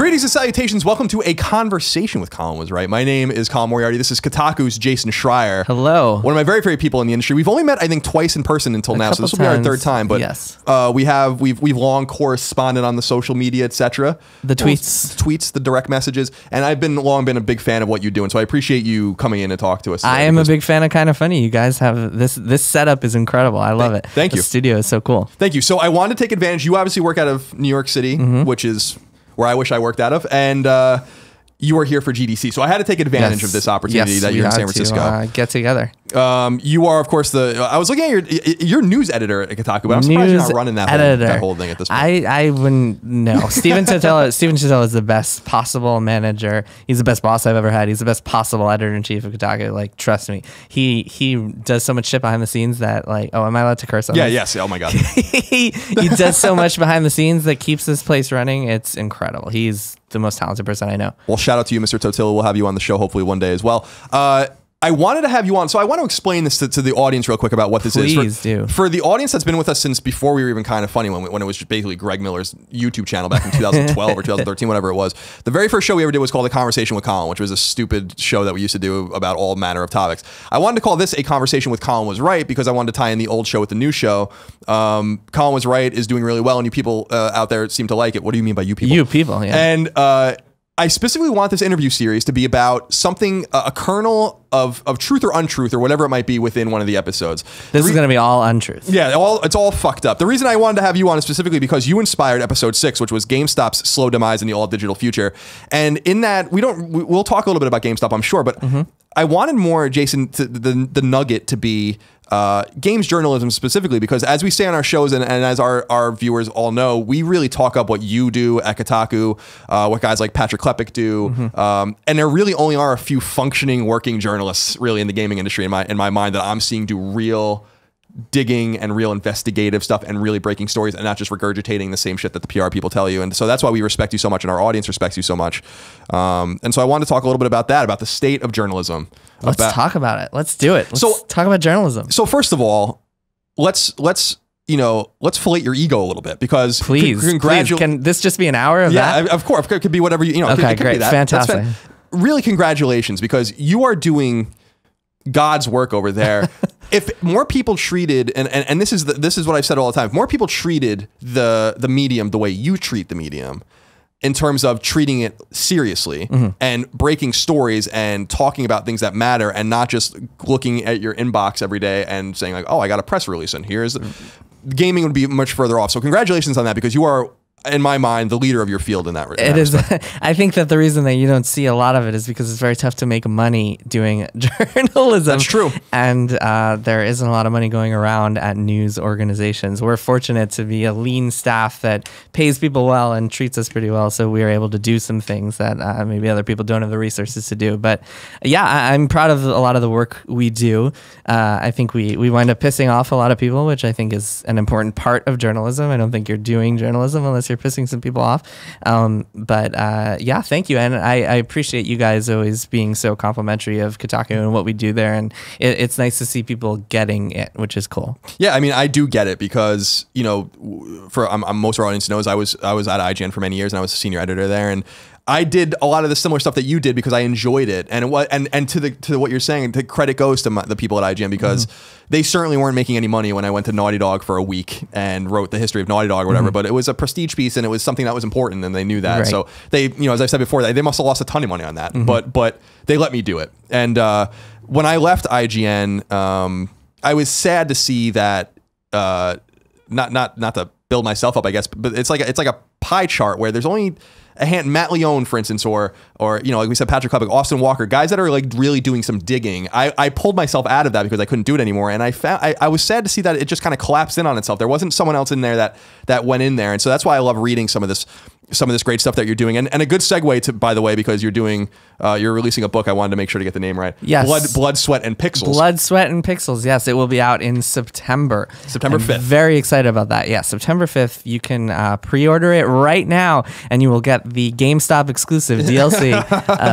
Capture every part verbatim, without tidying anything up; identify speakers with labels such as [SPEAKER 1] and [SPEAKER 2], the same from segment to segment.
[SPEAKER 1] Greetings and salutations. Welcome to A Conversation with Colin Was Right. My name is Colin Moriarty. This is Kotaku's Jason Schreier.
[SPEAKER 2] Hello.
[SPEAKER 1] One of my very favorite people in the industry. We've only met, I think, twice in person until
[SPEAKER 2] A
[SPEAKER 1] now, so this will be
[SPEAKER 2] times,
[SPEAKER 1] our third time. But
[SPEAKER 2] yes.
[SPEAKER 1] uh, we have we've we've long corresponded on the social media, et cetera.
[SPEAKER 2] The tweets,
[SPEAKER 1] well, tweets, the direct messages, and I've been long been a big fan of what you do, and so I appreciate you coming in to talk to us today.
[SPEAKER 2] I am a big fan of Kind of Funny. You guys have this this setup is incredible. I love
[SPEAKER 1] Thank,
[SPEAKER 2] it.
[SPEAKER 1] Thank
[SPEAKER 2] the
[SPEAKER 1] you.
[SPEAKER 2] The studio is so cool.
[SPEAKER 1] Thank you. So I wanted to take advantage. You obviously work out of New York City, mm-hmm. which is where I wish I worked out of, and uh, you are here for G D C. So I had to take advantage
[SPEAKER 2] yes.
[SPEAKER 1] of this opportunity
[SPEAKER 2] yes,
[SPEAKER 1] that you're in San Francisco.
[SPEAKER 2] To, uh, get together.
[SPEAKER 1] Um, you are, of course, the. I was looking at your your news editor at Kotaku, but I'm
[SPEAKER 2] news
[SPEAKER 1] surprised you're not running that whole, that whole thing at this point.
[SPEAKER 2] I, I wouldn't know. Steven Totella, Steven Totella is the best possible manager. He's the best boss I've ever had. He's the best possible editor in chief of Kotaku. Like, trust me, he he does so much shit behind the scenes that, like, oh, am I allowed to curse on
[SPEAKER 1] Yeah,
[SPEAKER 2] this?
[SPEAKER 1] yes. Oh my god.
[SPEAKER 2] he he does so much behind the scenes that keeps this place running. It's incredible. He's the most talented person I know.
[SPEAKER 1] Well, shout out to you, Mister Totilla. We'll have you on the show hopefully one day as well. Uh, I wanted to have you on, so I want to explain this to, to the audience real quick about what this
[SPEAKER 2] Please
[SPEAKER 1] is.
[SPEAKER 2] For, do.
[SPEAKER 1] For the audience that's been with us since before we were even Kind of Funny, when, we, when it was just basically Greg Miller's YouTube channel back in two thousand twelve or two thousand thirteen, whatever it was. The very first show we ever did was called A Conversation with Colin, which was a stupid show that we used to do about all manner of topics. I wanted to call this A Conversation with Colin Was Right because I wanted to tie in the old show with the new show. Um, Colin Was Right is doing really well, and you people uh, out there seem to like it. What do you mean by you people?
[SPEAKER 2] You people, yeah.
[SPEAKER 1] And uh, I specifically want this interview series to be about something, uh, a kernel of, of truth or untruth or whatever it might be within one of the episodes.
[SPEAKER 2] This is going to be all untruth.
[SPEAKER 1] Yeah, all, it's all fucked up. The reason I wanted to have you on is specifically because you inspired episode six, which was GameStop's slow demise in the all digital future. And in that, we don't, we, we'll talk a little bit about GameStop, I'm sure, but mm-hmm. I wanted more, Jason, to, the, the nugget to be Uh, games journalism specifically, because as we say on our shows and, and as our, our viewers all know, we really talk up what you do at Kotaku, uh, what guys like Patrick Klepek do, mm-hmm. um, and there really only are a few functioning working journalists really in the gaming industry in my in my mind that I'm seeing do real digging and real investigative stuff and really breaking stories and not just regurgitating the same shit that the P R people tell you. And so that's why we respect you so much and our audience respects you so much. Um, and so I wanted to talk a little bit about that, about the state of journalism.
[SPEAKER 2] Let's
[SPEAKER 1] about,
[SPEAKER 2] talk about it. Let's do it. Let's
[SPEAKER 1] so,
[SPEAKER 2] talk about journalism.
[SPEAKER 1] So first of all, let's, let's, you know, let's fillet your ego a little bit because
[SPEAKER 2] please, please, can this just be an hour of
[SPEAKER 1] yeah,
[SPEAKER 2] that?
[SPEAKER 1] of course. It could be whatever you, you know,
[SPEAKER 2] okay,
[SPEAKER 1] it could, it could
[SPEAKER 2] great.
[SPEAKER 1] be that.
[SPEAKER 2] Fantastic.
[SPEAKER 1] Fan- really, congratulations, because you are doing God's work over there. If more people treated, and, and, and this is the, this is what I've said all the time, if more people treated the the medium the way you treat the medium, in terms of treating it seriously mm-hmm. and breaking stories and talking about things that matter and not just looking at your inbox every day and saying like, oh, I got a press release and here's mm-hmm. gaming would be much further off. So congratulations on that, because you are, in my mind, the leader of your field in that regard.
[SPEAKER 2] It is. I think that the reason that you don't see a lot of it is because it's very tough to make money doing journalism.
[SPEAKER 1] That's true.
[SPEAKER 2] And uh, there isn't a lot of money going around at news organizations. We're fortunate to be a lean staff that pays people well and treats us pretty well, so we are able to do some things that uh, maybe other people don't have the resources to do. But yeah, I, I'm proud of a lot of the work we do. Uh, I think we, we wind up pissing off a lot of people, which I think is an important part of journalism. I don't think you're doing journalism unless you're pissing some people off. Um, but uh, yeah, thank you. And I, I appreciate you guys always being so complimentary of Kotaku and what we do there. And it, it's nice to see people getting it, which is cool.
[SPEAKER 1] Yeah, I mean, I do get it because, you know, for um, most of our audience knows I was I was at I G N for many years and I was a senior editor there. And I did a lot of the similar stuff that you did because I enjoyed it, and it was, and and to the to what you're saying, the credit goes to my, the people at I G N, because mm-hmm. they certainly weren't making any money when I went to Naughty Dog for a week and wrote the history of Naughty Dog or whatever. Mm-hmm. But it was a prestige piece and it was something that was important, and they knew that. Right. So they, you know, as I've said before, they, they must have lost a ton of money on that, mm-hmm. but but they let me do it. And uh, when I left I G N, um, I was sad to see that. Uh, not not not to build myself up, I guess, but it's like a, it's like a pie chart where there's only a hand, Matt Leone, for instance, or or you know, like we said, Patrick Klepek, Austin Walker, guys that are like really doing some digging. I, I pulled myself out of that because I couldn't do it anymore, and I found I, I was sad to see that it just kind of collapsed in on itself. There wasn't someone else in there that that went in there, and so that's why I love reading some of this some of this great stuff that you're doing. And, and a good segue to, by the way, because you're doing, uh, you're releasing a book. I wanted to make sure to get the name right.
[SPEAKER 2] Yes.
[SPEAKER 1] Blood, Blood, Sweat, and Pixels.
[SPEAKER 2] Blood, Sweat, and Pixels. Yes, it will be out in September.
[SPEAKER 1] September fifth. I'm
[SPEAKER 2] very excited about that. Yeah, September fifth. You can uh, pre-order it right now, and you will get the GameStop exclusive D L C of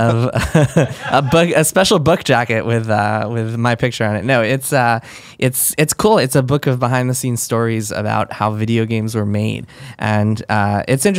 [SPEAKER 2] a book, a special book jacket with uh, with my picture on it. No, it's uh, it's it's cool. It's a book of behind-the-scenes stories about how video games were made, and uh, it's interesting. Well, so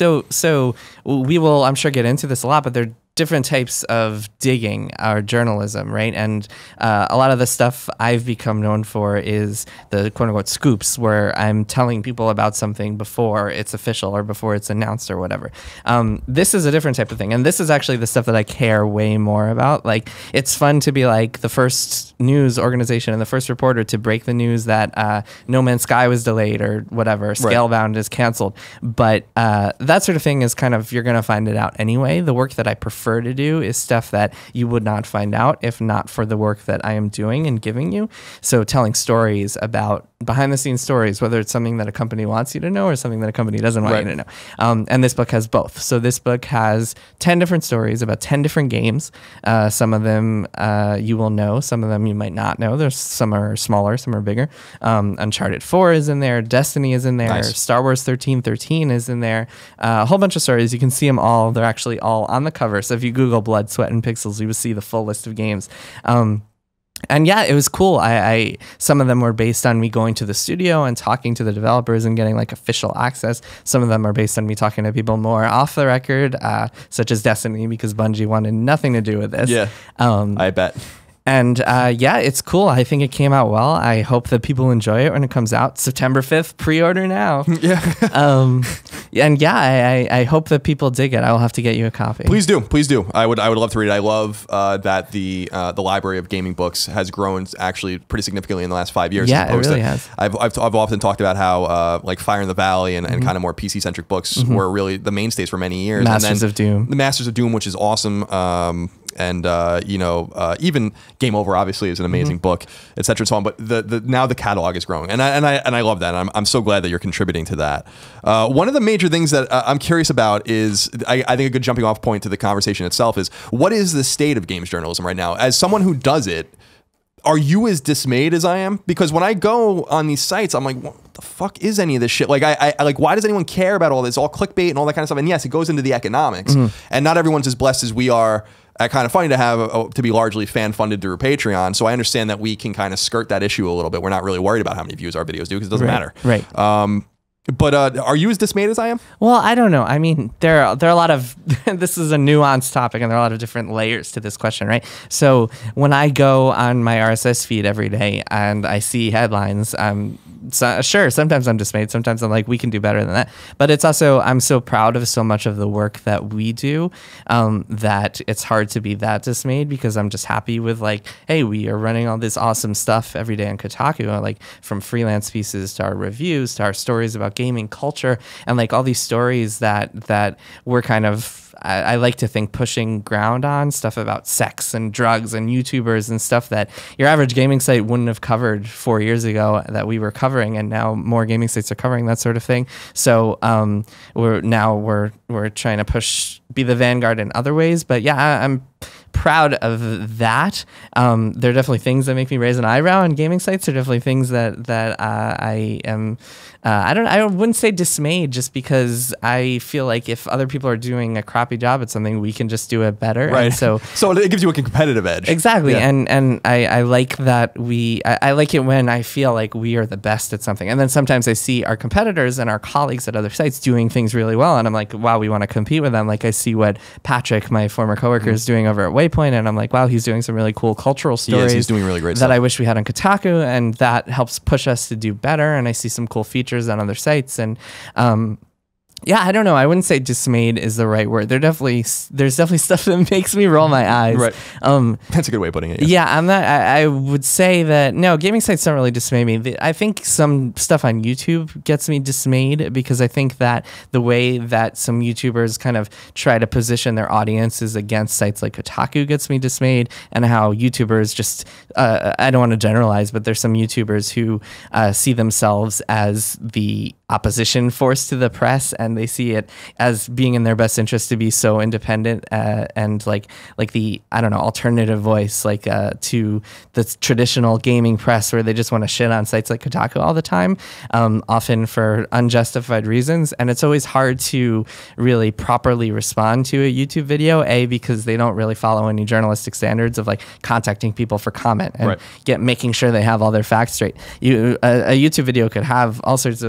[SPEAKER 2] So so we will, I'm sure, get into this a lot, but there different types of digging our journalism, right? And uh, a lot of the stuff I've become known for is the quote unquote scoops, where I'm telling people about something before it's official or before it's announced or whatever. Um, this is a different type of thing. And this is actually the stuff that I care way more about. Like, it's fun to be like the first news organization and the first reporter to break the news that uh, No Man's Sky was delayed or whatever, Scalebound right. is canceled. But uh, that sort of thing is kind of, you're going to find it out anyway. The work that I prefer to do is stuff that you would not find out if not for the work that I am doing and giving you. So telling stories about behind the scenes stories, whether it's something that a company wants you to know or something that a company doesn't want right. you to know. Um, and this book has both. So this book has ten different stories about ten different games. Uh, some of them uh, you will know, some of them you might not know. There's some are smaller, some are bigger. Um, Uncharted four is in there. Destiny is in there. Nice. Star Wars thirteen thirteen is in there. Uh, a whole bunch of stories. You can see them all. They're actually all on the cover. So if you Google Blood, Sweat, and Pixels, you will see the full list of games. Um, And yeah, it was cool. I, I some of them were based on me going to the studio and talking to the developers and getting like official access. Some of them are based on me talking to people more off the record, uh, such as Destiny, because Bungie wanted nothing to do with this.
[SPEAKER 1] Yeah, um, I bet.
[SPEAKER 2] And uh, yeah, it's cool. I think it came out well. I hope that people enjoy it when it comes out. September fifth, pre-order now.
[SPEAKER 1] Yeah.
[SPEAKER 2] um, and yeah, I, I hope that people dig it. I will have to get you a copy.
[SPEAKER 1] Please do, please do. I would I would love to read it. I love uh, that the uh, the library of gaming books has grown actually pretty significantly in the last five years.
[SPEAKER 2] Yeah, it really
[SPEAKER 1] to,
[SPEAKER 2] has.
[SPEAKER 1] I've, I've I've often talked about how uh, like Fire in the Valley and, and mm-hmm. kind of more P C centric books mm-hmm. were really the mainstays for many years.
[SPEAKER 2] Masters
[SPEAKER 1] and then
[SPEAKER 2] of Doom.
[SPEAKER 1] The Masters of Doom, which is awesome. Um, and uh, you know, uh, even Game Over obviously is an amazing mm-hmm. book, et cetera, and so on. But the, the now the catalog is growing, and I and I and I love that. And I'm I'm so glad that you're contributing to that. Uh, one of the major things that uh, I'm curious about is I, I think a good jumping off point to the conversation itself is what is the state of games journalism right now? As someone who does it, are you as dismayed as I am? Because when I go on these sites, I'm like, what the fuck is any of this shit? Like, I, I like, why does anyone care about all this? All clickbait and all that kind of stuff. And yes, it goes into the economics, mm-hmm. and not everyone's as blessed as we are. At Kind of Funny to have a, to be largely fan funded through Patreon, so I understand that we can kind of skirt that issue a little bit. We're not really worried about how many views our videos do because it doesn't
[SPEAKER 2] right,
[SPEAKER 1] matter.
[SPEAKER 2] Right.
[SPEAKER 1] Um, but uh, are you as dismayed as I am?
[SPEAKER 2] Well, I don't know. I mean, there are, there are a lot of this is a nuanced topic, and there are a lot of different layers to this question, right? So when I go on my R S S feed every day and I see headlines, um. So, sure, sometimes I'm dismayed. Sometimes I'm like, we can do better than that. But it's also, I'm so proud of so much of the work that we do um, that it's hard to be that dismayed because I'm just happy with like, hey, we are running all this awesome stuff every day on Kotaku, like from freelance pieces to our reviews to our stories about gaming culture and like all these stories that that we're kind of, I, I like to think pushing ground on stuff about sex and drugs and YouTubers and stuff that your average gaming site wouldn't have covered four years ago that we were covering, and now more gaming sites are covering that sort of thing. So um, we're now we're we're trying to push be the vanguard in other ways. But yeah, I, I'm proud of that. Um, there are definitely things that make me raise an eyebrow on gaming sites. There are definitely things that that uh, I am. Uh, I don't. I wouldn't say dismayed, just because I feel like if other people are doing a crappy job at something, we can just do it better.
[SPEAKER 1] Right.
[SPEAKER 2] And so,
[SPEAKER 1] so it gives you a competitive edge.
[SPEAKER 2] Exactly.
[SPEAKER 1] Yeah.
[SPEAKER 2] And and I, I like that we. I, I like it when I feel like we are the best at something. And then sometimes I see our competitors and our colleagues at other sites doing things really well, and I'm like, wow, we want to compete with them. Like I see what Patrick, my former coworker, mm-hmm. is doing over at Waypoint, and I'm like, wow, he's doing some really cool cultural stories.
[SPEAKER 1] Yes, he's doing really great
[SPEAKER 2] that
[SPEAKER 1] stuff.
[SPEAKER 2] I wish we had on Kotaku, and that helps push us to do better. And I see some cool features on other sites, and um, yeah, I don't know. I wouldn't say dismayed is the right word. There definitely, there's definitely stuff that makes me roll my eyes.
[SPEAKER 1] Right.
[SPEAKER 2] Um,
[SPEAKER 1] That's a good way of putting it. Yes.
[SPEAKER 2] Yeah, I'm not. I, I would say that no, gaming sites don't really dismay me. The, I think some stuff on YouTube gets me dismayed because I think that the way that some YouTubers kind of try to position their audiences against sites like Kotaku gets me dismayed, and how YouTubers just, uh, I don't want to generalize, but there's some YouTubers who uh, see themselves as the opposition force to the press, and they see it as being in their best interest to be so independent uh, and like like the I don't know alternative voice like uh, to the traditional gaming press, where they just want to shit on sites like Kotaku all the time, um, often for unjustified reasons. And it's always hard to really properly respond to a YouTube video, a because they don't really follow any journalistic standards of like contacting people for comment and
[SPEAKER 1] right.
[SPEAKER 2] get making sure they have all their facts straight. You a, a YouTube video could have all sorts of like be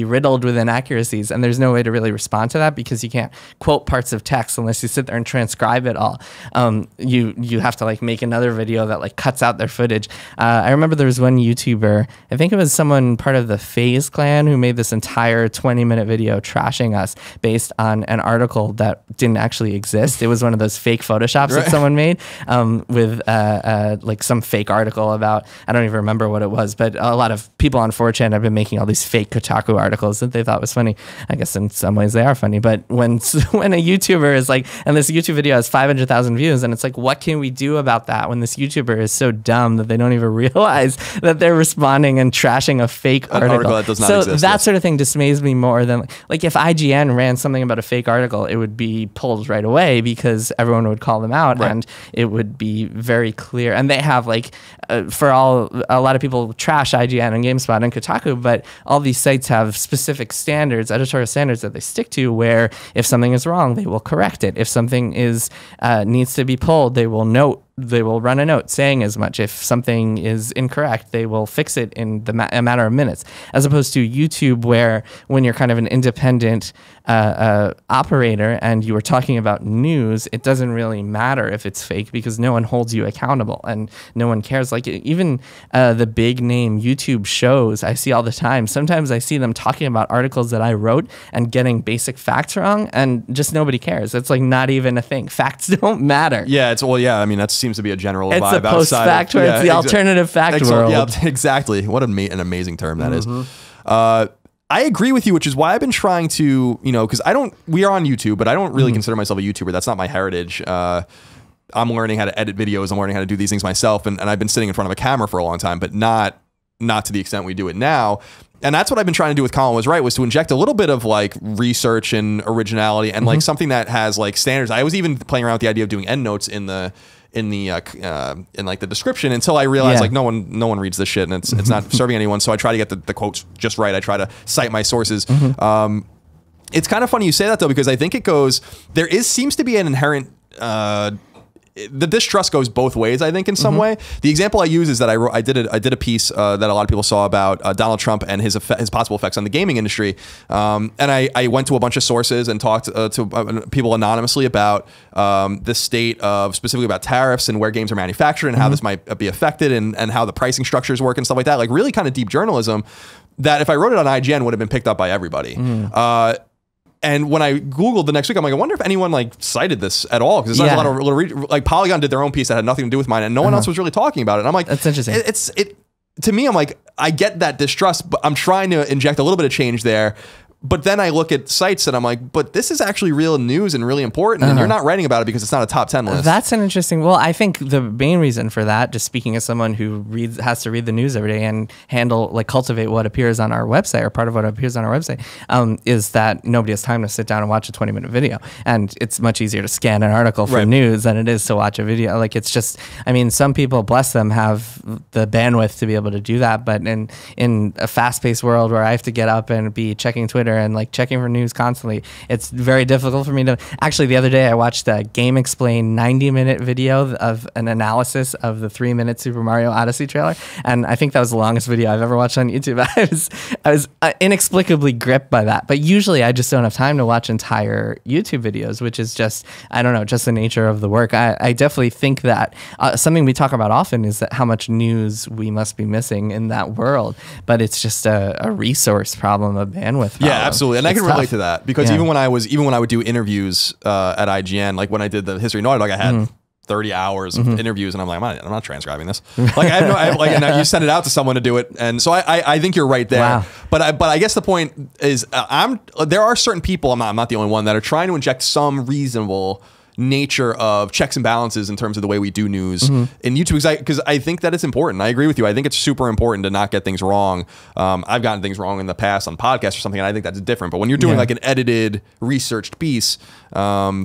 [SPEAKER 2] riddled with inaccuracies, and there's no way to really respond to that because you can't quote parts of text unless you sit there and transcribe it all. Um, you you have to like make another video that like cuts out their footage. Uh, I remember there was one YouTuber, I think it was someone part of the FaZe clan, who made this entire twenty minute video trashing us based on an article that didn't actually exist. It was one of those fake photoshops right. that someone made um, with uh, uh, like some fake article about, I don't even remember what it was, but a lot of people on four chan have been making all these fake Kotaku articles that they thought was funny. I guess in some ways they are funny, but when when a YouTuber is like, and this YouTube video has five hundred thousand views, and it's like, what can we do about that when this YouTuber is so dumb that they don't even realize that they're responding and trashing a fake
[SPEAKER 1] An
[SPEAKER 2] article.
[SPEAKER 1] article that does not
[SPEAKER 2] so
[SPEAKER 1] exist,
[SPEAKER 2] that
[SPEAKER 1] yes.
[SPEAKER 2] sort of thing dismays me more than like if I G N ran something about a fake article, it would be pulled right away because everyone would call them out
[SPEAKER 1] right.
[SPEAKER 2] and it would be very clear. And they have like uh, for all a lot of people trash I G N and GameSpot and Kotaku, but all these sites have specific standards, editorial standards that they stick to, where if something is wrong, they will correct it. If something is uh, needs to be pulled, they will note. They will run a note saying as much. If something is incorrect, they will fix it in the ma- a matter of minutes, as opposed to YouTube, where when you're kind of an independent uh, uh, operator and you are talking about news, it doesn't really matter if it's fake because no one holds you accountable and no one cares. Like even uh, the big name YouTube shows I see all the time. Sometimes I see them talking about articles that I wrote and getting basic facts wrong, and just nobody cares. It's like not even a thing. Facts don't matter.
[SPEAKER 1] Yeah, it's well, yeah. I mean, that seems to be a general
[SPEAKER 2] it's
[SPEAKER 1] vibe
[SPEAKER 2] a post-fact
[SPEAKER 1] outside.
[SPEAKER 2] Where
[SPEAKER 1] Of,
[SPEAKER 2] it's
[SPEAKER 1] yeah,
[SPEAKER 2] the
[SPEAKER 1] exa-
[SPEAKER 2] alternative fact
[SPEAKER 1] exa-
[SPEAKER 2] world.
[SPEAKER 1] Yeah, exactly. What an, an amazing term that
[SPEAKER 2] mm-hmm.
[SPEAKER 1] is. Uh, I agree with you, which is why I've been trying to, you know, because I don't. We are on YouTube, but I don't really mm-hmm. consider myself a YouTuber. That's not my heritage. Uh, I'm learning how to edit videos. I'm learning how to do these things myself, and, and I've been sitting in front of a camera for a long time, but not not to the extent we do it now. And that's what I've been trying to do with Colin Was Right, was to inject a little bit of like research and originality and mm-hmm. like something that has like standards. I was even playing around with the idea of doing endnotes in the in the uh, uh, in like the description until I realized yeah. like no one no one reads this shit and it's it's not serving anyone. So I try to get the, the quotes just right. I try to cite my sources. Mm-hmm. Um, it's kind of funny you say that though, because I think it goes there is seems to be an inherent. Uh, The distrust goes both ways, I think, in some mm-hmm. way. The example I use is that I wrote, I did a, I did a piece uh, that a lot of people saw about uh, Donald Trump and his effect, his possible effects on the gaming industry. Um, and I, I went to a bunch of sources and talked uh, to uh, people anonymously about um, the state of specifically about tariffs and where games are manufactured and mm-hmm. how this might be affected and, and how the pricing structures work and stuff like that. Like really kind of deep journalism that if I wrote it on I G N would have been picked up by everybody. Mm. Uh, And when I Googled the next week, I'm like, I wonder if anyone like cited this at all. Because there's yeah. a lot of little re- like Polygon did their own piece that had nothing to do with mine, and no one uh-huh. else was really talking about it. And I'm like,
[SPEAKER 2] that's interesting.
[SPEAKER 1] It, it's it to me. I'm like, I get that distrust, but I'm trying to inject a little bit of change there. But then I look at sites and I'm like, but this is actually real news and really important. Uh-huh. And you're not writing about it because it's not a top ten list.
[SPEAKER 2] That's an interesting. Well, I think the main reason for that, just speaking as someone who reads, has to read the news every day and handle, like cultivate what appears on our website or part of what appears on our website, um, is that nobody has time to sit down and watch a twenty minute video. And it's much easier to scan an article for right. news than it is to watch a video. Like it's just, I mean, some people, bless them, have the bandwidth to be able to do that. But in, in a fast paced world where I have to get up and be checking Twitter and like checking for news constantly, it's very difficult for me to actually. The other day I watched a Game Explain ninety minute video of an analysis of the three minute Super Mario Odyssey trailer, and I think that was the longest video I've ever watched on YouTube. I was I was uh, inexplicably gripped by that, but usually I just don't have time to watch entire YouTube videos, which is just, I don't know, just the nature of the work. I, I definitely think that uh, something we talk about often is that how much news we must be missing in that world, but it's just a, a resource problem, a bandwidth problem.
[SPEAKER 1] Yeah, absolutely. And it's I can tough. relate to that because yeah. even when I was, even when I would do interviews uh, at I G N, like when I did the History Naughty Dog, I had mm-hmm. thirty hours of mm-hmm. interviews, and I'm like, I'm not, I'm not transcribing this. Like I have no, I, like, and you send it out to someone to do it, and so I, I, I think you're right there.
[SPEAKER 2] Wow.
[SPEAKER 1] But I, but I guess the point is, uh, I'm there are certain people, I'm not, I'm not the only one, that are trying to inject some reasonable nature of checks and balances in terms of the way we do news mm-hmm. in YouTube, because I, because I think that it's important. I agree with you. I think it's super important to not get things wrong. Um, I've gotten things wrong in the past on podcasts or something, and I think that's different. But when you're doing yeah. like an edited, researched piece, um,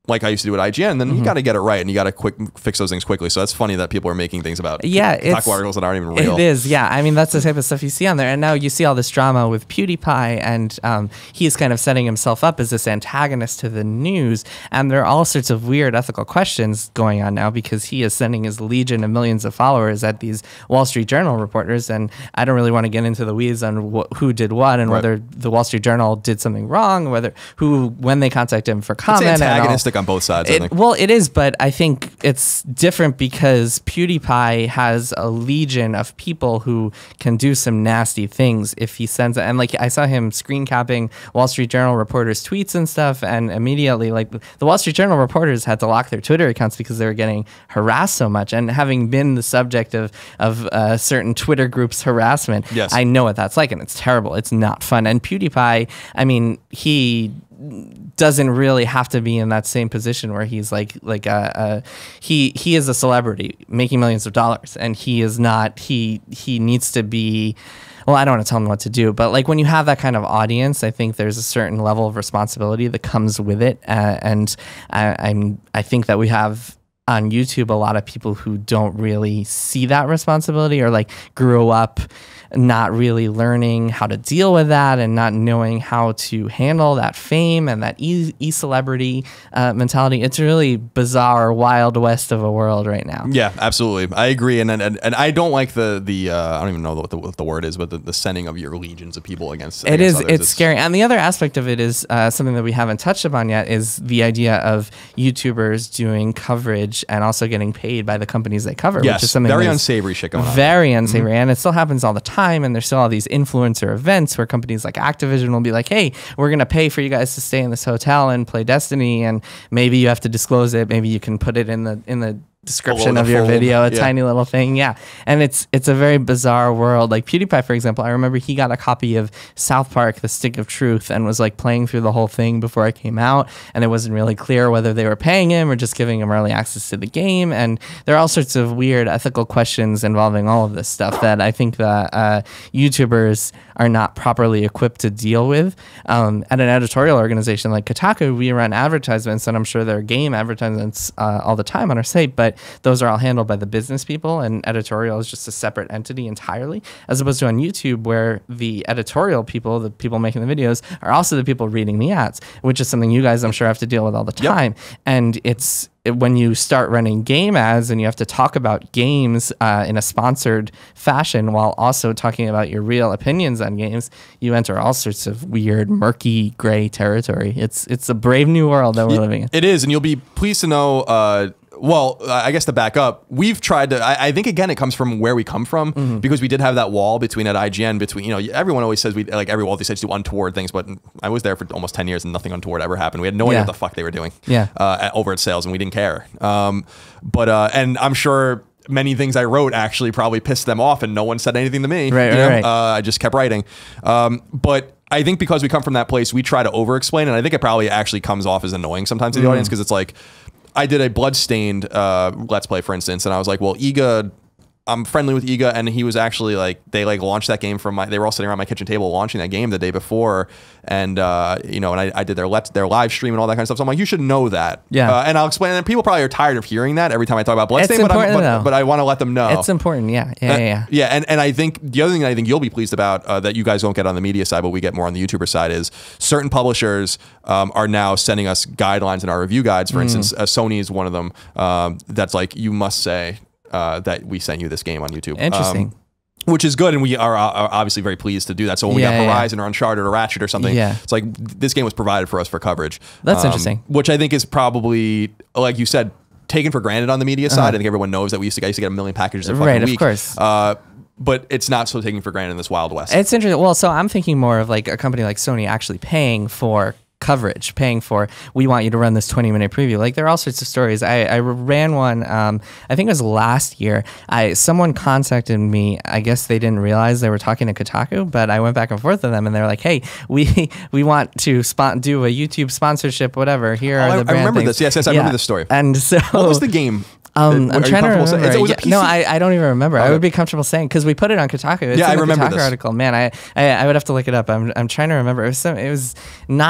[SPEAKER 1] like I used to do at I G N, then
[SPEAKER 2] mm-hmm.
[SPEAKER 1] you got to get it right and you got to quick fix those things quickly. So that's funny that people are making things about
[SPEAKER 2] yeah,
[SPEAKER 1] Kotaku articles that aren't even real.
[SPEAKER 2] It is, yeah. I mean, that's the type of stuff you see on there. And now you see all this drama with PewDiePie, and um, he's kind of setting himself up as this antagonist to the news. And there are all sorts of weird ethical questions going on now because he is sending his legion of millions of followers at these Wall Street Journal reporters. And I don't really want to get into the weeds on wh- who did what and right. whether the Wall Street Journal did something wrong, whether who when they contacted him for comment.
[SPEAKER 1] It's antagonistic on both sides,
[SPEAKER 2] it,
[SPEAKER 1] I think.
[SPEAKER 2] Well, it is, but I think it's different because PewDiePie has a legion of people who can do some nasty things if he sends it. And like I saw him screen capping Wall Street Journal reporters' tweets and stuff, and immediately like the Wall Street Journal reporters had to lock their Twitter accounts because they were getting harassed so much. And having been the subject of of uh, certain Twitter groups' harassment,
[SPEAKER 1] yes.
[SPEAKER 2] I know what that's like, and it's terrible. It's not fun. And PewDiePie, I mean, he doesn't really have to be in that same position where he's like like a, a he he is a celebrity making millions of dollars, and he is not he he needs to be. Well, I don't want to tell him what to do, but like when you have that kind of audience, I think there's a certain level of responsibility that comes with it, uh, and I, I'm I think that we have on YouTube a lot of people who don't really see that responsibility, or like grew up not really learning how to deal with that and not knowing how to handle that fame and that e, e- celebrity uh, mentality. It's really bizarre, wild west of a world right now.
[SPEAKER 1] Yeah, absolutely. I agree. And and, and I don't like the, the uh, I don't even know what the, what the word is, but the, the sending of your legions of people against
[SPEAKER 2] It
[SPEAKER 1] against
[SPEAKER 2] is,
[SPEAKER 1] others.
[SPEAKER 2] it's, it's scary. And the other aspect of it is uh, something that we haven't touched upon yet is the idea of YouTubers doing coverage and also getting paid by the companies they cover,
[SPEAKER 1] yes,
[SPEAKER 2] which is something
[SPEAKER 1] very unsavory shit going on.
[SPEAKER 2] Very unsavory. Mm-hmm. And it still happens all the time. And there's still all these influencer events where companies like Activision will be like, hey, we're going to pay for you guys to stay in this hotel and play Destiny. And maybe you have to disclose it. Maybe you can put it in the in the description of your fold. video, a yeah. tiny little thing. Yeah. And it's it's a very bizarre world. Like PewDiePie, for example, I remember he got a copy of South Park, The Stick of Truth, and was like playing through the whole thing before it came out. And it wasn't really clear whether they were paying him or just giving him early access to the game. And there are all sorts of weird ethical questions involving all of this stuff that I think that uh, YouTubers are not properly equipped to deal with. Um, at an editorial organization like Kotaku, we run advertisements, and I'm sure there are game advertisements uh, all the time on our site, but those are all handled by the business people, and editorial is just a separate entity entirely, as opposed to on YouTube where the editorial people, the people making the videos, are also the people reading the ads, which is something you guys I'm sure have to deal with all the time. Yep. And it's when you start running game ads and you have to talk about games uh, in a sponsored fashion while also talking about your real opinions on games, you enter all sorts of weird, murky, gray territory. It's it's a brave new world that we're living in.
[SPEAKER 1] It is, and you'll be pleased to know, uh, well, I guess to back up, we've tried to, I, I think again, it comes from where we come from, mm-hmm. because we did have that wall between at I G N, between, you know, everyone always says we, like every wall, they say to do untoward things, but I was there for almost ten years and nothing untoward ever happened. We had no idea
[SPEAKER 2] yeah.
[SPEAKER 1] what the fuck they were doing
[SPEAKER 2] yeah.
[SPEAKER 1] uh, at, over at sales, and we didn't care. Um, but, uh, and I'm sure many things I wrote actually probably pissed them off and no one said anything to me.
[SPEAKER 2] Right,
[SPEAKER 1] you
[SPEAKER 2] right,
[SPEAKER 1] know?
[SPEAKER 2] right.
[SPEAKER 1] Uh, I just kept writing. Um, but I think because we come from that place, we try to over explain, and I think it probably actually comes off as annoying sometimes to the mm. audience, because it's like, I did a Bloodstained uh, Let's Play, for instance, and I was like, well, Iga, I'm friendly with Iga, and he was actually like, they like launched that game from my, they were all sitting around my kitchen table launching that game the day before, and uh, you know, and I, I did their let their live stream and all that kind of stuff. So I'm like, you should know that.
[SPEAKER 2] Yeah.
[SPEAKER 1] Uh, and I'll explain. And people probably are tired of hearing that every time I talk about Bloodstained,
[SPEAKER 2] it's
[SPEAKER 1] but, I'm,
[SPEAKER 2] important,
[SPEAKER 1] but, but I want to let them know.
[SPEAKER 2] It's important. Yeah. Yeah.
[SPEAKER 1] Uh,
[SPEAKER 2] yeah.
[SPEAKER 1] Yeah. And, and I think the other thing that I think you'll be pleased about uh, that you guys don't get on the media side, but we get more on the YouTuber side, is certain publishers um, are now sending us guidelines in our review guides. For mm. instance, uh, Sony is one of them. Um, that's like, you must say Uh, that we sent you this game on YouTube.
[SPEAKER 2] Interesting.
[SPEAKER 1] Um, which is good, and we are, are obviously very pleased to do that. So when
[SPEAKER 2] yeah,
[SPEAKER 1] we got
[SPEAKER 2] yeah.
[SPEAKER 1] Horizon or Uncharted or Ratchet or something,
[SPEAKER 2] yeah.
[SPEAKER 1] it's like, this game was provided for us for coverage.
[SPEAKER 2] That's
[SPEAKER 1] um,
[SPEAKER 2] interesting.
[SPEAKER 1] Which I think is probably, like you said, taken for granted on the media side.
[SPEAKER 2] Uh-huh.
[SPEAKER 1] I think everyone knows that we used to, I used to get a million packages a fucking
[SPEAKER 2] right,
[SPEAKER 1] week.
[SPEAKER 2] Of course.
[SPEAKER 1] Uh, but it's not so taken for granted in this Wild West.
[SPEAKER 2] It's interesting. Well, so I'm thinking more of like a company like Sony actually paying for coverage, paying for, we want you to run this twenty minute preview. Like, there are all sorts of stories. I, I ran one, um, I think it was last year. I someone contacted me. I guess they didn't realize they were talking to Kotaku, but I went back and forth with them, and they're like, hey, we we want to spot, do a YouTube sponsorship, whatever. Here
[SPEAKER 1] oh,
[SPEAKER 2] are
[SPEAKER 1] I,
[SPEAKER 2] the brand
[SPEAKER 1] I remember
[SPEAKER 2] things.
[SPEAKER 1] this. Yes, yes, I
[SPEAKER 2] yeah.
[SPEAKER 1] remember this story.
[SPEAKER 2] And so,
[SPEAKER 1] what was the game?
[SPEAKER 2] Um, I'm trying to remember.
[SPEAKER 1] It was a
[SPEAKER 2] yeah,
[SPEAKER 1] P C?
[SPEAKER 2] No, I, I don't even remember.
[SPEAKER 1] Okay.
[SPEAKER 2] I would be comfortable saying, because we put it on Kotaku. It's
[SPEAKER 1] yeah,
[SPEAKER 2] in
[SPEAKER 1] I
[SPEAKER 2] the
[SPEAKER 1] remember
[SPEAKER 2] Kotaku
[SPEAKER 1] this
[SPEAKER 2] article. Man, I, I I would have to look it up. I'm I'm trying to remember. It was some, it was not something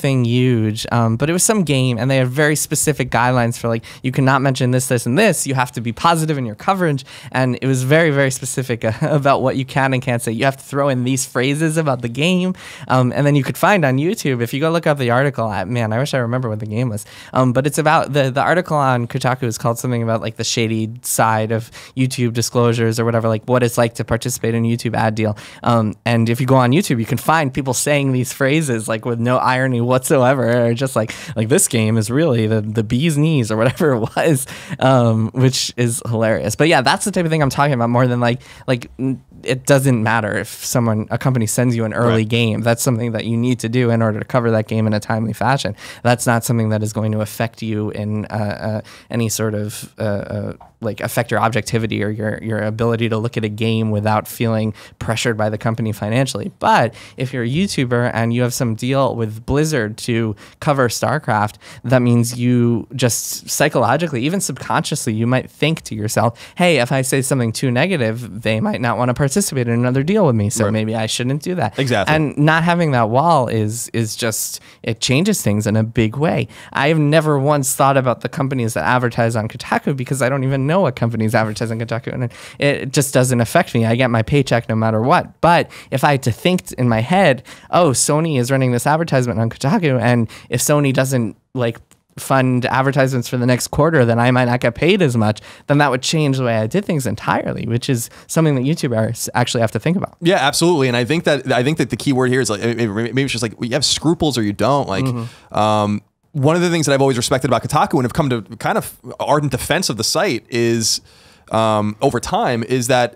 [SPEAKER 2] something huge, um, but it was some game, and they had very specific guidelines for like, you cannot mention this, this, and this. You have to be positive in your coverage, and it was very, very specific uh, about what you can and can't say. You have to throw in these phrases about the game, um, and then you could find on YouTube, if you go look up the article, I, man, I wish I remember what the game was, um, but it's about, the, the article on Kotaku is called something about like the shady side of YouTube disclosures or whatever, like what it's like to participate in a YouTube ad deal. Um, and if you go on YouTube, you can find people saying these phrases like with no irony whatsoever, or just like, like this game is really the, the bee's knees or whatever it was, um, which is hilarious. But yeah, that's the type of thing I'm talking about more than like, like it doesn't matter if someone, a company sends you an early right. game. That's something that you need to do in order to cover that game in a timely fashion. That's not something that is going to affect you in uh, uh, any sort of uh, uh, like affect your objectivity or your, your ability to look at a game without feeling pressured by the company financially. But if you're a YouTuber and you have some deal with Blizzard to cover StarCraft, that means you just psychologically, even subconsciously, you might think to yourself, hey, if I say something too negative, they might not want to participate in another deal with me. So right. maybe I shouldn't do that.
[SPEAKER 1] Exactly.
[SPEAKER 2] And not having that wall is, is just, it changes things in a big way. I've never once thought about the companies that advertise on Kotaku because I don't even know what companies advertise on Kotaku, and it, it just doesn't affect me. I get my paycheck no matter what. But if I had to think in my head, oh, Sony is running this advertisement on Kotaku, and if Sony doesn't like fund advertisements for the next quarter, then I might not get paid as much, then that would change the way I did things entirely, which is something that YouTubers actually have to think about.
[SPEAKER 1] Yeah, absolutely. And I think that I think that the key word here is like, maybe it's just like, well, you have scruples or you don't. Like, mm-hmm. um, one of the things that I've always respected about Kotaku and have come to kind of ardent defense of the site is, um, over time, is that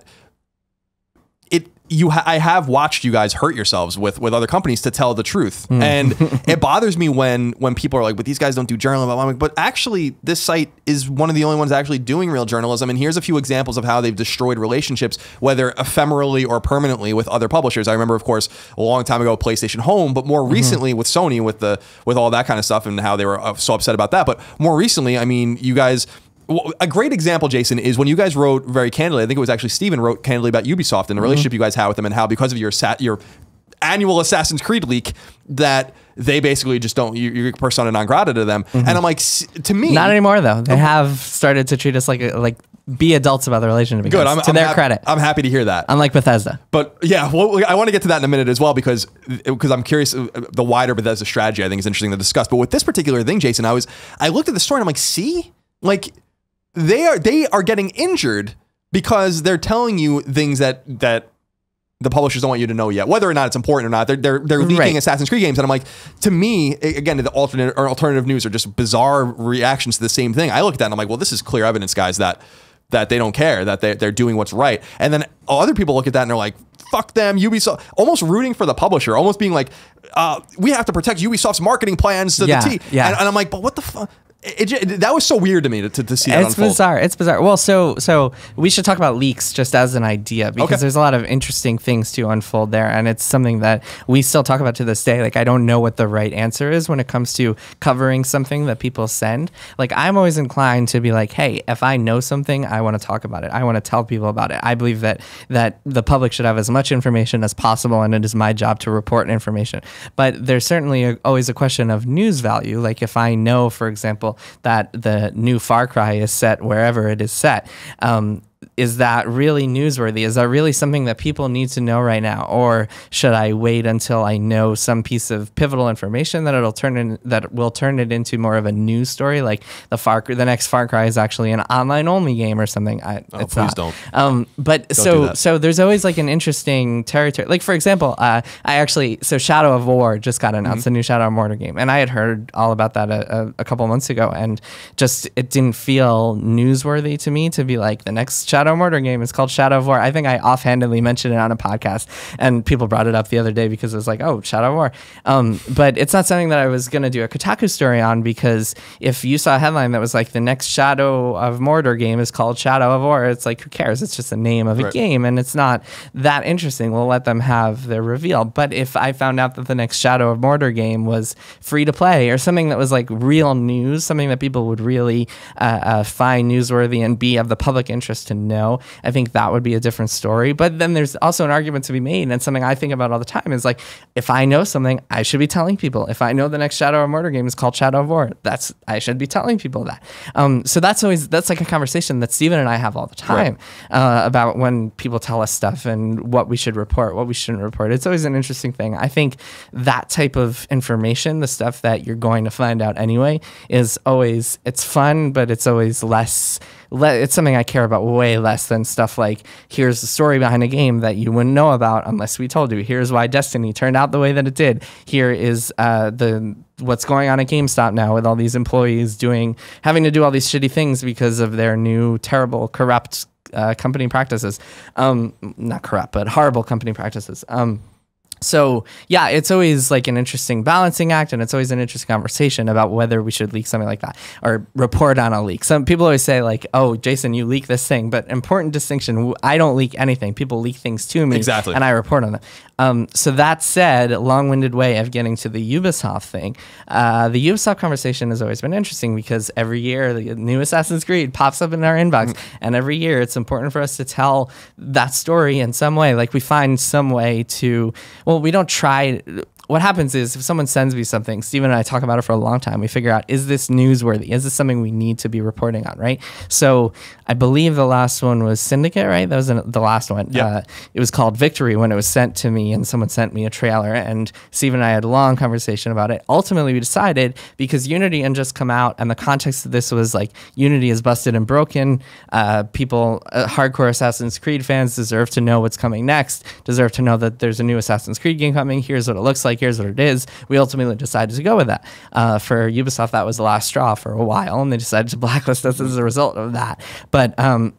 [SPEAKER 1] it you ha I have watched you guys hurt yourselves with with other companies to tell the truth, mm. and it bothers me when when people are like, "But these guys don't do journalism." I'm like, but actually, this site is one of the only ones actually doing real journalism. And here's a few examples of how they've destroyed relationships, whether ephemerally or permanently, with other publishers. I remember, of course, a long time ago, PlayStation Home, but more recently mm-hmm. with Sony, with the with all that kind of stuff, and how they were so upset about that. But more recently, I mean, you guys. Well, a great example, Jason, is when you guys wrote very candidly, I think it was actually Steven wrote candidly about Ubisoft and the mm-hmm. relationship you guys had with them, and how because of your sat your annual Assassin's Creed leak that they basically just don't, you're persona non grata to them. Mm-hmm. And I'm like, to me...
[SPEAKER 2] Not anymore, though. They have started to treat us like a, like be adults about the relationship.
[SPEAKER 1] Good. I'm,
[SPEAKER 2] to
[SPEAKER 1] I'm
[SPEAKER 2] their
[SPEAKER 1] hap
[SPEAKER 2] credit.
[SPEAKER 1] I'm happy to hear that.
[SPEAKER 2] Unlike Bethesda.
[SPEAKER 1] But yeah, well, I want to get to that in a minute as well, because because I'm curious, the wider Bethesda strategy I think is interesting to discuss. But with this particular thing, Jason, I was I looked at the story and I'm like, see? Like... They are they are getting injured because they're telling you things that that the publishers don't want you to know yet, whether or not it's important or not. They're they're they're leaking right. Assassin's Creed games, and I'm like, to me, again, the alternate or alternative news are just bizarre reactions to the same thing. I look at that and I'm like, well, this is clear evidence, guys, that that they don't care, that they they're doing what's right. And then other people look at that and they're like, fuck them, Ubisoft, almost rooting for the publisher, almost being like, uh, we have to protect Ubisoft's marketing plans to
[SPEAKER 2] yeah,
[SPEAKER 1] the T.
[SPEAKER 2] Yeah.
[SPEAKER 1] And, and I'm like, but what the fuck? It, it, that was so weird to me to, to, to see that
[SPEAKER 2] It's
[SPEAKER 1] unfold.
[SPEAKER 2] bizarre. It's bizarre. Well, so so we should talk about leaks just as an idea, because
[SPEAKER 1] okay.
[SPEAKER 2] there's a lot of interesting things to unfold there, and it's something that we still talk about to this day. Like, I don't know what the right answer is when it comes to covering something that people send. Like, I'm always inclined to be like, hey, if I know something, I want to talk about it. I want to tell people about it. I believe that that the public should have as much information as possible, and it is my job to report information. But there's certainly a, always a question of news value. Like, if I know, for example, that the new Far Cry is set wherever it is set, um, is that really newsworthy? Is that really something that people need to know right now? Or should I wait until I know some piece of pivotal information that it'll turn in, that will turn it into more of a news story? Like the Far, the next Far Cry is actually an online only game or something. I,
[SPEAKER 1] oh,
[SPEAKER 2] it's
[SPEAKER 1] please
[SPEAKER 2] not.
[SPEAKER 1] don't.
[SPEAKER 2] Um, but
[SPEAKER 1] don't
[SPEAKER 2] so, so there's always like an interesting territory. Like, for example, uh, I actually, so Shadow of War just got announced, mm-hmm. a new Shadow of Mordor game. And I had heard all about that a, a, a couple months ago, and just, it didn't feel newsworthy to me to be like, the next Shadow Mordor game is called Shadow of War. I think I offhandedly mentioned it on a podcast, and people brought it up the other day because it was like, oh, Shadow of War. Um, but it's not something that I was going to do a Kotaku story on, because if you saw a headline that was like, the next Shadow of Mordor game is called Shadow of War, it's like, who cares? It's just the name of a
[SPEAKER 1] right.
[SPEAKER 2] game, and it's not that interesting. We'll let them have their reveal. But if I found out that the next Shadow of Mordor game was free to play, or something that was like real news, something that people would really uh, uh, find newsworthy and be of the public interest to know. I think that would be a different story. But then there's also an argument to be made, and it's something I think about all the time, is like, if I know something, I should be telling people. If I know the next Shadow of Mordor game is called Shadow of War, that's I should be telling people that. Um, so that's always that's like a conversation that Steven and I have all the time, right. uh, about when people tell us stuff and what we should report, what we shouldn't report. It's always an interesting thing. I think that type of information, the stuff that you're going to find out anyway, is always, it's fun, but it's always less, le- it's something I care about way less than stuff like, here's the story behind a game that you wouldn't know about unless we told you. Here's why Destiny turned out the way that it did. Here is uh, the what's going on at GameStop now with all these employees doing, having to do all these shitty things because of their new terrible, corrupt uh, company practices. Um, not corrupt, but horrible company practices. Um, So yeah, it's always like an interesting balancing act, and it's always an interesting conversation about whether we should leak something like that or report on a leak. Some people always say like, "Oh, Jason, you leak this thing," but important distinction: I don't leak anything. People leak things to me,
[SPEAKER 1] exactly,
[SPEAKER 2] and I report on them. Um, so that said, long-winded way of getting to the Ubisoft thing. Uh, the Ubisoft conversation has always been interesting because every year the new Assassin's Creed pops up in our inbox, mm. and every year it's important for us to tell that story in some way. Like we find some way to. Well, we don't try. What happens is if someone sends me something, Steven and I talk about it for a long time. We figure out, is this newsworthy? Is this something we need to be reporting on, right? So I believe the last one was Syndicate, right? That was the last one.
[SPEAKER 1] Yep.
[SPEAKER 2] Uh, it was called Victory when it was sent to me, and someone sent me a trailer, and Steven and I had a long conversation about it. Ultimately, we decided, because Unity had just come out, and the context of this was like, Unity is busted and broken. Uh, people, uh, hardcore Assassin's Creed fans deserve to know what's coming next, deserve to know that there's a new Assassin's Creed game coming. Here's what it looks like. Here's what it is. We ultimately decided to go with that. Uh, for Ubisoft, that was the last straw for a while, and they decided to blacklist us as a result of that. But um,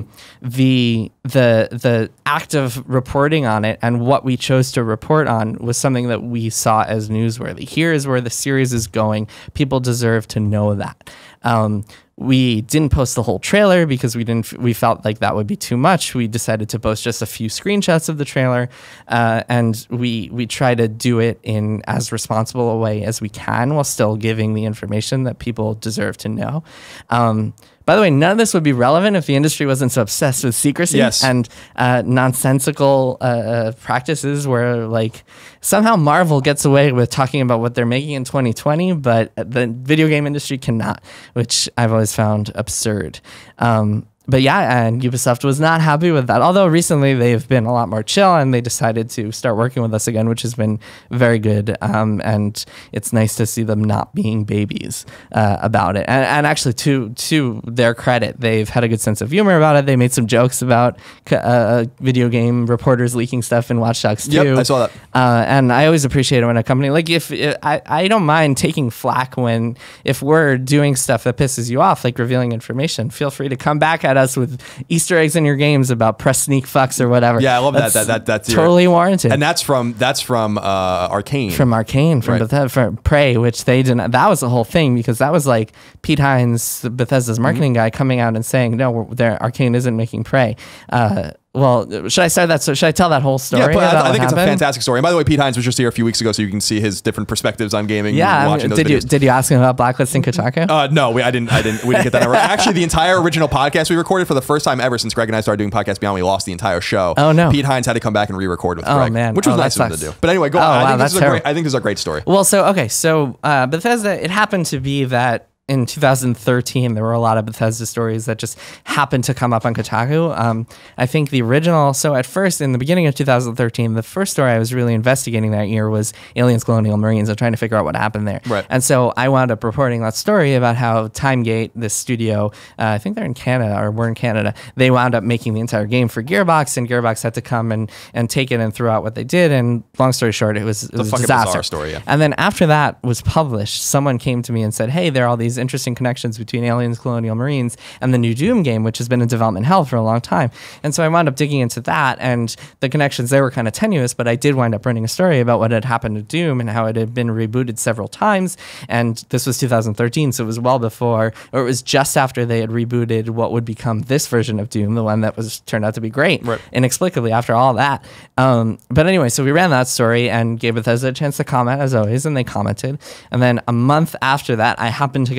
[SPEAKER 2] the the the act of reporting on it and what we chose to report on was something that we saw as newsworthy. Here is where the series is going. People deserve to know that. Um, We didn't post the whole trailer because we didn't. We felt like that would be too much. We decided to post just a few screenshots of the trailer, uh, and we we try to do it in as responsible a way as we can while still giving the information that people deserve to know. Um, By the way, none of this would be relevant if the industry wasn't so obsessed with secrecy
[SPEAKER 1] yes.
[SPEAKER 2] and uh, nonsensical uh, practices where, like, somehow Marvel gets away with talking about what they're making in twenty twenty, but the video game industry cannot, which I've always found absurd. Um, But yeah, and Ubisoft was not happy with that. Although recently they've been a lot more chill and they decided to start working with us again, which has been very good. Um, and it's nice to see them not being babies uh, about it. And, and actually, to to their credit, they've had a good sense of humor about it. They made some jokes about uh, video game reporters leaking stuff in Watch Dogs two.
[SPEAKER 1] Yep, I saw that.
[SPEAKER 2] Uh, and I always appreciate it when a company, like if I, I don't mind taking flack when, if we're doing stuff that pisses you off, like revealing information, feel free to come back at us with Easter eggs in your games about press sneak fucks or whatever.
[SPEAKER 1] Yeah, I love
[SPEAKER 2] that's
[SPEAKER 1] that. That, that that's
[SPEAKER 2] totally
[SPEAKER 1] your,
[SPEAKER 2] warranted.
[SPEAKER 1] And that's from that's from uh, Arcane.
[SPEAKER 2] From Arcane, from
[SPEAKER 1] right.
[SPEAKER 2] Bethesda, from Prey, which they didn't. That was the whole thing because that was like Pete Hines, Bethesda's marketing mm-hmm. guy, coming out and saying, "No, we're, their Arcane isn't making Prey." Uh, Well, should I start that? So should I tell that whole story?
[SPEAKER 1] Yeah, but I, I think it's
[SPEAKER 2] happened?
[SPEAKER 1] a fantastic story. And by the way, Pete Hines was just here a few weeks ago, so you can see his different perspectives on gaming.
[SPEAKER 2] Yeah,
[SPEAKER 1] watching
[SPEAKER 2] I mean,
[SPEAKER 1] those
[SPEAKER 2] did
[SPEAKER 1] videos.
[SPEAKER 2] you did you ask him about blacklisting Kotaku?
[SPEAKER 1] Uh, no, we I didn't. I didn't. We didn't get that ever. Actually, the entire original podcast we recorded for the first time ever since Greg and I started doing Podcast Beyond, we lost the entire show.
[SPEAKER 2] Oh no!
[SPEAKER 1] Pete Hines had to come back and re-record with
[SPEAKER 2] oh,
[SPEAKER 1] Greg,
[SPEAKER 2] man.
[SPEAKER 1] which was
[SPEAKER 2] oh,
[SPEAKER 1] nice of him to do. But anyway, go
[SPEAKER 2] oh,
[SPEAKER 1] on.
[SPEAKER 2] Wow,
[SPEAKER 1] I think
[SPEAKER 2] that's
[SPEAKER 1] this is a great. I think this is a great story.
[SPEAKER 2] Well, so okay, so uh, Bethesda. It happened to be that in two thousand thirteen, there were a lot of Bethesda stories that just happened to come up on Kotaku. Um, I think the original, so at first, in the beginning of two thousand thirteen, the first story I was really investigating that year was Aliens, Colonial Marines. I'm trying to figure out what happened there.
[SPEAKER 1] Right.
[SPEAKER 2] And so I wound up reporting that story about how Timegate, this studio, uh, I think they're in Canada, or we're in Canada, they wound up making the entire game for Gearbox, and Gearbox had to come and, and take it and throw out what they did. And long story short, it was, it was a disaster.
[SPEAKER 1] Bizarre story, yeah.
[SPEAKER 2] And then after that was published, someone came to me and said, hey, there are all these interesting connections between Aliens, Colonial Marines, and the new Doom game, which has been in development hell for a long time. And so I wound up digging into that, and the connections there were kind of tenuous, but I did wind up running a story about what had happened to Doom and how it had been rebooted several times. And this was two thousand thirteen, so it was well before, or it was just after they had rebooted what would become this version of Doom, the one that was turned out to be great,
[SPEAKER 1] right.
[SPEAKER 2] inexplicably after all that. Um, but anyway, so we ran that story and gave Bethesda a chance to comment, as always, and they commented. And then a month after that, I happened to get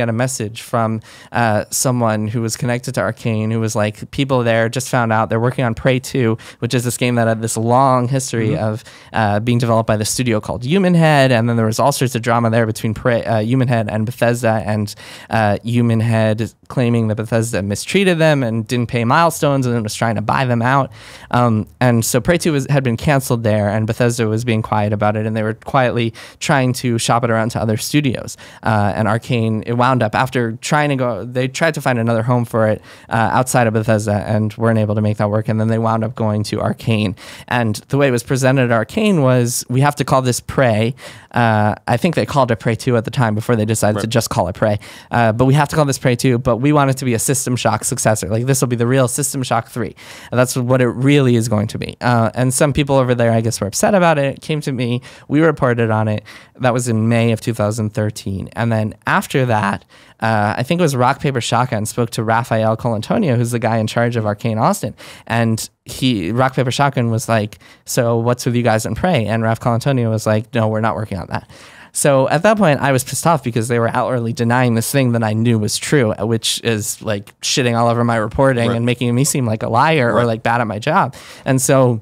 [SPEAKER 2] get a message from uh, someone who was connected to Arcane, who was like, people there just found out they're working on Prey two, which is this game that had this long history mm-hmm. of uh, being developed by the studio called Human Head, and then there was all sorts of drama there between Prey, uh, Human Head and Bethesda, and uh, Human Head claiming that Bethesda mistreated them and didn't pay milestones and was trying to buy them out. Um, and so Prey two was, had been canceled there, and Bethesda was being quiet about it, and they were quietly trying to shop it around to other studios. Uh, and Arcane, it wound up, after trying to go, they tried to find another home for it uh, outside of Bethesda and weren't able to make that work. And then they wound up going to Arcane. And the way it was presented at Arcane was, we have to call this Prey. Uh, I think they called it Prey two at the time before they decided right. to just call it Prey. Uh, but we have to call this Prey two, but we want it to be a System Shock successor. Like, this will be the real System Shock three. And that's what it really is going to be. Uh, and some people over there, I guess, were upset about it. It came to me. We reported on it. That was in May of two thousand thirteen. And then after that, uh, I think it was Rock, Paper, Shotgun spoke to Rafael Colantonio, who's the guy in charge of Arcane Austin. And he, Rock, Paper, Shotgun was like, so what's with you guys in Prey? And Raf Colantonio was like, no, we're not working on that. So at that point, I was pissed off because they were outwardly denying this thing that I knew was true, which is like shitting all over my reporting right. and making me seem like a liar right. or like bad at my job. And so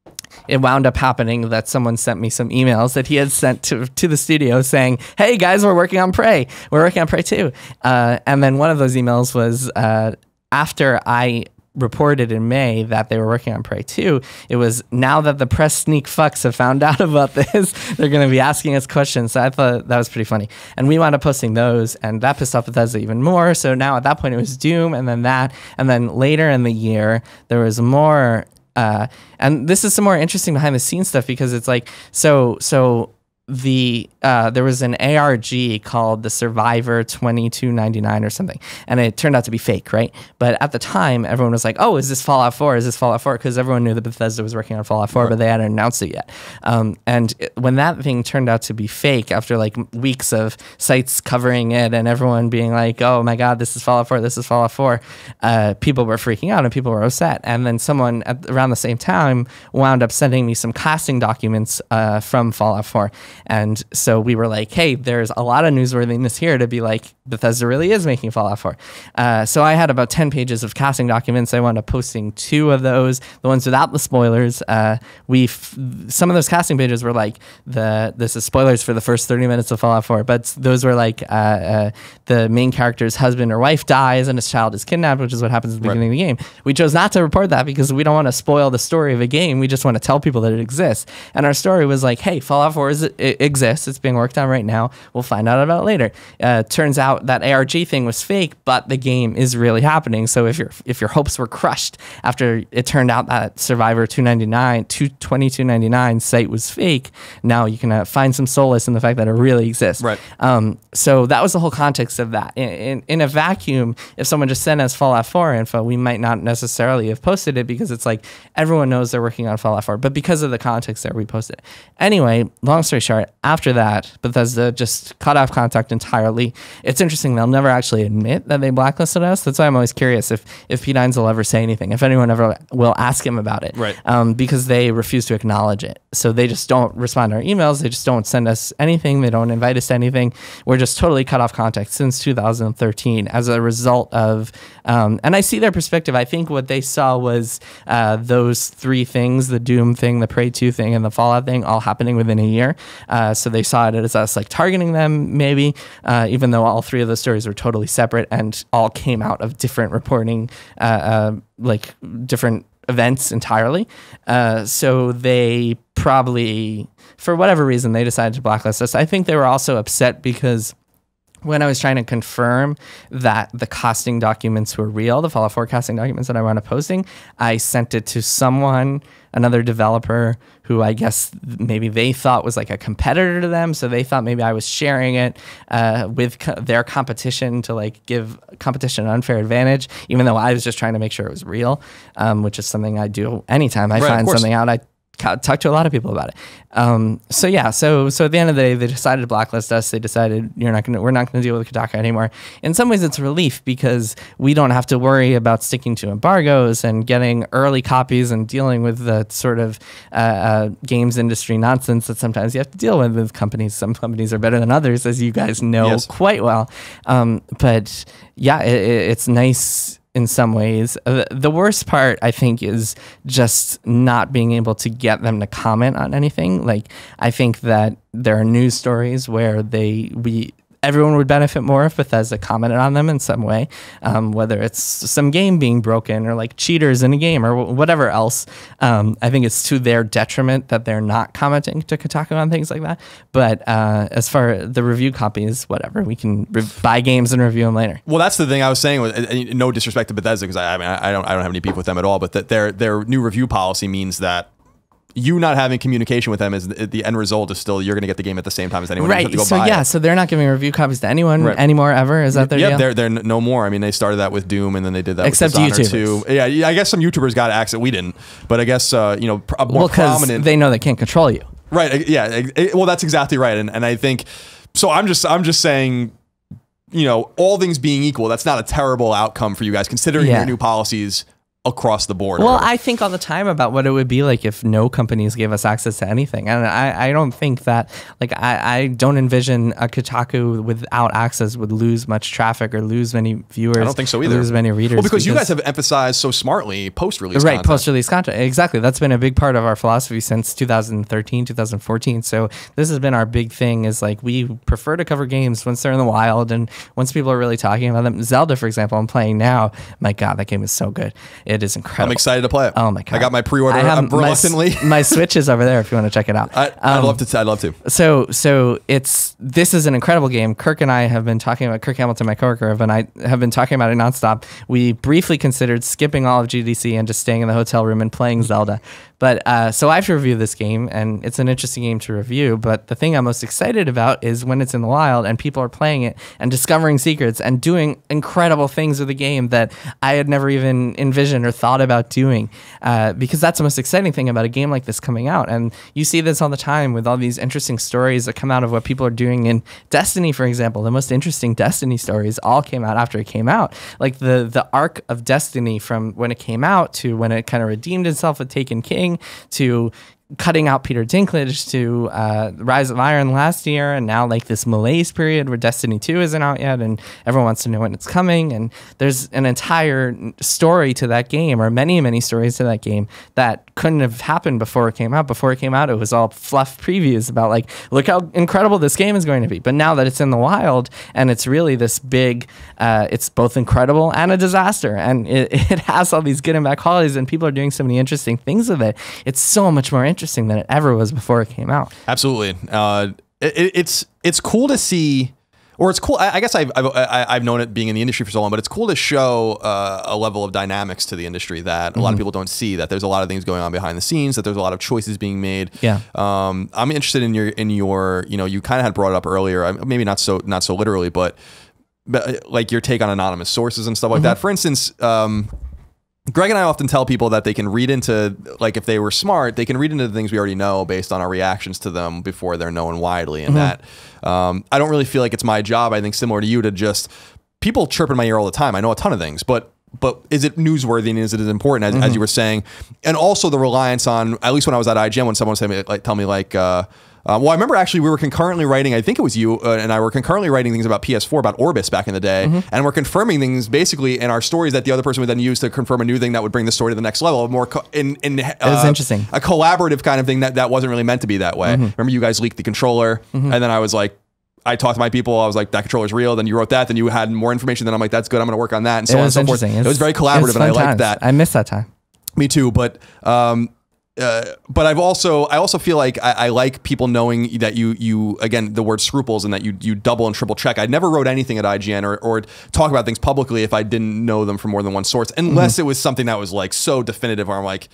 [SPEAKER 2] it wound up happening that someone sent me some emails that he had sent to, to the studio saying, hey guys, we're working on Prey. We're working on Prey two. Uh, and then one of those emails was uh, after I reported in May that they were working on Prey two, it was, now that the press sneak fucks have found out about this, they're going to be asking us questions. So I thought that was pretty funny. And we wound up posting those, and that pissed off Bethesda even more. So now at that point it was Doom, and then that, and then later in the year, there was more, uh, and this is some more interesting behind the scenes stuff, because it's like, so, so the uh, there was an A R G called the Survivor twenty-two ninety-nine or something, and it turned out to be fake, right? But at the time, everyone was like, "Oh, is this Fallout four? Is this Fallout four?" Because everyone knew that Bethesda was working on Fallout four, right. but they hadn't announced it yet. Um, and it, when that thing turned out to be fake, after like weeks of sites covering it and everyone being like, "Oh my God, this is Fallout four, this is Fallout four," uh, people were freaking out and people were upset. And then someone at, around the same time wound up sending me some casting documents uh, from Fallout four. And so we were like, hey, there's a lot of newsworthiness here to be like, Bethesda really is making Fallout four. Uh, so I had about ten pages of casting documents. I wound up posting two of those, the ones without the spoilers. Uh, we f- some of those casting pages were like, the this is spoilers for the first thirty minutes of Fallout four, but those were like uh, uh, the main character's husband or wife dies and his child is kidnapped, which is what happens at the right. beginning of the game. We chose not to report that because we don't want to spoil the story of a game. We just want to tell people that it exists. And our story was like, hey, Fallout four is, it, it exists. It's being worked on right now. We'll find out about it later. Uh, turns out that A R G thing was fake, but the game is really happening. So if your if your hopes were crushed after it turned out that Survivor two ninety-nine, twenty-two ninety-nine site was fake, now you can uh, find some solace in the fact that it really exists.
[SPEAKER 1] Right.
[SPEAKER 2] Um, so that was the whole context of that. In, in, in a vacuum, if someone just sent us Fallout four info, we might not necessarily have posted it because it's like everyone knows they're working on Fallout four, but because of the context there, we posted it. Anyway, long story short, after that, Bethesda just cut off contact entirely. It's interesting, they'll never actually admit that they blacklisted us. That's why I'm always curious if, if P Dines will ever say anything, if anyone ever will ask him about it.
[SPEAKER 1] Right.
[SPEAKER 2] Um, because they refuse to acknowledge it. So they just don't respond to our emails. They just don't send us anything. They don't invite us to anything. We're just totally cut off contact since two thousand thirteen as a result of, um, and I see their perspective. I think what they saw was uh, those three things, the Doom thing, the Prey two thing, and the Fallout thing all happening within a year. Uh, so they saw it as us like targeting them maybe, uh, even though all three of those stories were totally separate and all came out of different reporting, uh, uh, like different events entirely. Uh, so they probably, for whatever reason, they decided to blacklist us. I think they were also upset because when I was trying to confirm that the casting documents were real, the Fallout four casting documents that I wound up posting, I sent it to someone, another developer who I guess maybe they thought was like a competitor to them. So they thought maybe I was sharing it uh, with co- their competition to like give competition an unfair advantage, even though I was just trying to make sure it was real, um, which is something I do anytime I
[SPEAKER 1] right,
[SPEAKER 2] find something out. I talked to a lot of people about it. Um, so yeah, so so at the end of the day, they decided to blacklist us. They decided you're not gonna, we're not going to deal with Kotaku anymore. In some ways, it's a relief because we don't have to worry about sticking to embargoes and getting early copies and dealing with the sort of uh, uh, games industry nonsense that sometimes you have to deal with with companies. Some companies are better than others, as you guys know yes. quite well. Um, but yeah, it, it's nice. In some ways, uh, the worst part I think is just not being able to get them to comment on anything. Like I think that there are news stories where they we everyone would benefit more if Bethesda commented on them in some way, um, whether it's some game being broken or like cheaters in a game or w- whatever else. Um, I think it's to their detriment that they're not commenting to Kotaku on things like that. But uh, as far as the review copies, whatever, we can re- buy games and review them later.
[SPEAKER 1] Well, that's the thing I was saying. Was, uh, no disrespect to Bethesda, because I, I mean I don't I don't have any beef with them at all. But that their their new review policy means that you not having communication with them is the, the end result is still you're going to get the game at the same time as anyone.
[SPEAKER 2] Right.
[SPEAKER 1] To go
[SPEAKER 2] so
[SPEAKER 1] buy
[SPEAKER 2] yeah.
[SPEAKER 1] it.
[SPEAKER 2] So they're not giving review copies to anyone
[SPEAKER 1] right.
[SPEAKER 2] anymore ever. Is that their
[SPEAKER 1] yeah,
[SPEAKER 2] deal?
[SPEAKER 1] they're they're no more. I mean, they started that with Doom, and then they did that
[SPEAKER 2] Except
[SPEAKER 1] with Dishonored
[SPEAKER 2] YouTubers.
[SPEAKER 1] too. Yeah, yeah. I guess some YouTubers got access. We didn't, but I guess uh, you know a more
[SPEAKER 2] well,
[SPEAKER 1] prominent.
[SPEAKER 2] They know they can't control you.
[SPEAKER 1] Right. Yeah. It, well, that's exactly right. And and I think so. I'm just I'm just saying. You know, all things being equal, that's not a terrible outcome for you guys, considering
[SPEAKER 2] yeah.
[SPEAKER 1] your new policies across the board.
[SPEAKER 2] Well, I think all the time about what it would be like if no companies gave us access to anything. And I, I don't think that, like, I, I don't envision a Kotaku without access would lose much traffic or lose many viewers.
[SPEAKER 1] I don't think so either.
[SPEAKER 2] Lose many readers.
[SPEAKER 1] Well, because, because you guys have emphasized so smartly post-release
[SPEAKER 2] Right,
[SPEAKER 1] content.
[SPEAKER 2] post-release content. Exactly. That's been a big part of our philosophy since two thousand thirteen, two thousand fourteen. So this has been our big thing is, like, we prefer to cover games once they're in the wild and once people are really talking about them. Zelda, for example, I'm playing now. My God, that game is so good. It is incredible.
[SPEAKER 1] I'm excited to play it.
[SPEAKER 2] Oh my God.
[SPEAKER 1] I got my pre-order
[SPEAKER 2] I have
[SPEAKER 1] reluctantly.
[SPEAKER 2] My, my Switch is over there if you want to check it out.
[SPEAKER 1] I, I'd
[SPEAKER 2] um,
[SPEAKER 1] love to. I'd love to.
[SPEAKER 2] So, so it's this is an incredible game. Kirk and I have been talking about Kirk Hamilton, my coworker, and I have been talking about it nonstop. We briefly considered skipping all of G D C and just staying in the hotel room and playing Zelda. But uh, so I have to review this game, and it's an interesting game to review. But the thing I'm most excited about is when it's in the wild and people are playing it and discovering secrets and doing incredible things with the game that I had never even envisioned or thought about doing. Uh, because that's the most exciting thing about a game like this coming out. And you see this all the time with all these interesting stories that come out of what people are doing in Destiny, for example. The most interesting Destiny stories all came out after it came out. Like the the arc of Destiny from when it came out to when it kind of redeemed itself with Taken King to cutting out Peter Dinklage to uh, Rise of Iron last year, and now like this malaise period where Destiny two isn't out yet and everyone wants to know when it's coming, and there's an entire story to that game, or many many stories to that game that couldn't have happened before it came out. Before it came out, it was all fluff previews about like, look how incredible this game is going to be. But now that it's in the wild and it's really this big, uh, it's both incredible and a disaster, and it, it has all these good and bad qualities, and people are doing so many interesting things with it. It's so much more interesting than it ever was before it came out.
[SPEAKER 1] Absolutely. Uh, it, it's it's cool to see, or it's cool. I, I guess I've, I've I've known it being in the industry for so long, but it's cool to show uh, a level of dynamics to the industry that a lot mm-hmm. of people don't see. That there's a lot of things going on behind the scenes. That there's a lot of choices being made.
[SPEAKER 2] Yeah.
[SPEAKER 1] Um, I'm interested in your in your you know you kind of had brought it up earlier. Maybe not so not so literally, but but like your take on anonymous sources and stuff like mm-hmm. that. For instance. Um, Greg and I often tell people that they can read into, like, if they were smart, they can read into the things we already know based on our reactions to them before they're known widely. And mm-hmm. that um, I don't really feel like it's my job. I think similar to you to just people chirp in my ear all the time. I know a ton of things, but but is it newsworthy and is it as important as, mm-hmm. as you were saying? And also the reliance on, at least when I was at I G N, when someone would say, like, tell me like, uh, Uh, well, I remember actually we were concurrently writing, I think it was you uh, and I were concurrently writing things about P S four, about Orbis back in the day. Mm-hmm. And we're confirming things basically in our stories that the other person would then use to confirm a new thing that would bring the story to the next level. More co- in, in, uh,
[SPEAKER 2] it was interesting.
[SPEAKER 1] A collaborative kind of thing that, that wasn't really meant to be that way. Mm-hmm. Remember you guys leaked the controller mm-hmm. and then I was like, I talked to my people. I was like, that controller's real. Then you wrote that. Then you had more information. Then I'm like, that's good. I'm going to work on that. And so on and so forth. It was very collaborative and I liked that.
[SPEAKER 2] I missed that time.
[SPEAKER 1] Me too. But, um, Uh, but I've also I also feel like I, I like people knowing that you you again the word scruples and that you you double and triple check. I never wrote anything at I G N or, or talk about things publicly if I didn't know them from more than one source, unless mm-hmm. it was something that was like so definitive where I'm like,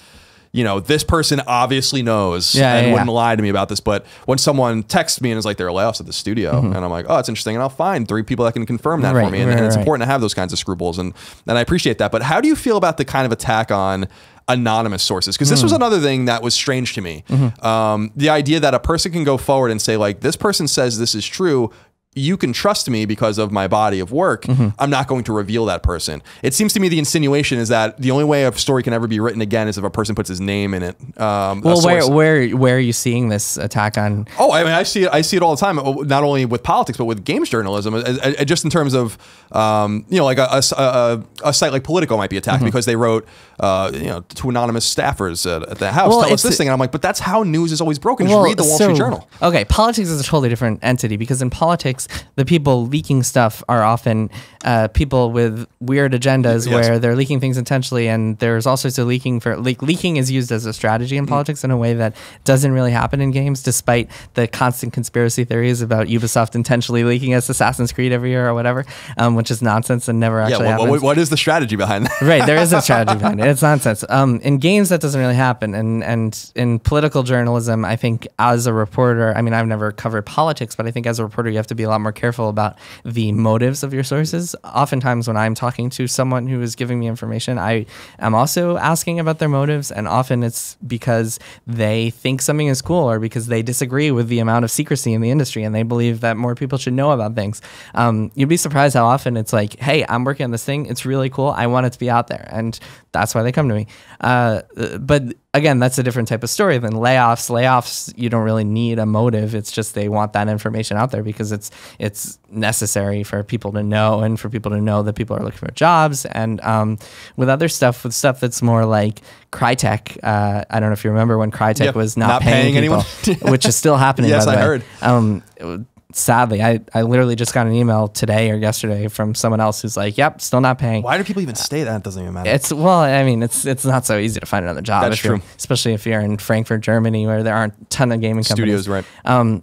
[SPEAKER 1] you know, this person obviously knows
[SPEAKER 2] Yeah,
[SPEAKER 1] and
[SPEAKER 2] yeah,
[SPEAKER 1] wouldn't
[SPEAKER 2] yeah.
[SPEAKER 1] lie to me about this. But when someone texts me and is like, there are layoffs at the studio,
[SPEAKER 2] Mm-hmm.
[SPEAKER 1] and I'm like, oh, it's interesting, and I'll find three people that can confirm that for
[SPEAKER 2] Right,
[SPEAKER 1] me, and,
[SPEAKER 2] right,
[SPEAKER 1] and it's
[SPEAKER 2] right.
[SPEAKER 1] important to have those kinds of scruples, and and I appreciate that. But how do you feel about the kind of attack on anonymous sources? Because this was another thing that was strange to me.
[SPEAKER 2] Mm-hmm.
[SPEAKER 1] Um, the idea that a person can go forward and say, like, this person says this is true, you can trust me because of my body of work.
[SPEAKER 2] Mm-hmm.
[SPEAKER 1] I'm not going to reveal that person. It seems to me the insinuation is that the only way a story can ever be written again is if a person puts his name in it. Um, a
[SPEAKER 2] Well, where
[SPEAKER 1] source.
[SPEAKER 2] where where are you seeing this attack on?
[SPEAKER 1] Oh, I mean, I see it. I see it all the time. Not only with politics, but with games journalism. uh, uh, Just in terms of, um, you know, like a, a, a, a site like Politico might be attacked
[SPEAKER 2] Mm-hmm. because
[SPEAKER 1] because they wrote, uh, you know, to anonymous staffers at, at the house,
[SPEAKER 2] Well,
[SPEAKER 1] tell us
[SPEAKER 2] it's
[SPEAKER 1] this
[SPEAKER 2] the-
[SPEAKER 1] thing, and I'm like, but that's how news is always broken. Just read the Wall Street
[SPEAKER 2] so-
[SPEAKER 1] Journal.
[SPEAKER 2] Okay, politics is a totally different entity because in politics, the people leaking stuff are often uh, people with weird agendas
[SPEAKER 1] Yes.
[SPEAKER 2] where they're leaking things intentionally, and there's all sorts of leaking for like leaking is used as a strategy in politics in a way that doesn't really happen in games, despite the constant conspiracy theories about Ubisoft intentionally leaking us Assassin's Creed every year or whatever, um, which is nonsense and never
[SPEAKER 1] Yeah,
[SPEAKER 2] actually
[SPEAKER 1] what,
[SPEAKER 2] happens.
[SPEAKER 1] what, what is the strategy behind that?
[SPEAKER 2] Right, there is a strategy behind it. It's nonsense. Um, in games, that doesn't really happen, and and in political journalism, I think as a reporter, I mean, I've never covered politics, but I think as a reporter, you have to be a lot more careful about the motives of your sources. Oftentimes, when I'm talking to someone who is giving me information, I am also asking about their motives, and often it's because they think something is cool or because they disagree with the amount of secrecy in the industry, and they believe that more people should know about things. Um, you'd be surprised how often it's like, hey, I'm working on this thing. It's really cool. I want it to be out there. And that's why they come to me. Uh, but again, that's a different type of story than layoffs. Layoffs, you don't really need a motive. It's just they want that information out there because it's it's necessary for people to know and for people to know that people are looking for jobs. And um, with other stuff, with stuff that's more like Crytek, uh, I don't know if you remember when Crytek
[SPEAKER 1] Yep,
[SPEAKER 2] was not,
[SPEAKER 1] not
[SPEAKER 2] paying,
[SPEAKER 1] paying
[SPEAKER 2] people, which is still happening.
[SPEAKER 1] Yes,
[SPEAKER 2] by the
[SPEAKER 1] I
[SPEAKER 2] way.
[SPEAKER 1] heard.
[SPEAKER 2] Um, sadly, I, I literally just got an email today or yesterday from someone else who's like, yep, still not paying.
[SPEAKER 1] Why do people even stay that? It doesn't even matter.
[SPEAKER 2] It's well, I mean, it's it's not so easy to find another job.
[SPEAKER 1] That's
[SPEAKER 2] if you're-
[SPEAKER 1] true.
[SPEAKER 2] especially if you're in Frankfurt, Germany, where there aren't a ton of gaming companies.
[SPEAKER 1] Studios, right?
[SPEAKER 2] Um,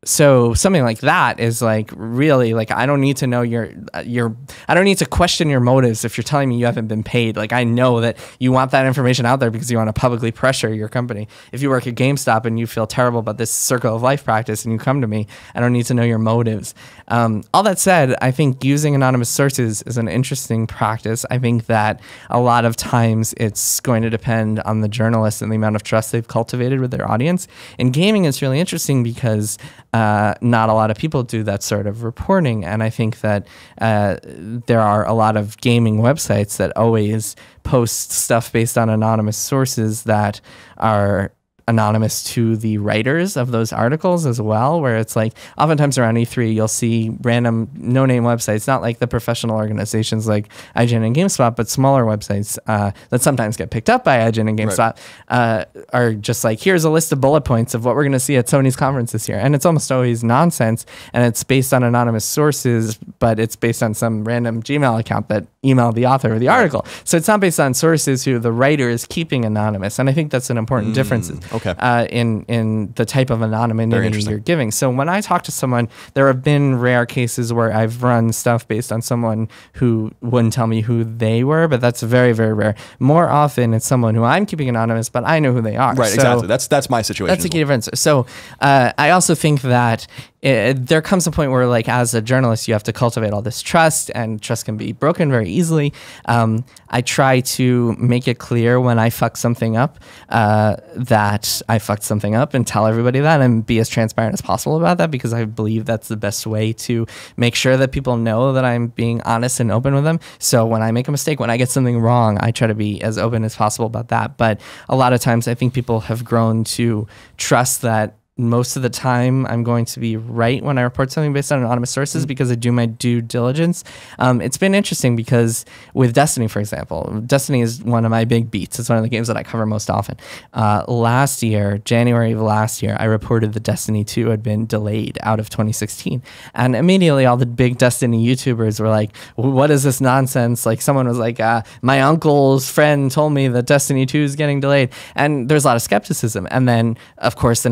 [SPEAKER 2] so something like that is like really like I don't need to know your your I don't need to question your motives if you're telling me you haven't been paid. Like I know that you want that information out there because you want to publicly pressure your company. If you work at GameStop and you feel terrible about this circle of life practice and you come to me, I don't need to know your motives. Um, all that said, I think using anonymous sources is an interesting practice. I think that a lot of times it's going to depend on the journalist and the amount of trust they've cultivated with their audience. In gaming, it's really interesting because uh, not a lot of people do that sort of reporting. And I think that uh, there are a lot of gaming websites that always post stuff based on anonymous sources that are anonymous to the writers of those articles as well, where it's like oftentimes around E three you'll see random no-name websites, not like the professional organizations like I G N and GameSpot, but smaller websites uh, that sometimes get picked up by I G N and GameSpot, right. uh, are just like, here's a list of bullet points of what we're going to see at Sony's conference this year. And it's almost always nonsense, and it's based on anonymous sources, but it's based on some random Gmail account that emailed the author of the article. So it's not based on sources who the writer is keeping anonymous. And I think that's an important mm. difference.
[SPEAKER 1] Okay.
[SPEAKER 2] Uh, in in the type of anonymity you're giving. So when I talk to someone, there have been rare cases where I've run stuff based on someone who wouldn't tell me who they were, but that's very, very rare. More often, it's someone who I'm keeping anonymous, but I know who they are.
[SPEAKER 1] Right,
[SPEAKER 2] so
[SPEAKER 1] exactly. That's that's my situation.
[SPEAKER 2] That's a key difference. So uh, I also think that it, there comes a point where, like, as a journalist, you have to cultivate all this trust, and trust can be broken very easily. Um, I try to make it clear when I fuck something up uh, that I fucked something up, and tell everybody that, and be as transparent as possible about that, because I believe that's the best way to make sure that people know that I'm being honest and open with them. So when I make a mistake, when I get something wrong, I try to be as open as possible about that. But a lot of times I think people have grown to trust that most of the time I'm going to be right when I report something based on anonymous sources, because I do my due diligence. Um, it's been interesting because with Destiny, for example, Destiny is one of my big beats. It's one of the games that I cover most often. Uh, last year, January of last year, I reported that Destiny two had been delayed out of twenty sixteen. And immediately all the big Destiny YouTubers were like, what is this nonsense? Like someone was like, uh, my uncle's friend told me that Destiny two is getting delayed. And there's a lot of skepticism. And then, of course, the next year,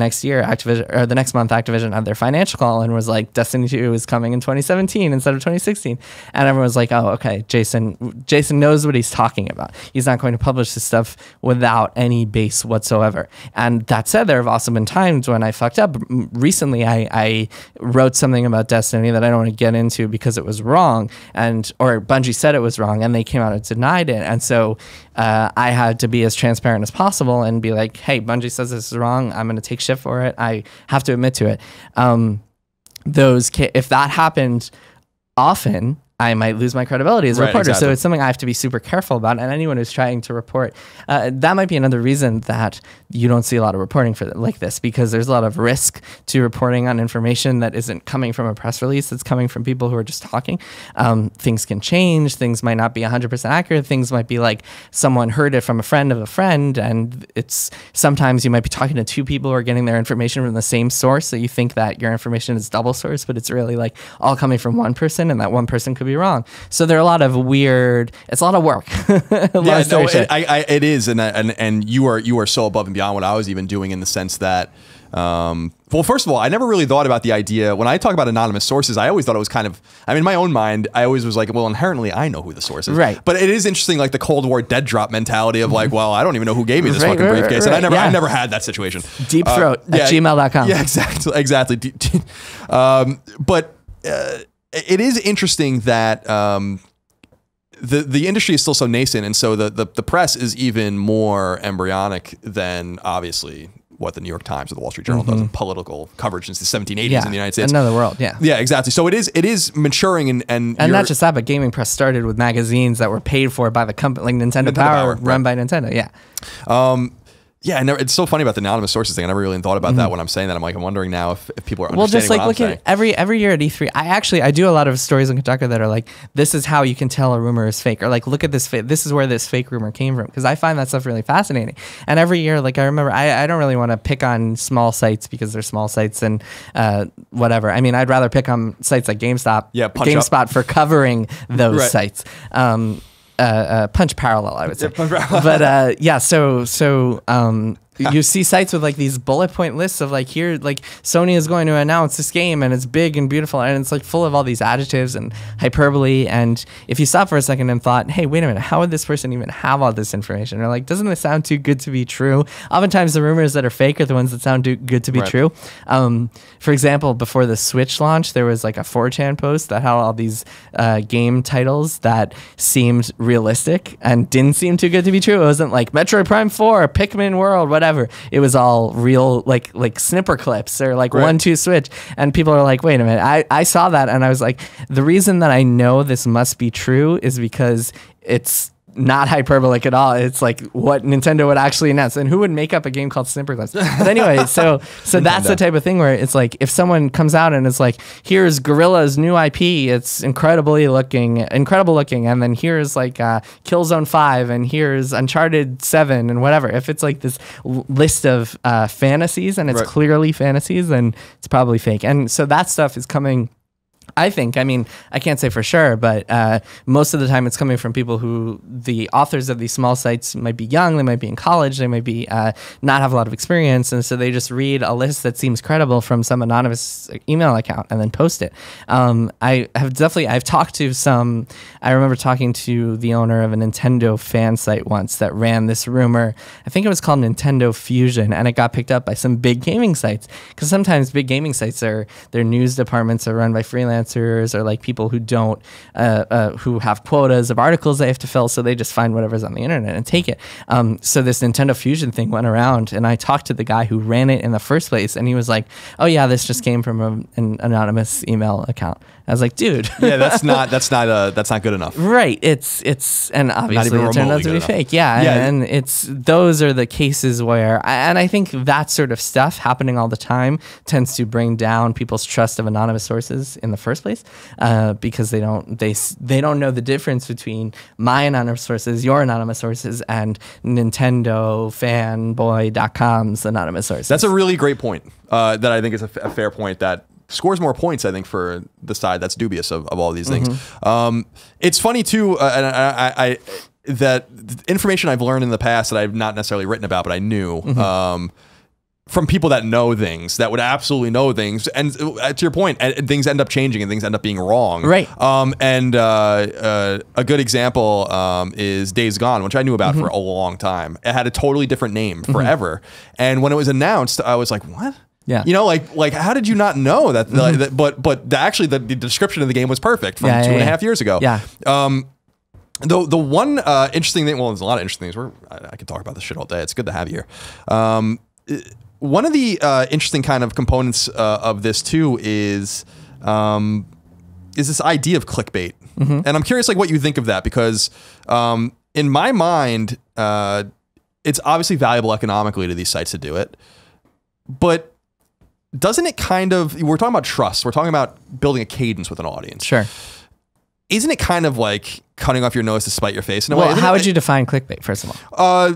[SPEAKER 2] Activision, or the next month, Activision had their financial call and was like, Destiny two is coming in twenty seventeen instead of twenty sixteen. And everyone was like, oh, okay, Jason, Jason knows what he's talking about. He's not going to publish this stuff without any base whatsoever. And that said, there have also been times when I fucked up. Recently, I, I wrote something about Destiny that I don't want to get into because it was wrong, and or Bungie said it was wrong, and they came out and denied it. And so uh, I had to be as transparent as possible and be like, hey, Bungie says this is wrong. I'm going to take shit for it. I have to admit to it. Um, those ca- if that happened often, I might lose my credibility as a
[SPEAKER 1] right,
[SPEAKER 2] reporter.
[SPEAKER 1] exactly.
[SPEAKER 2] So it's something I have to be super careful about. And anyone who's trying to report, uh, that might be another reason that you don't see a lot of reporting for like this, because there's a lot of risk to reporting on information that isn't coming from a press release. It's coming from people who are just talking. Um, things can change. Things might not be one hundred percent accurate. Things might be like someone heard it from a friend of a friend. And it's sometimes you might be talking to two people who are getting their information from the same source. So you think that your information is double sourced, but it's really like all coming from one person, and that one person could be wrong. So there are a lot of weird, it's a lot of work. a lot
[SPEAKER 1] yeah,
[SPEAKER 2] of
[SPEAKER 1] no,
[SPEAKER 2] shit.
[SPEAKER 1] it, I, I, it is. And, and, and you are, you are so above and beyond what I was even doing, in the sense that, um, well, first of all, I never really thought about the idea when I talk about anonymous sources. I always thought it was kind of, I mean, in my own mind, I always was like, well, inherently I know who the source is.
[SPEAKER 2] Right.
[SPEAKER 1] But it is interesting, like the Cold War dead drop mentality of like, well, I don't even know who gave me this
[SPEAKER 2] Right,
[SPEAKER 1] fucking
[SPEAKER 2] right,
[SPEAKER 1] briefcase.
[SPEAKER 2] right,
[SPEAKER 1] And I never,
[SPEAKER 2] yeah.
[SPEAKER 1] I never had that situation.
[SPEAKER 2] Deep throat
[SPEAKER 1] uh,
[SPEAKER 2] at
[SPEAKER 1] yeah,
[SPEAKER 2] gmail dot com.
[SPEAKER 1] Yeah, exactly. Exactly. um, but, uh, it is interesting that, um, the the industry is still so nascent, and so the, the the press is even more embryonic than obviously what the New York Times or the Wall Street Journal mm-hmm. does in political coverage since the seventeen eighties
[SPEAKER 2] yeah,
[SPEAKER 1] in the United States.
[SPEAKER 2] Another world, yeah.
[SPEAKER 1] Yeah, exactly. So it is it is maturing, and and,
[SPEAKER 2] and not just that, but gaming press started with magazines that were paid for by the company, like Nintendo, Nintendo Power, Power, run right. by Nintendo. Yeah.
[SPEAKER 1] Um, Yeah, I never, it's so funny about the anonymous sources thing. I never really thought about mm-hmm. that when I'm saying that. I'm like, I'm wondering now if, if people are
[SPEAKER 2] well,
[SPEAKER 1] understanding
[SPEAKER 2] just like
[SPEAKER 1] what I'm
[SPEAKER 2] looking
[SPEAKER 1] saying.
[SPEAKER 2] every every year at E three. I actually I do a lot of stories in Kotaku that are like, this is how you can tell a rumor is fake, or like, look at this. Fa- this is where this fake rumor came from, because I find that stuff really fascinating. And every year, like I remember, I, I don't really want to pick on small sites because they're small sites and uh, whatever. I mean, I'd rather pick on sites like GameStop,
[SPEAKER 1] yeah,
[SPEAKER 2] GameSpot
[SPEAKER 1] up.
[SPEAKER 2] for covering those
[SPEAKER 1] right.
[SPEAKER 2] sites. Um, uh, uh, Punch Parallel, I would say.
[SPEAKER 1] Yeah,
[SPEAKER 2] but uh, yeah, so so. Um, you see sites with like these bullet point lists of like, here, like Sony is going to announce this game and it's big and beautiful, and it's like full of all these adjectives and hyperbole. And if you stop for a second and thought, hey, wait a minute, how would this person even have all this information? Or like, doesn't this sound too good to be true? Oftentimes the rumors that are fake are the ones that sound too good to be right. true. Um, for example, before the Switch launch, there was like a four chan post that had all these uh, game titles that seemed realistic and didn't seem too good to be true. It wasn't like Metroid Prime four, Pikmin World, whatever. It was all real, like like snipper clips or like right. one two switch, and people are like, wait a minute, I, I saw that and I was like, the reason that I know this must be true is because it's not hyperbolic at all. It's like what Nintendo would actually announce, and who would make up a game called Snipper Clips? But anyway, so so that's the type of thing where it's like, if someone comes out and it's like, here's Gorilla's new I P, it's incredibly looking, incredible looking, and then here's like uh, Killzone five, and here's Uncharted seven, and whatever. If it's like this l- list of uh, fantasies and it's right. clearly fantasies, then it's probably fake. And so that stuff is coming. I think, I mean, I can't say for sure, but uh, most of the time it's coming from people who, the authors of these small sites might be young, they might be in college, they might be uh, not have a lot of experience, and so they just read a list that seems credible from some anonymous email account and then post it. Um, I have definitely, I've talked to some, I remember talking to the owner of a Nintendo fan site once that ran this rumor. I think it was called Nintendo Fusion, and it got picked up by some big gaming sites, because sometimes big gaming sites are, their news departments are run by freelancers or like people who don't, uh, uh, who have quotas of articles they have to fill, so they just find whatever's on the internet and take it. Um, so this Nintendo Fusion thing went around, and I talked to the guy who ran it in the first place, and he was like, oh yeah, this just came from a, an anonymous email account. I was like, dude.
[SPEAKER 1] yeah, that's not that's not uh that's not good enough.
[SPEAKER 2] Right. It's it's and obviously it turned out to be
[SPEAKER 1] enough.
[SPEAKER 2] fake. Yeah,
[SPEAKER 1] yeah.
[SPEAKER 2] And, and it's those are the cases where, and I think that sort of stuff happening all the time tends to bring down people's trust of anonymous sources in the first place, uh, because they don't they they don't know the difference between my anonymous sources, your anonymous sources, and Nintendo fanboy dot com's anonymous sources.
[SPEAKER 1] That's a really great point. Uh, that I think is a, f- a fair point that scores more points, I think, for the side that's dubious of, of all these things. Mm-hmm. Um, it's funny too, uh, and I, I, I that information I've learned in the past that I've not necessarily written about, but I knew. Mm-hmm. Um, from people that know things, that would absolutely know things, and uh, to your point, and things end up changing and things end up being wrong.
[SPEAKER 2] Right.
[SPEAKER 1] Um, and uh, uh, a good example um, is Days Gone, which I knew about mm-hmm. for a long time. It had a totally different name forever, mm-hmm. and when it was announced, I was like, "What?"
[SPEAKER 2] Yeah.
[SPEAKER 1] You know, like like how did you not know that? The,
[SPEAKER 2] mm-hmm.
[SPEAKER 1] that but but the, actually, the, the description of the game was perfect from
[SPEAKER 2] yeah,
[SPEAKER 1] two
[SPEAKER 2] yeah,
[SPEAKER 1] and a
[SPEAKER 2] yeah.
[SPEAKER 1] half years ago.
[SPEAKER 2] Yeah.
[SPEAKER 1] Um, The the one uh, interesting thing, well, there's a lot of interesting things. We're, I, I could talk about this shit all day. It's good to have you here. Um, one of the uh, interesting kind of components uh, of this too is um, is this idea of clickbait, mm-hmm. and I'm curious like what you think of that, because um, in my mind, uh, it's obviously valuable economically to these sites to do it, but doesn't it kind of? We're talking about trust. We're talking about building a cadence with an audience.
[SPEAKER 2] Sure.
[SPEAKER 1] Isn't it kind of like cutting off your nose to spite your face? In a
[SPEAKER 2] well,
[SPEAKER 1] way?
[SPEAKER 2] how
[SPEAKER 1] it,
[SPEAKER 2] would you define clickbait, first of all?
[SPEAKER 1] Uh,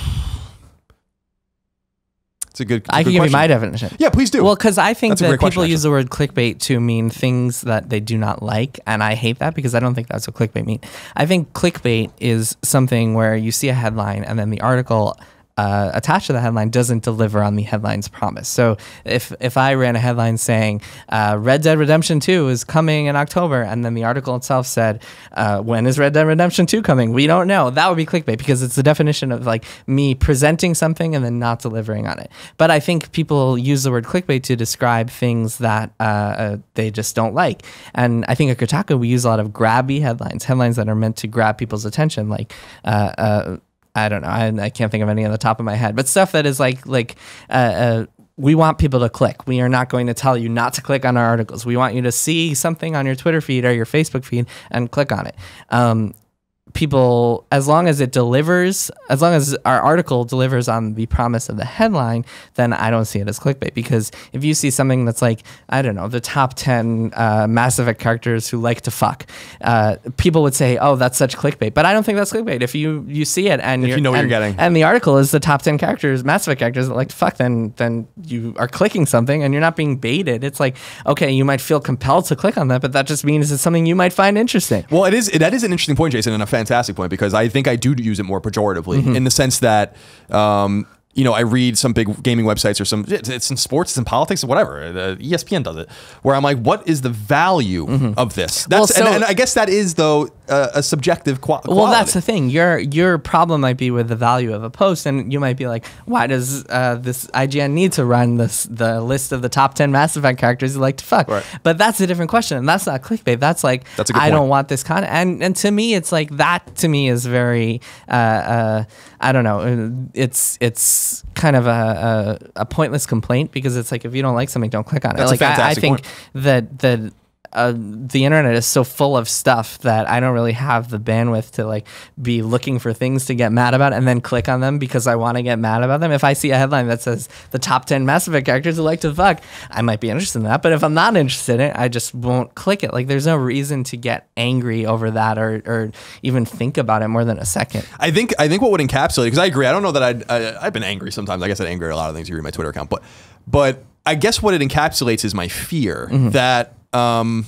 [SPEAKER 1] it's a good. It's a
[SPEAKER 2] I
[SPEAKER 1] good
[SPEAKER 2] can give
[SPEAKER 1] question.
[SPEAKER 2] you my definition.
[SPEAKER 1] Yeah, please do.
[SPEAKER 2] Well, because I think
[SPEAKER 1] That's a
[SPEAKER 2] that
[SPEAKER 1] great
[SPEAKER 2] people
[SPEAKER 1] question,
[SPEAKER 2] use the word clickbait to mean things that they do not like, and I hate that because I don't think that's what clickbait means. I think clickbait is something where you see a headline and then the article Uh, attached to the headline doesn't deliver on the headline's promise. So if if I ran a headline saying uh, Red Dead Redemption two is coming in October, and then the article itself said uh, when is Red Dead Redemption two coming? We don't know. That would be clickbait because it's the definition of like me presenting something and then not delivering on it. But I think people use the word clickbait to describe things that uh, uh, they just don't like. And I think at Kotaku we use a lot of grabby headlines, headlines that are meant to grab people's attention, like uh, uh, I don't know. I, I can't think of any on the top of my head, but stuff that is like, like, uh, uh, we want people to click. We are not going to tell you not to click on our articles. We want you to see something on your Twitter feed or your Facebook feed and click on it. Um, people, as long as it delivers, as long as our article delivers on the promise of the headline, then I don't see it as clickbait. Because if you see something that's like, I don't know, the top ten uh, Mass Effect characters who like to fuck, uh, people would say, oh, that's such clickbait. But I don't think that's clickbait. If you, you see it and
[SPEAKER 1] if
[SPEAKER 2] you're,
[SPEAKER 1] you know what
[SPEAKER 2] and,
[SPEAKER 1] you're getting,
[SPEAKER 2] and the article is the top ten characters, Mass Effect characters that like to fuck, then then you are clicking something and you're not being baited. It's like, okay, you might feel compelled to click on that, but that just means it's something you might find interesting.
[SPEAKER 1] Well, it is. That is an interesting point, Jason, and a fantastic point, because I think I do use it more pejoratively mm-hmm. in the sense that, um, you know, I read some big gaming websites or some, it's, it's in sports, it's in politics, whatever. Uh, E S P N does it, where I'm like, what is the value mm-hmm. of this? That's, well, so, and, and I guess that is, though, uh, a subjective qu- quality.
[SPEAKER 2] Well, that's the thing. Your your problem might be with the value of a post, and you might be like, why does uh, this I G N need to run this the list of the top ten Mass Effect characters you like to fuck? Right. But that's a different question, and that's not clickbait. That's like,
[SPEAKER 1] that's a good
[SPEAKER 2] I
[SPEAKER 1] point.
[SPEAKER 2] don't want this content. And, and to me, it's like, that to me is very, uh, uh, I don't know, it's it's kind of a, a, a pointless complaint, because it's like, if you don't like something, don't click on it.
[SPEAKER 1] That's
[SPEAKER 2] like,
[SPEAKER 1] a fantastic
[SPEAKER 2] I, I think
[SPEAKER 1] point.
[SPEAKER 2] that that uh, the internet is so full of stuff that I don't really have the bandwidth to like be looking for things to get mad about and then click on them because I want to get mad about them. If I see a headline that says the top ten Mass Effect characters who like to fuck, I might be interested in that. But if I'm not interested in it, I just won't click it. Like, there's no reason to get angry over that or, or even think about it more than a second.
[SPEAKER 1] I think I think what would encapsulate, because I agree. I don't know that I'd, I, I've been angry sometimes. I guess I'd angry at a lot of things. You read my Twitter account, but but I guess what it encapsulates is my fear mm-hmm. that. Um,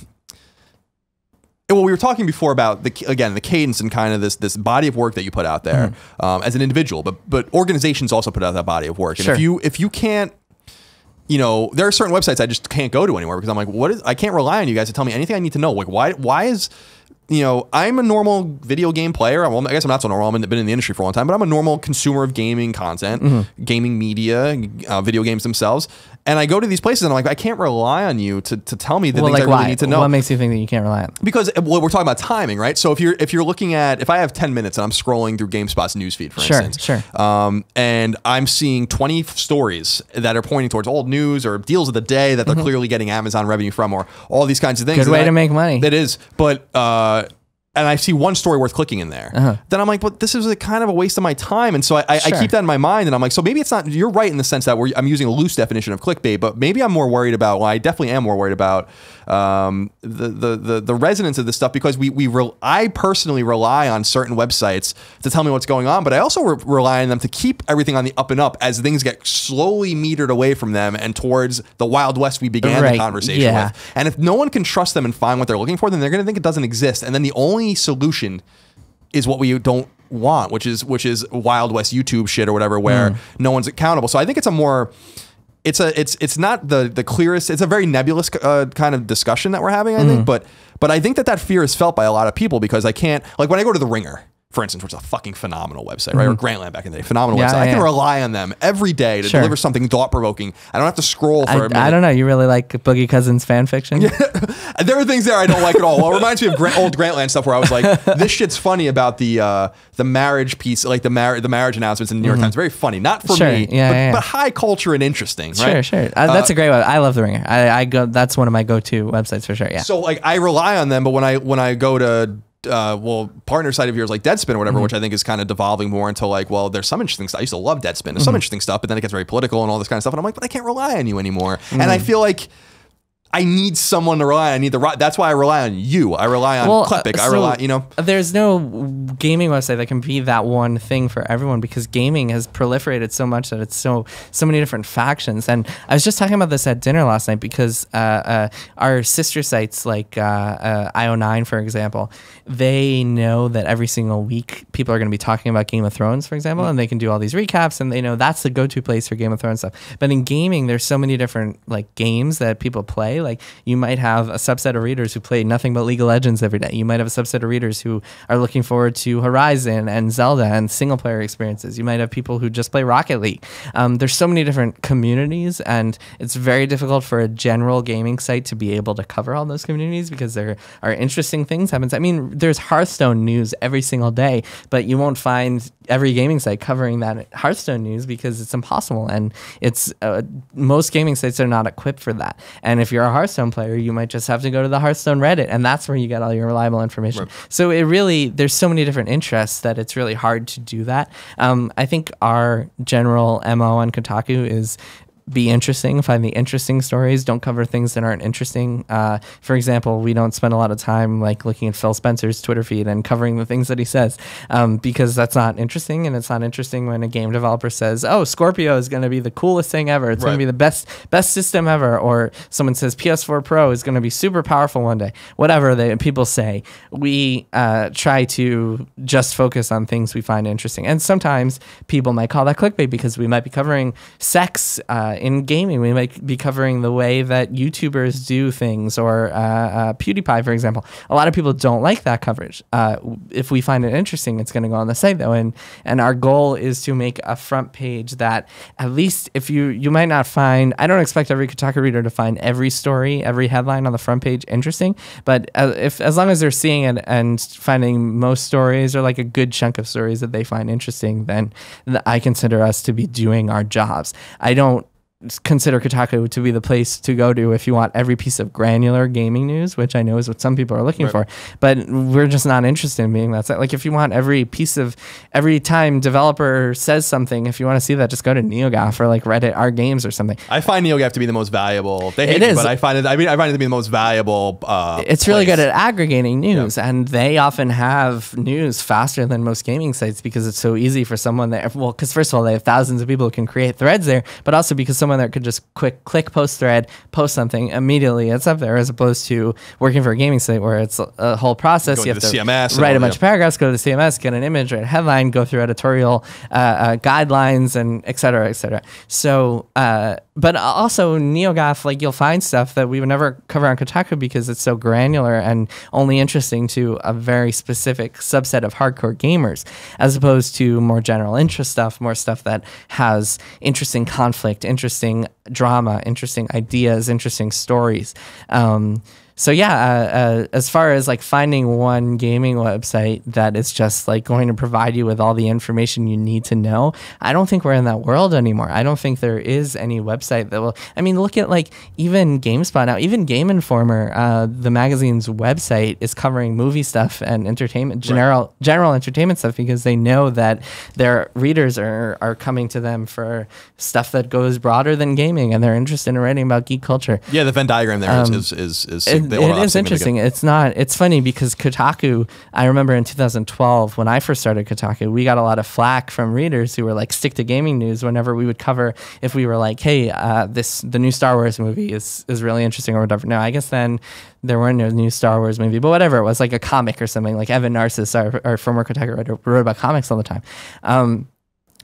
[SPEAKER 1] well, we were talking before about the again the cadence and kind of this this body of work that you put out there mm-hmm. um, as an individual, but but organizations also put out that body of work. And
[SPEAKER 2] sure.
[SPEAKER 1] if you if you can't, you know, there are certain websites I just can't go to anymore because I'm like, what is? I can't rely on you guys to tell me anything I need to know. Like, why why is you know, I'm a normal video game player. Well, I guess I'm not so normal. I've been in the industry for a long time, but I'm a normal consumer of gaming content, mm-hmm. gaming media, uh, video games themselves. And I go to these places and I'm like, I can't rely on you to, to tell me the
[SPEAKER 2] well,
[SPEAKER 1] things
[SPEAKER 2] like
[SPEAKER 1] I really
[SPEAKER 2] why?
[SPEAKER 1] need to know.
[SPEAKER 2] What makes you think that you can't rely on?
[SPEAKER 1] Because well, we're talking about timing, right? So if you're if you're looking at, if I have ten minutes and I'm scrolling through GameSpot's newsfeed, for
[SPEAKER 2] sure,
[SPEAKER 1] instance,
[SPEAKER 2] sure.
[SPEAKER 1] Um, and I'm seeing twenty stories that are pointing towards old news or deals of the day that they're mm-hmm. clearly getting Amazon revenue from, or all these kinds of things.
[SPEAKER 2] Good way
[SPEAKER 1] I,
[SPEAKER 2] to make money.
[SPEAKER 1] That is, but. Uh, and I see one story worth clicking in there, uh-huh. then I'm like, well, this is a kind of a waste of my time. And so I, I, sure. I keep that in my mind. And I'm like, so maybe it's not, you're right in the sense that we're, I'm using a loose definition of clickbait, but maybe I'm more worried about, well, I definitely am more worried about um, the, the, the, the resonance of this stuff, because we, we re- I personally rely on certain websites to tell me what's going on, but I also re- rely on them to keep everything on the up and up as things get slowly metered away from them and towards the Wild West we began
[SPEAKER 2] right.
[SPEAKER 1] the conversation
[SPEAKER 2] yeah.
[SPEAKER 1] with. And if no one can trust them and find what they're looking for, then they're going to think it doesn't exist. And then the only solution is what we don't want, which is which is Wild West YouTube shit or whatever, where mm. no one's accountable. So I think it's a more it's a it's it's not the the clearest. It's a very nebulous uh, kind of discussion that we're having, I mm-hmm. think. But but I think that that fear is felt by a lot of people because I can't, like when I go to the Ringer, for instance, which is a fucking phenomenal website, right? Mm-hmm. Or Grantland back in the day, phenomenal yeah, website. Yeah, I can yeah. rely on them every day to sure. deliver something thought provoking. I don't have to scroll for
[SPEAKER 2] I,
[SPEAKER 1] a minute.
[SPEAKER 2] I don't know. You really like Boogie Cousins fan fiction?
[SPEAKER 1] Yeah. There are things there I don't like at all. Well, it reminds me of Grant, old Grantland stuff where I was like, this shit's funny about the uh, the marriage piece, like the mar- the marriage announcements in the New York mm-hmm. Times. Very funny, not for
[SPEAKER 2] sure.
[SPEAKER 1] me,
[SPEAKER 2] yeah,
[SPEAKER 1] but,
[SPEAKER 2] yeah.
[SPEAKER 1] but high culture and interesting.
[SPEAKER 2] Sure,
[SPEAKER 1] right?
[SPEAKER 2] sure. Uh, that's uh, a great one. I love the Ringer. I, I go. That's one of my go-to websites for sure. Yeah.
[SPEAKER 1] So like I rely on them, but when I when I go to Uh, well, partner side of yours like Deadspin or whatever, mm-hmm. which I think is kind of devolving more into like, well, there's some interesting stuff. I used to love Deadspin. There's mm-hmm. some interesting stuff, but then it gets very political and all this kind of stuff. And I'm like, but I can't rely on you anymore. Mm-hmm. And I feel like I need someone to rely on. I need the That's why I rely on you. I rely on
[SPEAKER 2] well,
[SPEAKER 1] Kleppic.
[SPEAKER 2] Uh,
[SPEAKER 1] I
[SPEAKER 2] so
[SPEAKER 1] rely, you know.
[SPEAKER 2] There's no gaming website that can be that one thing for everyone because gaming has proliferated so much that it's so so many different factions. And I was just talking about this at dinner last night because uh, uh, our sister sites like uh, uh, I O nine, for example, they know that every single week people are going to be talking about Game of Thrones, for example, mm-hmm. and they can do all these recaps, and they know that's the go-to place for Game of Thrones stuff. But in gaming, there's so many different like games that people play. Like you might have a subset of readers who play nothing but League of Legends every day. You might have a subset of readers who are looking forward to Horizon and Zelda and single player experiences. You might have people who just play Rocket League. Um, there's so many different communities, and it's very difficult for a general gaming site to be able to cover all those communities because there are interesting things happen. I mean, there's Hearthstone news every single day, but you won't find every gaming site covering that Hearthstone news because it's impossible, and it's uh, most gaming sites are not equipped for that. And if you're a Hearthstone player, you might just have to go to the Hearthstone Reddit, and that's where you get all your reliable information. Right. So it really, there's so many different interests that it's really hard to do that. Um, I think our general M O on Kotaku is be interesting, find the interesting stories, don't cover things that aren't interesting. Uh, for example, we don't spend a lot of time like looking at Phil Spencer's Twitter feed and covering the things that he says um, because that's not interesting, and it's not interesting when a game developer says, oh, Scorpio is going to be the coolest thing ever. It's right. going to be the best best system ever. Or someone says P S four Pro is going to be super powerful one day. Whatever they, people say, we uh, try to just focus on things we find interesting. And sometimes people might call that clickbait because we might be covering sex uh, in gaming. We might be covering the way that YouTubers do things, or uh, uh, PewDiePie, for example. A lot of people don't like that coverage. Uh, if we find it interesting, it's going to go on the site, though. And and our goal is to make a front page that at least if you, you might not find, I don't expect every Kotaku reader to find every story, every headline on the front page interesting, but uh, if as long as they're seeing it and finding most stories or like a good chunk of stories that they find interesting, then I consider us to be doing our jobs. I don't consider Kotaku to be the place to go to if you want every piece of granular gaming news, which I know is what some people are looking right. for, but we're just not interested in being that. Like if you want every piece of, every time developer says something, if you want to see that, just go to NeoGAF or like Reddit, Our Games or something.
[SPEAKER 1] I find NeoGAF to be the most valuable. They hate
[SPEAKER 2] it
[SPEAKER 1] me,
[SPEAKER 2] is.
[SPEAKER 1] but I find it, I mean, I find it to be the most valuable uh,
[SPEAKER 2] It's really
[SPEAKER 1] place.
[SPEAKER 2] good at aggregating news,
[SPEAKER 1] yeah.
[SPEAKER 2] and they often have news faster than most gaming sites because it's so easy for someone that, well, because first of all, they have thousands of people who can create threads there, but also because someone there could just quick click post thread, post something immediately, it's up there, as opposed to working for a gaming site where it's a whole process.
[SPEAKER 1] Going
[SPEAKER 2] you have
[SPEAKER 1] to,
[SPEAKER 2] to
[SPEAKER 1] C M S
[SPEAKER 2] write a bunch
[SPEAKER 1] yeah.
[SPEAKER 2] of paragraphs, go to the C M S, get an image, write a headline, go through editorial uh, uh, guidelines, and et cetera, et cetera. So, uh, but also NeoGAF, like you'll find stuff that we would never cover on Kotaku because it's so granular and only interesting to a very specific subset of hardcore gamers, as opposed to more general interest stuff, more stuff that has interesting conflict, interesting drama, interesting ideas, interesting stories. Um, so yeah, uh, uh, as far as like finding one gaming website that is just like going to provide you with all the information you need to know, I don't think we're in that world anymore. I don't think there is any website that will, I mean, look at like even GameSpot now, even Game Informer, uh, the magazine's website is covering movie stuff and entertainment, general right. general entertainment stuff, because they know that their readers are, are coming to them for stuff that goes broader than gaming, and they're interested in writing about geek culture.
[SPEAKER 1] Yeah, the Venn diagram there um, is, is, is, is
[SPEAKER 2] it, it is interesting. It's not, it's funny because Kotaku, I remember in two thousand twelve when I first started Kotaku, we got a lot of flack from readers who were like, stick to gaming news whenever we would cover, if we were like, hey, uh, this, the new Star Wars movie is, is really interesting or whatever. No, I guess then there weren't no new Star Wars movie, but whatever, it was like a comic or something, like Evan Narcissus, our, our former Kotaku writer, wrote about comics all the time. Um,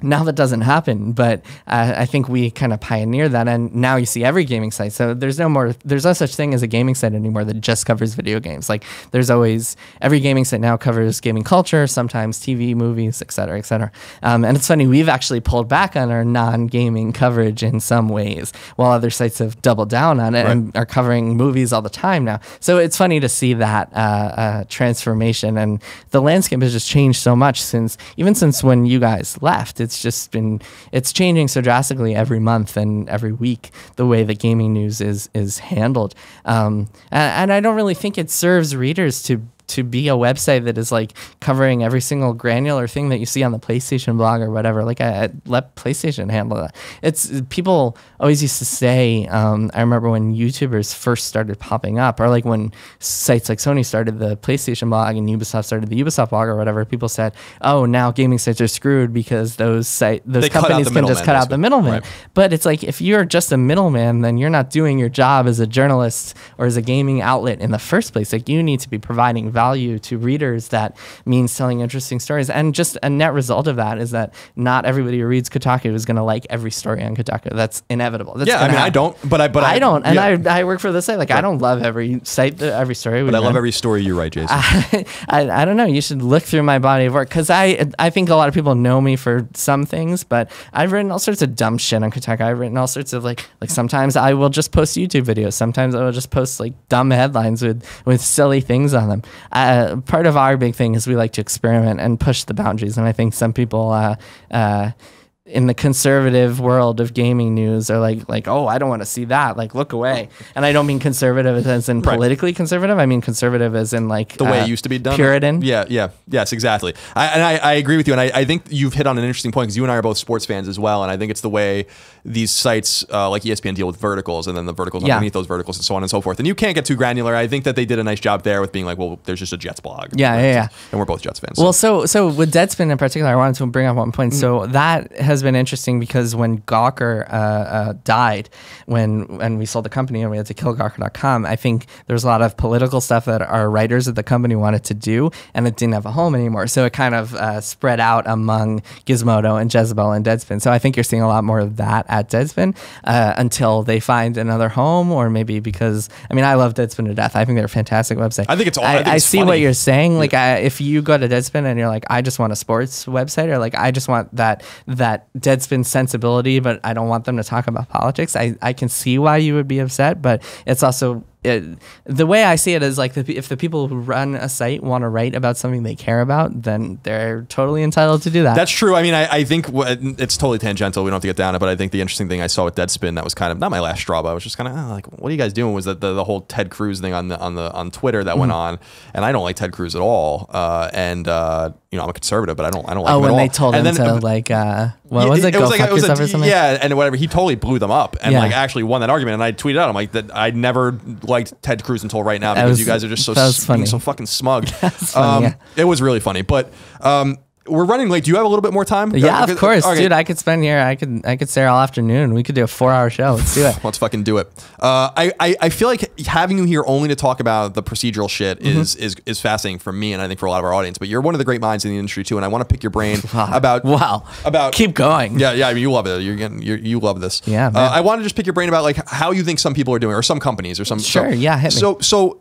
[SPEAKER 2] Now that doesn't happen, but uh, I think we kind of pioneered that, and now you see every gaming site. So there's no more, there's no such thing as a gaming site anymore that just covers video games. Like there's always, every gaming site now covers gaming culture, sometimes T V, movies, et cetera, et cetera. Um, and it's funny, we've actually pulled back on our non-gaming coverage in some ways, while other sites have doubled down on it, right, and are covering movies all the time now. So it's funny to see that uh, uh, transformation, and the landscape has just changed so much since, even since when you guys left. It's It's just been, it's changing so drastically every month and every week, the way that gaming news is is handled. Um, and, and I don't really think it serves readers to to be a website that is like covering every single granular thing that you see on the PlayStation blog or whatever. Like I, I let PlayStation handle that. It's people always used to say, um, I remember when YouTubers first started popping up, or like when sites like Sony started the PlayStation blog and Ubisoft started the Ubisoft blog or whatever, people said, oh, now gaming sites are screwed because those site those
[SPEAKER 1] They
[SPEAKER 2] companies can just cut out the middleman.
[SPEAKER 1] Right.
[SPEAKER 2] But it's like, if you're just a middleman, then you're not doing your job as a journalist or as a gaming outlet in the first place. Like you need to be providing value to readers. That means telling interesting stories, and just a net result of that is that not everybody who reads Kotaku is going to like every story on Kotaku. That's inevitable. That's
[SPEAKER 1] yeah, I mean, happen. I don't, but I, but I,
[SPEAKER 2] I don't, and
[SPEAKER 1] yeah.
[SPEAKER 2] I, I work for the site. Like, right. I don't love every site, every story.
[SPEAKER 1] But I love every story you write, Jason.
[SPEAKER 2] I, I, I don't know. You should look through my body of work, because I, I think a lot of people know me for some things, but I've written all sorts of dumb shit on Kotaku. I've written all sorts of like, like sometimes I will just post YouTube videos. Sometimes I will just post like dumb headlines with, with silly things on them. Uh, part of our big thing is we like to experiment and push the boundaries, and I think some people uh, uh, in the conservative world of gaming news are like, like, oh, I don't want to see that. Like, look away. And I don't mean conservative as in politically right. conservative. I mean conservative as in like
[SPEAKER 1] the way
[SPEAKER 2] uh,
[SPEAKER 1] it used to be done.
[SPEAKER 2] Puritan.
[SPEAKER 1] Yeah, yeah, yes, exactly. I, and I, I agree with you, and I, I think you've hit on an interesting point, because you and I are both sports fans as well, and I think it's the way these sites uh, like E S P N deal with verticals, and then the verticals yeah. underneath those verticals, and so on and so forth. And you can't get too granular. I think that they did a nice job there with being like, well, there's just a Jets blog.
[SPEAKER 2] Yeah,
[SPEAKER 1] right?
[SPEAKER 2] yeah, yeah.
[SPEAKER 1] And we're both Jets fans.
[SPEAKER 2] Well, so so with Deadspin in particular, I wanted to bring up one point. Mm-hmm. So that has been interesting, because when Gawker uh, uh, died, when when we sold the company and we had to kill Gawker dot com, I think there's a lot of political stuff that our writers at the company wanted to do, and it didn't have a home anymore. So it kind of uh, spread out among Gizmodo and Jezebel and Deadspin. So I think you're seeing a lot more of that at Deadspin uh, until they find another home, or maybe because, I mean, I love Deadspin to death. I think they're a fantastic website.
[SPEAKER 1] I think it's all.
[SPEAKER 2] I,
[SPEAKER 1] I, think
[SPEAKER 2] I
[SPEAKER 1] it's
[SPEAKER 2] see
[SPEAKER 1] funny.
[SPEAKER 2] what you're saying. Like, I, if you go to Deadspin and you're like, I just want a sports website, or like, I just want that that Deadspin sensibility, but I don't want them to talk about politics, I, I can see why you would be upset, but it's also, it, the way I see it is like, the, if the people who run a site want to write about something they care about, then they're totally entitled to do that.
[SPEAKER 1] That's true. I mean, I, I think w- it's totally tangential. We don't have to get down it, but I think the interesting thing I saw with Deadspin that was kind of not my last straw, but I was just kind of oh, like, what are you guys doing? Was that the, the whole Ted Cruz thing on the on the on Twitter that mm-hmm. went on, and I don't like Ted Cruz at all. Uh, and uh, you know, I'm a conservative, but I don't I don't like
[SPEAKER 2] oh,
[SPEAKER 1] him at
[SPEAKER 2] when
[SPEAKER 1] all.
[SPEAKER 2] they told
[SPEAKER 1] and
[SPEAKER 2] him
[SPEAKER 1] then,
[SPEAKER 2] to like, uh, what
[SPEAKER 1] yeah,
[SPEAKER 2] was it?
[SPEAKER 1] it
[SPEAKER 2] Go
[SPEAKER 1] was like,
[SPEAKER 2] fuck
[SPEAKER 1] it was
[SPEAKER 2] yourself
[SPEAKER 1] a,
[SPEAKER 2] or something?
[SPEAKER 1] Yeah, and whatever. He totally blew them up, and
[SPEAKER 2] yeah.
[SPEAKER 1] like actually won that argument. And I tweeted out, I'm like, that I never liked Ted Cruz until right now, because
[SPEAKER 2] was,
[SPEAKER 1] you guys are just so
[SPEAKER 2] being
[SPEAKER 1] funny. so fucking smug.
[SPEAKER 2] funny,
[SPEAKER 1] um,
[SPEAKER 2] yeah.
[SPEAKER 1] It was really funny, but. Um, We're running late. Do you have a little bit more time?
[SPEAKER 2] Yeah,
[SPEAKER 1] uh,
[SPEAKER 2] of course,
[SPEAKER 1] okay.
[SPEAKER 2] dude. I could spend here. I could. I could stay all afternoon. We could do a four-hour show. Let's do it.
[SPEAKER 1] Let's fucking do it. Uh, I, I I feel like having you here only to talk about the procedural shit mm-hmm. is is is fascinating for me, and I think for a lot of our audience. But you're one of the great minds in the industry too, and I want to pick your brain
[SPEAKER 2] wow.
[SPEAKER 1] about
[SPEAKER 2] wow
[SPEAKER 1] about
[SPEAKER 2] keep going.
[SPEAKER 1] Yeah, yeah. I mean, you love it. You're getting you you love this.
[SPEAKER 2] Yeah.
[SPEAKER 1] Uh, I want to just pick your brain about like how you think some people are doing, or some companies, or some.
[SPEAKER 2] Sure.
[SPEAKER 1] So,
[SPEAKER 2] yeah. Hit me.
[SPEAKER 1] So so,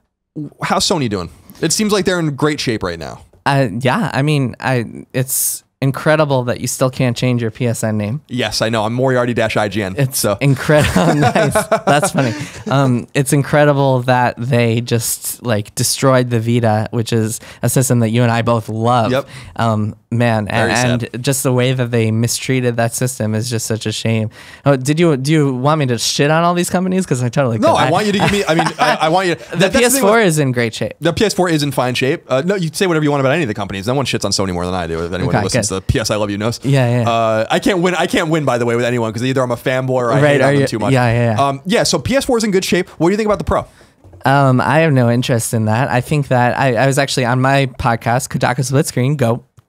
[SPEAKER 1] how's Sony doing? It seems like they're in great shape right now.
[SPEAKER 2] Uh, yeah, I mean, I it's incredible that you still can't change your P S N name.
[SPEAKER 1] Yes, I know. I'm Moriarty-I G N.
[SPEAKER 2] It's
[SPEAKER 1] so.
[SPEAKER 2] incredible. Nice. That's funny. Um, it's incredible that they just like destroyed the Vita, which is a system that you and I both love.
[SPEAKER 1] Yep.
[SPEAKER 2] Um, man,
[SPEAKER 1] Very
[SPEAKER 2] and,
[SPEAKER 1] sad.
[SPEAKER 2] and just the way that they mistreated that system is just such a shame. Oh, did you do you want me to shit on all these companies? Because I totally
[SPEAKER 1] no.
[SPEAKER 2] could.
[SPEAKER 1] I want you to give me. I mean, I, I want you. To,
[SPEAKER 2] the
[SPEAKER 1] that,
[SPEAKER 2] P S four
[SPEAKER 1] the
[SPEAKER 2] is in great shape.
[SPEAKER 1] The P S four is in fine shape. Uh, no, you say whatever you want about any of the companies. No one shits on Sony more than I do. If anyone
[SPEAKER 2] Okay,
[SPEAKER 1] who listens
[SPEAKER 2] good.
[SPEAKER 1] to P S I Love You knows.
[SPEAKER 2] Yeah, yeah.
[SPEAKER 1] Uh, I can't win. I can't win, by the way, with anyone, because either I'm a fanboy or I
[SPEAKER 2] Right,
[SPEAKER 1] hate on
[SPEAKER 2] you,
[SPEAKER 1] them too much.
[SPEAKER 2] Yeah, yeah, yeah.
[SPEAKER 1] Um, yeah. So P S four is in good shape. What do you think about the Pro?
[SPEAKER 2] Um, I have no interest in that. I think that I, I was actually on my podcast, Kotaku Split Screen. Go, go.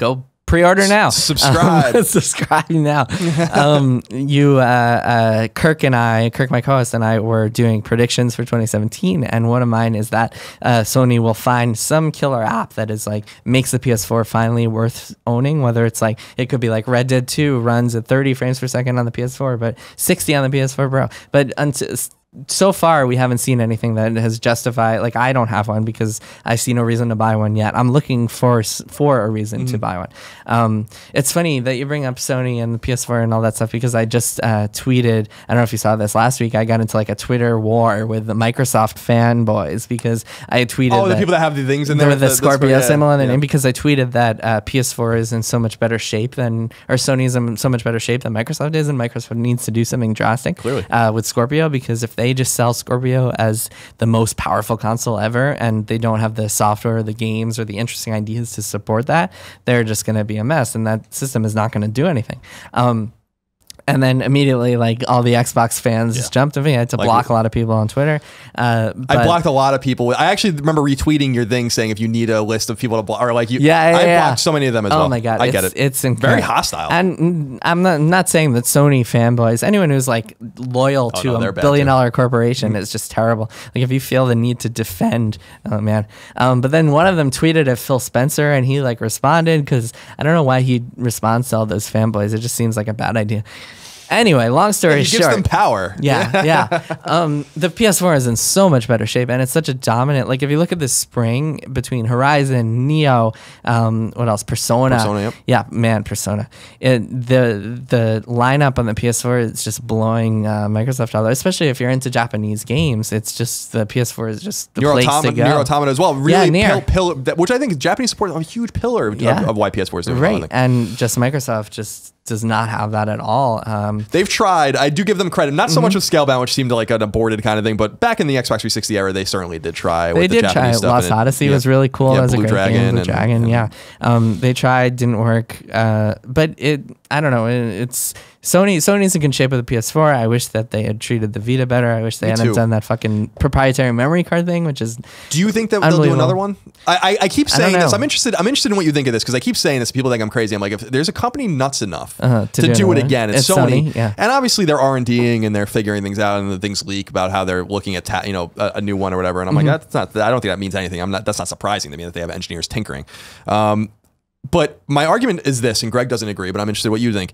[SPEAKER 2] Pre-order now.
[SPEAKER 1] S- subscribe.
[SPEAKER 2] Um, subscribe now. um, you, uh, uh, Kirk and I, Kirk, my co-host, and I were doing predictions for twenty seventeen, and one of mine is that uh, Sony will find some killer app that is like makes the P S four finally worth owning. Whether it's like it could be like Red Dead two runs at thirty frames per second on the P S four, but sixty on the P S four Pro. But until so far, we haven't seen anything that has justified. Like, I don't have one because I see no reason to buy one yet. I'm looking for for a reason mm-hmm. to buy one. Um, it's funny that you bring up Sony and the P S four and all that stuff because I just uh, tweeted. I don't know if you saw this last week. I got into like a Twitter war with the Microsoft fanboys because I tweeted.
[SPEAKER 1] Oh, the
[SPEAKER 2] that,
[SPEAKER 1] people that have the things in there
[SPEAKER 2] with the, the Scorpio
[SPEAKER 1] yeah,
[SPEAKER 2] symbol in their
[SPEAKER 1] yeah.
[SPEAKER 2] name because I tweeted that uh, P S four is in so much better shape than, or Sony is in so much better shape than Microsoft is, and Microsoft needs to do something drastic
[SPEAKER 1] Clearly.
[SPEAKER 2] Uh, with Scorpio because if they just sell Scorpio as the most powerful console ever and they don't have the software or the games or the interesting ideas to support that, they're just going to be a mess and that system is not going to do anything. Um, and then immediately, like all the Xbox fans
[SPEAKER 1] yeah.
[SPEAKER 2] just jumped at me. I had to
[SPEAKER 1] like
[SPEAKER 2] block
[SPEAKER 1] it.
[SPEAKER 2] a lot of people on Twitter. Uh,
[SPEAKER 1] I blocked a lot of people. I actually remember retweeting your thing saying if you need a list of people to block, or like you.
[SPEAKER 2] Yeah, yeah
[SPEAKER 1] I
[SPEAKER 2] yeah.
[SPEAKER 1] blocked so many of them as
[SPEAKER 2] oh
[SPEAKER 1] well.
[SPEAKER 2] Oh my god,
[SPEAKER 1] I
[SPEAKER 2] it's,
[SPEAKER 1] get it.
[SPEAKER 2] It's incredible.
[SPEAKER 1] Very hostile.
[SPEAKER 2] And I'm not I'm not saying that Sony fanboys, anyone who's like loyal
[SPEAKER 1] oh,
[SPEAKER 2] to
[SPEAKER 1] no,
[SPEAKER 2] a billion
[SPEAKER 1] too.
[SPEAKER 2] dollar corporation, mm-hmm. is just terrible. Like if you feel the need to defend, oh man. Um, but then one of them tweeted at Phil Spencer, and he like responded because I don't know why he responds to all those fanboys. It just seems like a bad idea. Anyway, long story
[SPEAKER 1] it
[SPEAKER 2] short.
[SPEAKER 1] gives them power.
[SPEAKER 2] Yeah, yeah. Um, the P S four is in so much better shape, and it's such a dominant. Like if you look at this spring between Horizon, Neo, um, what else? Persona.
[SPEAKER 1] Persona, yep.
[SPEAKER 2] Yeah, man, Persona. It, the the lineup on the P S four is just blowing uh, Microsoft out there. Especially if you're into Japanese games, it's just the P S four is just the
[SPEAKER 1] Nier
[SPEAKER 2] place
[SPEAKER 1] Automata,
[SPEAKER 2] to go.
[SPEAKER 1] Nier Automata as well. Really,
[SPEAKER 2] yeah, Nier.
[SPEAKER 1] pill, pill, which I think Japanese support is a huge pillar of,
[SPEAKER 2] yeah.
[SPEAKER 1] of, of why P S four is doing
[SPEAKER 2] right,
[SPEAKER 1] well,
[SPEAKER 2] and just Microsoft just does not have that at all. Um,
[SPEAKER 1] They've tried. I do give them credit. Not so mm-hmm. much with Scalebound, which seemed like an aborted kind of thing, but back in the Xbox three sixty era, they certainly did try.
[SPEAKER 2] They
[SPEAKER 1] with
[SPEAKER 2] did
[SPEAKER 1] the
[SPEAKER 2] try.
[SPEAKER 1] Japanese stuff.
[SPEAKER 2] Lost Odyssey
[SPEAKER 1] it,
[SPEAKER 2] was
[SPEAKER 1] yeah.
[SPEAKER 2] really cool.
[SPEAKER 1] Yeah,
[SPEAKER 2] It was
[SPEAKER 1] Blue
[SPEAKER 2] a great
[SPEAKER 1] Dragon
[SPEAKER 2] game. Blue
[SPEAKER 1] and,
[SPEAKER 2] Dragon,
[SPEAKER 1] and,
[SPEAKER 2] yeah. Um, they tried, didn't work. Uh, but it, I don't know. It, it's Sony. Sony's in good shape with the P S four. I wish that they had treated the Vita better. I wish they
[SPEAKER 1] Me
[SPEAKER 2] hadn't
[SPEAKER 1] too.
[SPEAKER 2] done that fucking proprietary memory card thing, which is.
[SPEAKER 1] Do you think that they'll do another one? I, I, I keep saying
[SPEAKER 2] I
[SPEAKER 1] this. I'm interested. I'm interested in what you think of this because I keep saying this. People think I'm crazy. I'm like, if there's a company nuts enough
[SPEAKER 2] uh-huh,
[SPEAKER 1] to,
[SPEAKER 2] to
[SPEAKER 1] do,
[SPEAKER 2] do
[SPEAKER 1] it
[SPEAKER 2] it
[SPEAKER 1] again, it's,
[SPEAKER 2] it's
[SPEAKER 1] Sony.
[SPEAKER 2] Sony, yeah.
[SPEAKER 1] And obviously they're R&Ding and they're figuring things out and the things leak about how they're looking at ta- you know a, a new one or whatever. And I'm
[SPEAKER 2] mm-hmm.
[SPEAKER 1] like, that's not. I don't think that means anything. I'm not. That's not surprising to me that they have engineers tinkering. Um, but my argument is this, and Greg doesn't agree, but I'm interested in what you think.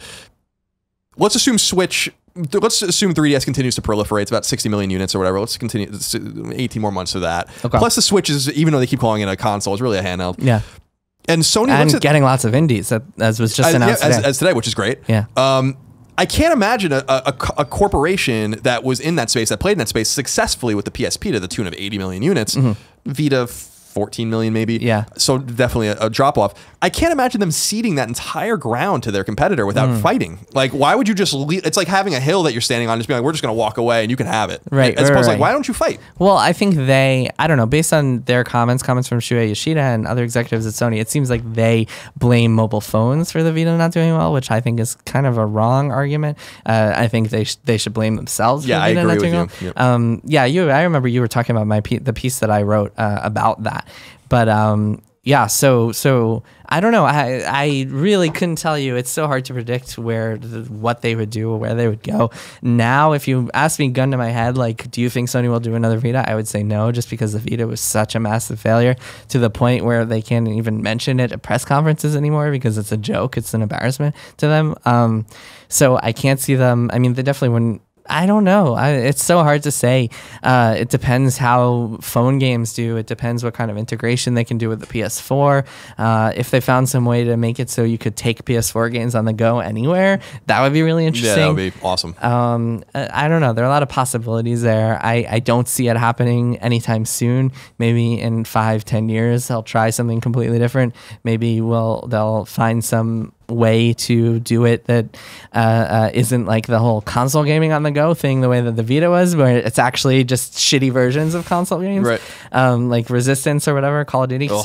[SPEAKER 1] Let's assume Switch. Let's assume three D S continues to proliferate. It's about sixty million units or whatever. Let's continue eighteen more months of that. Okay. Plus the Switch is, even though they keep calling it a console, it's really a handheld.
[SPEAKER 2] Yeah.
[SPEAKER 1] And Sony
[SPEAKER 2] and
[SPEAKER 1] looks at,
[SPEAKER 2] getting lots of indies, as was just
[SPEAKER 1] as,
[SPEAKER 2] announced
[SPEAKER 1] yeah,
[SPEAKER 2] today.
[SPEAKER 1] As, as today, which is great.
[SPEAKER 2] Yeah.
[SPEAKER 1] Um, I can't imagine a, a, a corporation that was in that space, that played in that space successfully with the P S P to the tune of eighty million units. Mm-hmm. Vita, fourteen million maybe.
[SPEAKER 2] Yeah.
[SPEAKER 1] So definitely a, a drop off. I can't imagine them ceding that entire ground to their competitor without mm. fighting. Like, why would you just leave? It's like having a hill that you're standing on, just being like, we're just going to walk away and you can have it.
[SPEAKER 2] Right.
[SPEAKER 1] As
[SPEAKER 2] right,
[SPEAKER 1] opposed to
[SPEAKER 2] right.
[SPEAKER 1] like, why don't you fight?
[SPEAKER 2] Well, I think they, I don't know, based on their comments, comments from Shuei Yoshida and other executives at Sony, it seems like they blame mobile phones for the Vita not doing well, which I think is kind of a wrong argument. Uh, I think they sh- they should blame themselves for
[SPEAKER 1] yeah,
[SPEAKER 2] the Vita
[SPEAKER 1] I agree
[SPEAKER 2] not doing
[SPEAKER 1] with you.
[SPEAKER 2] well.
[SPEAKER 1] Yep.
[SPEAKER 2] Um, yeah, you. I remember you were talking about my pe- the piece that I wrote uh, about that. But um, yeah, so so I don't know. I I really couldn't tell you. It's so hard to predict where the, what they would do or where they would go. Now, if you ask me, gun to my head, like, do you think Sony will do another Vita? I would say no, just because the Vita was such a massive failure to the point where they can't even mention it at press conferences anymore because it's a joke. It's an embarrassment to them. Um, so I can't see them. I mean, they definitely wouldn't. I don't know. I, it's so hard to say. Uh, it depends how phone games do. It depends what kind of integration they can do with the P S four. Uh, if they found some way to make it so you could take P S four games on the go anywhere, that would be really interesting.
[SPEAKER 1] Yeah, that would be awesome.
[SPEAKER 2] Um, I, I don't know. There are a lot of possibilities there. I, I don't see it happening anytime soon. Maybe in five, ten years, they'll try something completely different. Maybe we'll they'll find some way to do it that uh, uh, isn't like the whole console gaming on the go thing, the way that the Vita was, where it's actually just shitty versions of console games,
[SPEAKER 1] right?
[SPEAKER 2] Um, like Resistance or whatever, Call of Duty.
[SPEAKER 1] Ugh.
[SPEAKER 2] So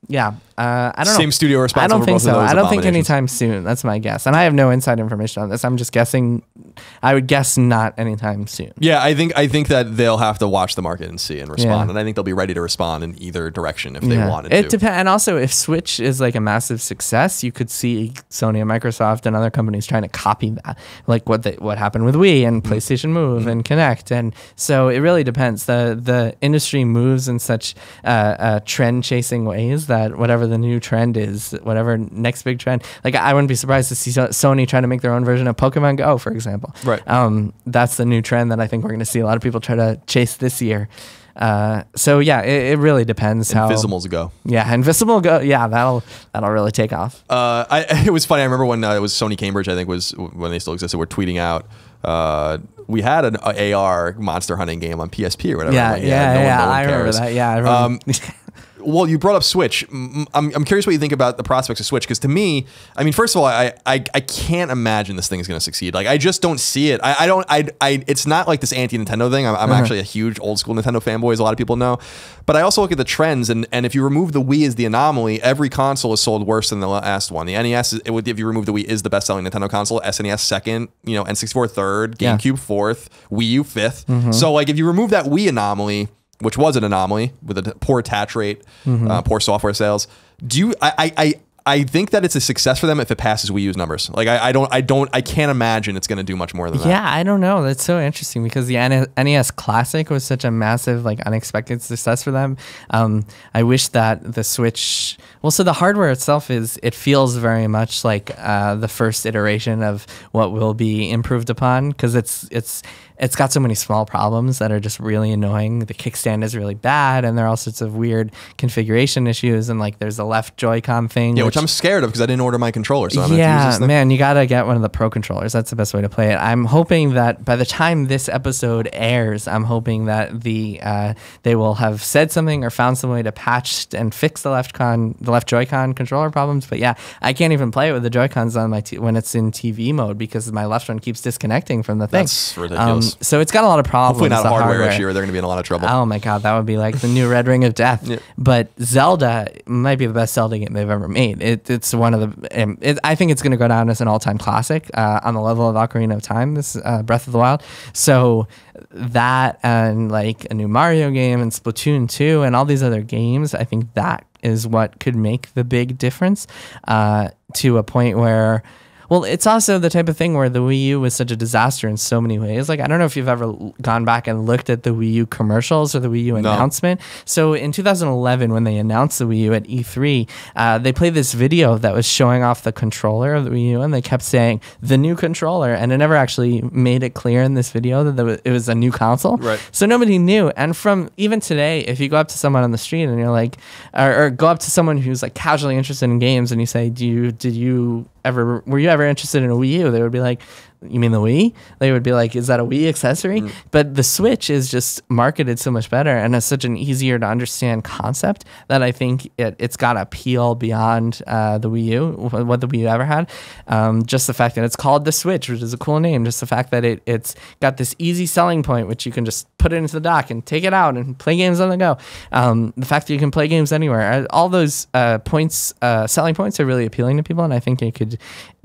[SPEAKER 2] Yeah, uh, I don't know.
[SPEAKER 1] Same studio
[SPEAKER 2] I
[SPEAKER 1] responsible
[SPEAKER 2] don't
[SPEAKER 1] for
[SPEAKER 2] think
[SPEAKER 1] both
[SPEAKER 2] so.
[SPEAKER 1] of those
[SPEAKER 2] I don't think
[SPEAKER 1] abominations.
[SPEAKER 2] anytime soon. That's my guess, and I have no inside information on this. I'm just guessing. I would guess not anytime soon.
[SPEAKER 1] Yeah, I think I think that they'll have to watch the market and see and respond,
[SPEAKER 2] Yeah.
[SPEAKER 1] and I think they'll be ready to respond in either direction if they
[SPEAKER 2] Yeah.
[SPEAKER 1] wanted
[SPEAKER 2] It
[SPEAKER 1] to.
[SPEAKER 2] depends, and also if Switch is like a massive success, you could see Sony and Microsoft and other companies trying to copy that, like what they, what happened with Wii and PlayStation Move
[SPEAKER 1] Mm-hmm.
[SPEAKER 2] and Kinect, and so it really depends. the The industry moves in such uh, uh, trend chasing ways that whatever the new trend is, whatever next big trend, like I wouldn't be surprised to see So- Sony trying to make their own version of Pokemon Go, for example.
[SPEAKER 1] Right.
[SPEAKER 2] Um, that's the new trend that I think we're going to see a lot of people try to chase this year. Uh, so yeah, it, it really depends how.
[SPEAKER 1] Invisimals go.
[SPEAKER 2] Yeah, Invisible Go. Yeah, that'll that'll really take off.
[SPEAKER 1] Uh, I, it was funny. I remember when uh, it was Sony Cambridge, I think was when they still existed, were tweeting out, uh, we had an A R monster hunting game on P S P or whatever.
[SPEAKER 2] Yeah,
[SPEAKER 1] Like,
[SPEAKER 2] yeah,
[SPEAKER 1] no one-
[SPEAKER 2] yeah.
[SPEAKER 1] no one
[SPEAKER 2] I remember
[SPEAKER 1] cares.
[SPEAKER 2] that. Yeah, I remember.
[SPEAKER 1] Um, Well, you brought up Switch. M- I'm, I'm curious what you think about the prospects of Switch, because to me, I mean, first of all, I I, I can't imagine this thing is going to succeed. Like, I just don't see it. I, I don't. I, I. It's not like this anti-Nintendo thing. I'm, I'm
[SPEAKER 2] Uh-huh.
[SPEAKER 1] actually a huge old school Nintendo fanboy, as a lot of people know. But I also look at the trends, and and if you remove the Wii as the anomaly, every console is sold worse than the last one. The N E S, is, it would, if you remove the Wii, is the best-selling Nintendo console. S N E S second. You know, N sixty-four third.
[SPEAKER 2] Yeah.
[SPEAKER 1] GameCube fourth. Wii U fifth. So like, if you remove that Wii anomaly, which was an anomaly with a t- poor attach rate,
[SPEAKER 2] Mm-hmm.
[SPEAKER 1] uh, poor software sales. Do you? I, I I I think that it's a success for them if it passes Wii U's numbers. Like I, I don't I don't I can't imagine it's going to do much more than that.
[SPEAKER 2] Yeah, I don't know. That's so interesting because the N E S Classic was such a massive, like, unexpected success for them. Um, I wish that the Switch. Well, so the hardware itself is. It feels very much like uh, the first iteration of what will be improved upon because it's it's. It's got so many small problems that are just really annoying. The kickstand is really bad, and there are all sorts of weird configuration issues. And like, there's a left Joy-Con thing.
[SPEAKER 1] Yeah, which, which I'm scared of because I didn't order my controller, so I'm
[SPEAKER 2] yeah,
[SPEAKER 1] gonna use this thing.
[SPEAKER 2] man, you gotta get one of the Pro controllers. That's the best way to play it. I'm hoping that by the time this episode airs, I'm hoping that the uh, they will have said something or found some way to patch and fix the left con, the left Joy-Con controller problems. But yeah, I can't even play it with the Joy-Cons on my t- when it's in T V mode because my left one keeps disconnecting from the thing.
[SPEAKER 1] That's ridiculous.
[SPEAKER 2] Um, so it's got a lot of problems.
[SPEAKER 1] Hopefully not a
[SPEAKER 2] the
[SPEAKER 1] hardware,
[SPEAKER 2] hardware
[SPEAKER 1] issue, or they're going to be in a lot of trouble.
[SPEAKER 2] Oh my god, that would be like the new Red Ring of Death.
[SPEAKER 1] Yeah.
[SPEAKER 2] But Zelda might be the best Zelda game they've ever made. It, it's one of the. Um, it, I think it's going to go down as an all-time classic uh, on the level of Ocarina of Time. This uh, Breath of the Wild. So that and like a new Mario game and Splatoon two and all these other games, I think that is what could make the big difference uh, to a point where. Well, it's also the type of thing where the Wii U was such a disaster in so many ways. Like, I don't know if you've ever l- gone back and looked at the Wii U commercials or the Wii U
[SPEAKER 1] No.
[SPEAKER 2] announcement. So in two thousand eleven, when they announced the Wii U at E three, uh, they played this video that was showing off the controller of the Wii U, and they kept saying, the new controller, and it never actually made it clear in this video that there was, it was a new console.
[SPEAKER 1] Right.
[SPEAKER 2] So nobody knew. And from even today, if you go up to someone on the street and you're like, or, or go up to someone who's like casually interested in games and you say, do you, did you ever, were you ever interested in a Wii U? They would be like, you mean the Wii? They would be like, is that a Wii accessory? Mm. But the Switch is just marketed so much better and it's such an easier to understand concept that I think it, it's got appeal beyond uh, the Wii U, what the Wii U ever had. Um, just the fact that it's called the Switch, which is a cool name, just the fact that it, it's got this easy selling point, which you can just put it into the dock and take it out and play games on the go. Um, the fact that you can play games anywhere, all those uh, points, uh, selling points are really appealing to people, and I think it could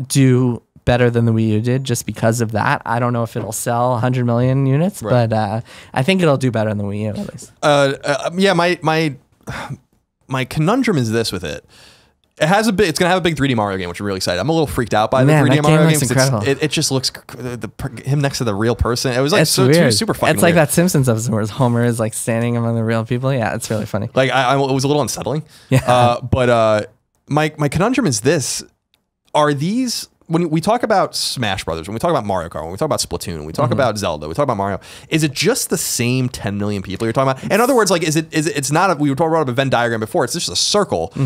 [SPEAKER 2] do better than the Wii U did just because of that. I don't know if it'll sell one hundred million units,
[SPEAKER 1] Right.
[SPEAKER 2] but uh, I think it'll do better than the Wii U at least.
[SPEAKER 1] Uh, uh, yeah, my my my conundrum is this with it. It has a big. It's gonna have a big three D Mario game, which I'm really excited. I'm a little freaked out by
[SPEAKER 2] Man,
[SPEAKER 1] the three D
[SPEAKER 2] that game
[SPEAKER 1] Mario
[SPEAKER 2] looks
[SPEAKER 1] game. 'cause
[SPEAKER 2] incredible.
[SPEAKER 1] It's, it, it just looks the, the him next to the real person. It was like
[SPEAKER 2] It's
[SPEAKER 1] so
[SPEAKER 2] weird.
[SPEAKER 1] super fucking.
[SPEAKER 2] It's like
[SPEAKER 1] weird.
[SPEAKER 2] that Simpsons episode where Homer is like standing among the real people. Yeah, it's really funny.
[SPEAKER 1] Like I, I it was a little unsettling.
[SPEAKER 2] Yeah.
[SPEAKER 1] Uh, but uh, my my conundrum is this: are these when we talk about Smash Brothers, when we talk about Mario Kart, when we talk about Splatoon, when we talk
[SPEAKER 2] Mm-hmm.
[SPEAKER 1] about Zelda, we talk about Mario, is it just the same ten million people you're talking about? In other words, like is it is it, it's not a, we were talking about a Venn diagram before. It's just a circle.
[SPEAKER 2] Mm-hmm.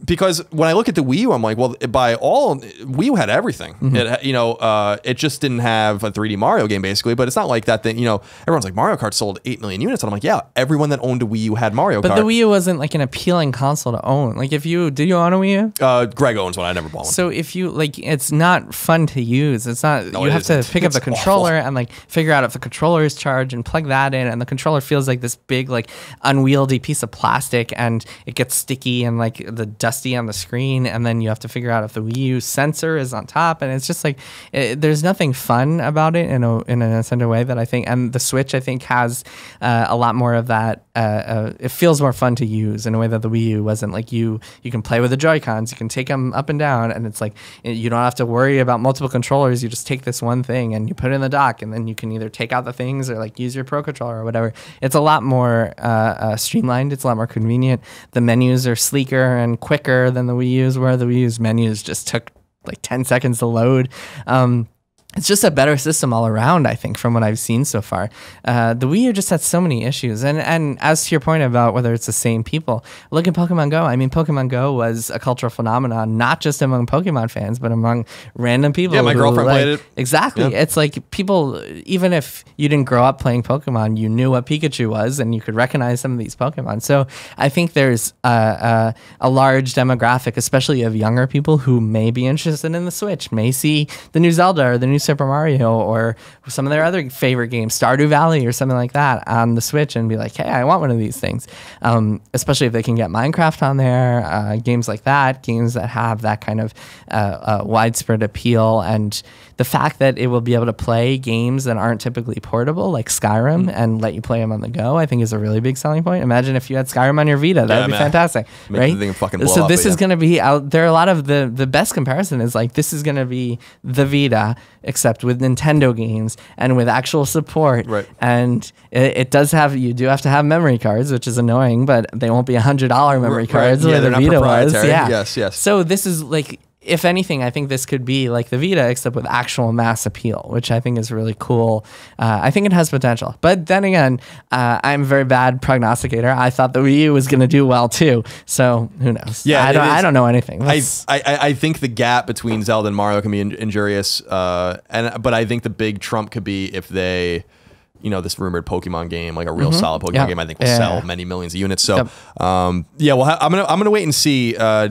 [SPEAKER 1] because when I look at the Wii U, I'm like, well, by all Wii U had everything. Mm-hmm. It, you know, uh, it just didn't have a three D Mario game basically, but it's not like that thing. You know, everyone's like Mario Kart sold eight million units, and I'm like, yeah, everyone that owned a Wii U had Mario
[SPEAKER 2] but
[SPEAKER 1] Kart.
[SPEAKER 2] But the Wii U wasn't like an appealing console to own. Like if you did you own a Wii U?
[SPEAKER 1] Uh, Greg owns one. I never bought one.
[SPEAKER 2] So if you like, it's not fun to use. It's not.
[SPEAKER 1] No,
[SPEAKER 2] you
[SPEAKER 1] it
[SPEAKER 2] have
[SPEAKER 1] isn't.
[SPEAKER 2] to pick up
[SPEAKER 1] It's
[SPEAKER 2] the controller
[SPEAKER 1] awful.
[SPEAKER 2] and like figure out if the controller is charged and plug that in, and the controller feels like this big like unwieldy piece of plastic, and it gets sticky and like the dusty on the screen, and then you have to figure out if the Wii U sensor is on top, and it's just like it, there's nothing fun about it in a in a Nintendo way that I think. And the Switch I think has uh, a lot more of that. Uh, uh, it feels more fun to use in a way that the Wii U wasn't. Like you you can play with the Joy-Cons, you can take them up and down, and it's like you don't have to worry about multiple controllers. You just take this one thing and you put it in the dock, and then you can either take out the things or like use your Pro Controller or whatever. It's a lot more uh, uh, streamlined. It's a lot more convenient. The menus are sleeker and quicker than the Wii U's were. The Wii U's menus just took like ten seconds to load. Um, It's just a better system all around, I think, from what I've seen so far. Uh, the Wii U just had so many issues. And and as to your point about whether it's the same people, look at Pokemon Go. I mean, Pokemon Go was a cultural phenomenon, not just among Pokemon fans, but among random people.
[SPEAKER 1] Yeah, my
[SPEAKER 2] who,
[SPEAKER 1] girlfriend
[SPEAKER 2] like,
[SPEAKER 1] played it.
[SPEAKER 2] Exactly.
[SPEAKER 1] Yeah.
[SPEAKER 2] It's like people, even if you didn't grow up playing Pokemon, you knew what Pikachu was and you could recognize some of these Pokemon. So I think there's uh, uh, a large demographic, especially of younger people who may be interested in the Switch, may see the new Zelda or the new Super Mario or some of their other favorite games, Stardew Valley or something like that on the Switch, and be like, hey, I want one of these things. Um, especially if they can get Minecraft on there, uh, games like that, games that have that kind of uh, uh, widespread appeal. And the fact that it will be able to play games that aren't typically portable, like Skyrim, mm. and let you play them on the go, I think is a really big selling point. Imagine if you had Skyrim on your Vita. That
[SPEAKER 1] yeah,
[SPEAKER 2] would be
[SPEAKER 1] man.
[SPEAKER 2] fantastic,
[SPEAKER 1] Make
[SPEAKER 2] right?
[SPEAKER 1] the thing fucking blow
[SPEAKER 2] so
[SPEAKER 1] up,
[SPEAKER 2] this is
[SPEAKER 1] yeah.
[SPEAKER 2] going to be out there. A lot of the the best comparison is like this is going to be the Vita, except with Nintendo games and with actual support.
[SPEAKER 1] Right.
[SPEAKER 2] And it, it does have, you do have to have memory cards, which is annoying, but they won't be a hundred dollar memory
[SPEAKER 1] Right.
[SPEAKER 2] cards
[SPEAKER 1] Yeah,
[SPEAKER 2] where the
[SPEAKER 1] they're not
[SPEAKER 2] Vita was.
[SPEAKER 1] proprietary.
[SPEAKER 2] Yeah.
[SPEAKER 1] Yes, yes.
[SPEAKER 2] So this is like, if anything, I think this could be like the Vita, except with actual mass appeal, which I think is really cool. Uh, I think it has potential. But then again, uh, I'm a very bad prognosticator. I thought the Wii U was going to do well too. So who knows?
[SPEAKER 1] Yeah,
[SPEAKER 2] I don't, I don't know anything.
[SPEAKER 1] I, I I think the gap between Zelda and Mario can be in, injurious. Uh, and but I think the big trump could be if they, you know, this rumored Pokemon game, like a real mm-hmm. solid Pokemon
[SPEAKER 2] yep.
[SPEAKER 1] game, I think will
[SPEAKER 2] yeah.
[SPEAKER 1] sell many millions of units. So,
[SPEAKER 2] yep.
[SPEAKER 1] um, yeah, well, I'm gonna I'm gonna wait and see. Uh,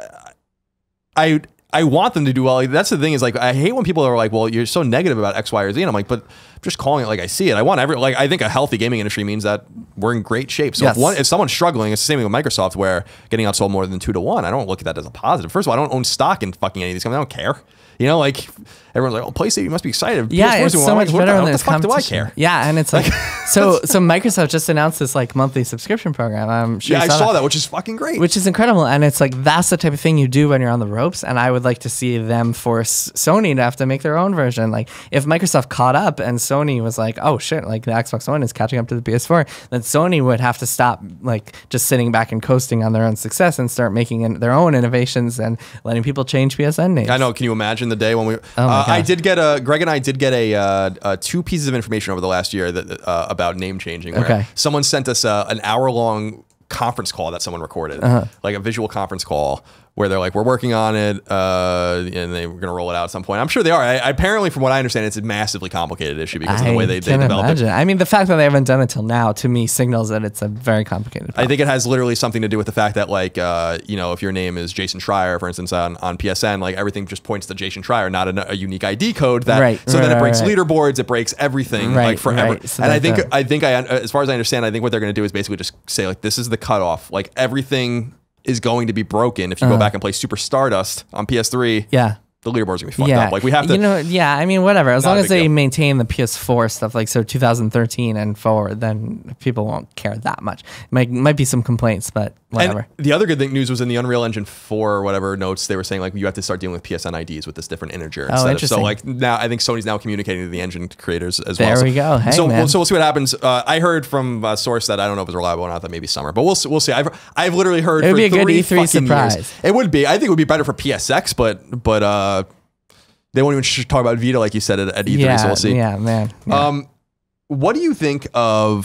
[SPEAKER 1] I I want them to do well. Like, that's the thing is like I hate when people are like, well, you're so negative about X, Y, or Z, and I'm like, but I'm just calling it like I see it. I want every like I think a healthy gaming industry means that we're in great shape. So
[SPEAKER 2] yes.
[SPEAKER 1] if one if someone's struggling, it's the same thing with Microsoft, where getting outsold more than two to one. I don't look at that as a positive. First of all, I don't own stock in fucking any of these companies. I don't care. You know, like everyone's like, "Oh, PlayStation, you must be excited."
[SPEAKER 2] Yeah,
[SPEAKER 1] P S four
[SPEAKER 2] it's
[SPEAKER 1] doing
[SPEAKER 2] so
[SPEAKER 1] well.
[SPEAKER 2] much
[SPEAKER 1] What
[SPEAKER 2] better
[SPEAKER 1] the,
[SPEAKER 2] when
[SPEAKER 1] what
[SPEAKER 2] there's
[SPEAKER 1] the fuck do I
[SPEAKER 2] competition.
[SPEAKER 1] care?
[SPEAKER 2] Yeah, and it's like so. So Microsoft just announced this like monthly subscription program. I'm sure
[SPEAKER 1] Yeah,
[SPEAKER 2] you
[SPEAKER 1] I
[SPEAKER 2] saw
[SPEAKER 1] saw
[SPEAKER 2] that.
[SPEAKER 1] that, which is fucking great.
[SPEAKER 2] Which is incredible, and it's like that's the type of thing you do when you're on the ropes. And I would like to see them force Sony to have to make their own version. Like if Microsoft caught up and Sony was like, "Oh shit!" Like the Xbox One is catching up to the P S four, then Sony would have to stop like just sitting back and coasting on their own success and start making in, their own innovations and letting people change P S N names.
[SPEAKER 1] I know. Can you imagine the day when we?
[SPEAKER 2] Oh my
[SPEAKER 1] uh, I
[SPEAKER 2] gosh.
[SPEAKER 1] did get a. Greg and I did get a uh, uh, two pieces of information over the last year that uh, about name changing. Where
[SPEAKER 2] Okay.
[SPEAKER 1] Someone sent us uh, an hour long conference call that someone recorded,
[SPEAKER 2] Uh-huh.
[SPEAKER 1] like a visual conference call, where they're like, "We're working on it, uh, and they were going to roll it out at some point." I'm sure they are. I, apparently, from what I understand, it's a massively complicated issue because of the way they, they
[SPEAKER 2] can
[SPEAKER 1] develop
[SPEAKER 2] imagine.
[SPEAKER 1] it.
[SPEAKER 2] I mean, the fact that they haven't done it till now to me signals that it's a very complicated problem.
[SPEAKER 1] I think it has literally something to do with the fact that, like, uh, you know, if your name is Jason Schreier, for instance, on, on P S N, like everything just points to Jason Schreier, not a, a unique I D code. That
[SPEAKER 2] Right,
[SPEAKER 1] so
[SPEAKER 2] right,
[SPEAKER 1] then it
[SPEAKER 2] right,
[SPEAKER 1] breaks
[SPEAKER 2] right.
[SPEAKER 1] leaderboards, it breaks everything,
[SPEAKER 2] Right,
[SPEAKER 1] like forever.
[SPEAKER 2] right. So
[SPEAKER 1] and I
[SPEAKER 2] that's
[SPEAKER 1] think
[SPEAKER 2] a-
[SPEAKER 1] I think I, as far as I understand, I think what they're going to do is basically just say like, this is the cutoff. Like everything is going to be broken if you
[SPEAKER 2] Uh-huh.
[SPEAKER 1] go back and play Super Stardust on P S three.
[SPEAKER 2] Yeah.
[SPEAKER 1] The leaderboards are gonna be fucked
[SPEAKER 2] Yeah,
[SPEAKER 1] up. Like we have to.
[SPEAKER 2] You know, yeah. I mean, whatever. As
[SPEAKER 1] Not
[SPEAKER 2] long
[SPEAKER 1] a
[SPEAKER 2] as
[SPEAKER 1] big
[SPEAKER 2] they
[SPEAKER 1] deal.
[SPEAKER 2] maintain the P S four stuff, like so, two thousand thirteen and forward, then people won't care that much. Might might be some complaints, but whatever.
[SPEAKER 1] And the other good thing news was in the Unreal Engine four or whatever notes they were saying like you have to start dealing with P S N I Ds with this different integer.
[SPEAKER 2] Oh,
[SPEAKER 1] instead of,
[SPEAKER 2] interesting.
[SPEAKER 1] so like now I think Sony's now communicating to the engine creators as
[SPEAKER 2] There
[SPEAKER 1] well.
[SPEAKER 2] we go. Hey,
[SPEAKER 1] so
[SPEAKER 2] man.
[SPEAKER 1] we'll, so we'll see what happens. Uh, I heard from a source that I don't know if it's reliable or not. That maybe summer, but we'll see- we'll see. I've I've literally heard
[SPEAKER 2] It would
[SPEAKER 1] for
[SPEAKER 2] be a good
[SPEAKER 1] three
[SPEAKER 2] E three
[SPEAKER 1] fucking
[SPEAKER 2] surprise.
[SPEAKER 1] years. It would be. I think it would be better for P S X, but but uh, they won't even sh- talk about Vita like you said at, at E three.
[SPEAKER 2] yeah,
[SPEAKER 1] So we'll see.
[SPEAKER 2] yeah, man. Yeah.
[SPEAKER 1] Um, what do you think of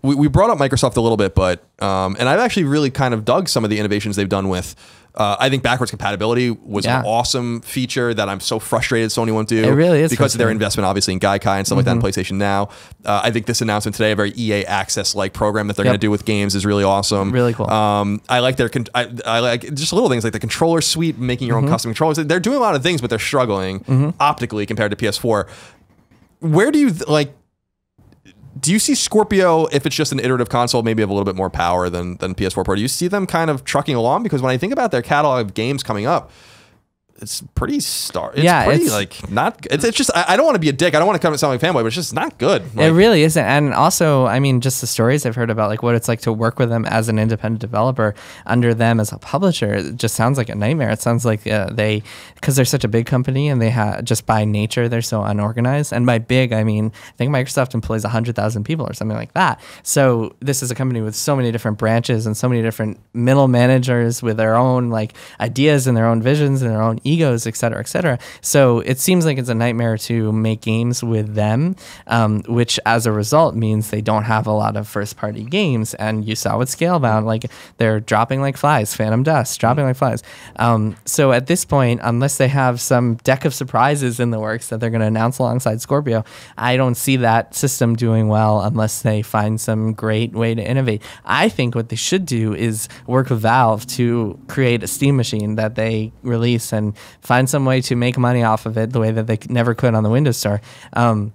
[SPEAKER 1] we, we brought up Microsoft a little bit, but um, and I've actually really kind of dug some of the innovations they've done with. Uh, I think backwards compatibility was
[SPEAKER 2] Yeah.
[SPEAKER 1] an awesome feature that I'm so frustrated Sony won't do.
[SPEAKER 2] It really is
[SPEAKER 1] because of their
[SPEAKER 2] frustrating.
[SPEAKER 1] investment, obviously, in Gaikai and stuff like that in PlayStation Now. Uh, I think this announcement today, a very E A Access-like program that they're
[SPEAKER 2] Yep.
[SPEAKER 1] going to do with games, is really awesome.
[SPEAKER 2] Really cool.
[SPEAKER 1] Um, I like their, con- I, I like just little things like the controller suite, making your own custom controllers. They're doing a lot of things, but they're struggling optically compared to P S four. Where do you th- like? Do you see Scorpio, if it's just an iterative console, maybe have a little bit more power than than P S four Pro? Do you see them kind of trucking along? Because when I think about their catalog of games coming up, it's pretty star. It's
[SPEAKER 2] Yeah,
[SPEAKER 1] pretty
[SPEAKER 2] it's-
[SPEAKER 1] like not. It's, it's just I, I don't want to be a dick. I don't want to come and sound like a fanboy, but it's just not good.
[SPEAKER 2] It
[SPEAKER 1] Like,
[SPEAKER 2] really isn't. And also, I mean, just the stories I've heard about like what it's like to work with them as an independent developer under them as a publisher, it just sounds like a nightmare. It sounds like uh, they, because they're such a big company and they have, just by nature, they're so unorganized. And by big, I mean, I think Microsoft employs one hundred thousand people or something like that. So this is a company with so many different branches and so many different middle managers with their own like ideas and their own visions and their own egos, et cetera, et cetera. So it seems like it's a nightmare to make games with them, um, which as a result means they don't have a lot of first party games. And you saw with Scalebound, like they're dropping like flies, Phantom Dust, dropping like flies. Um, so at this point, unless they have some deck of surprises in the works that they're going to announce alongside Scorpio, I don't see that system doing well unless they find some great way to innovate. I think what they should do is work with Valve to create a Steam machine that they release and find some way to make money off of it the way that they never could on the Windows Store. Um,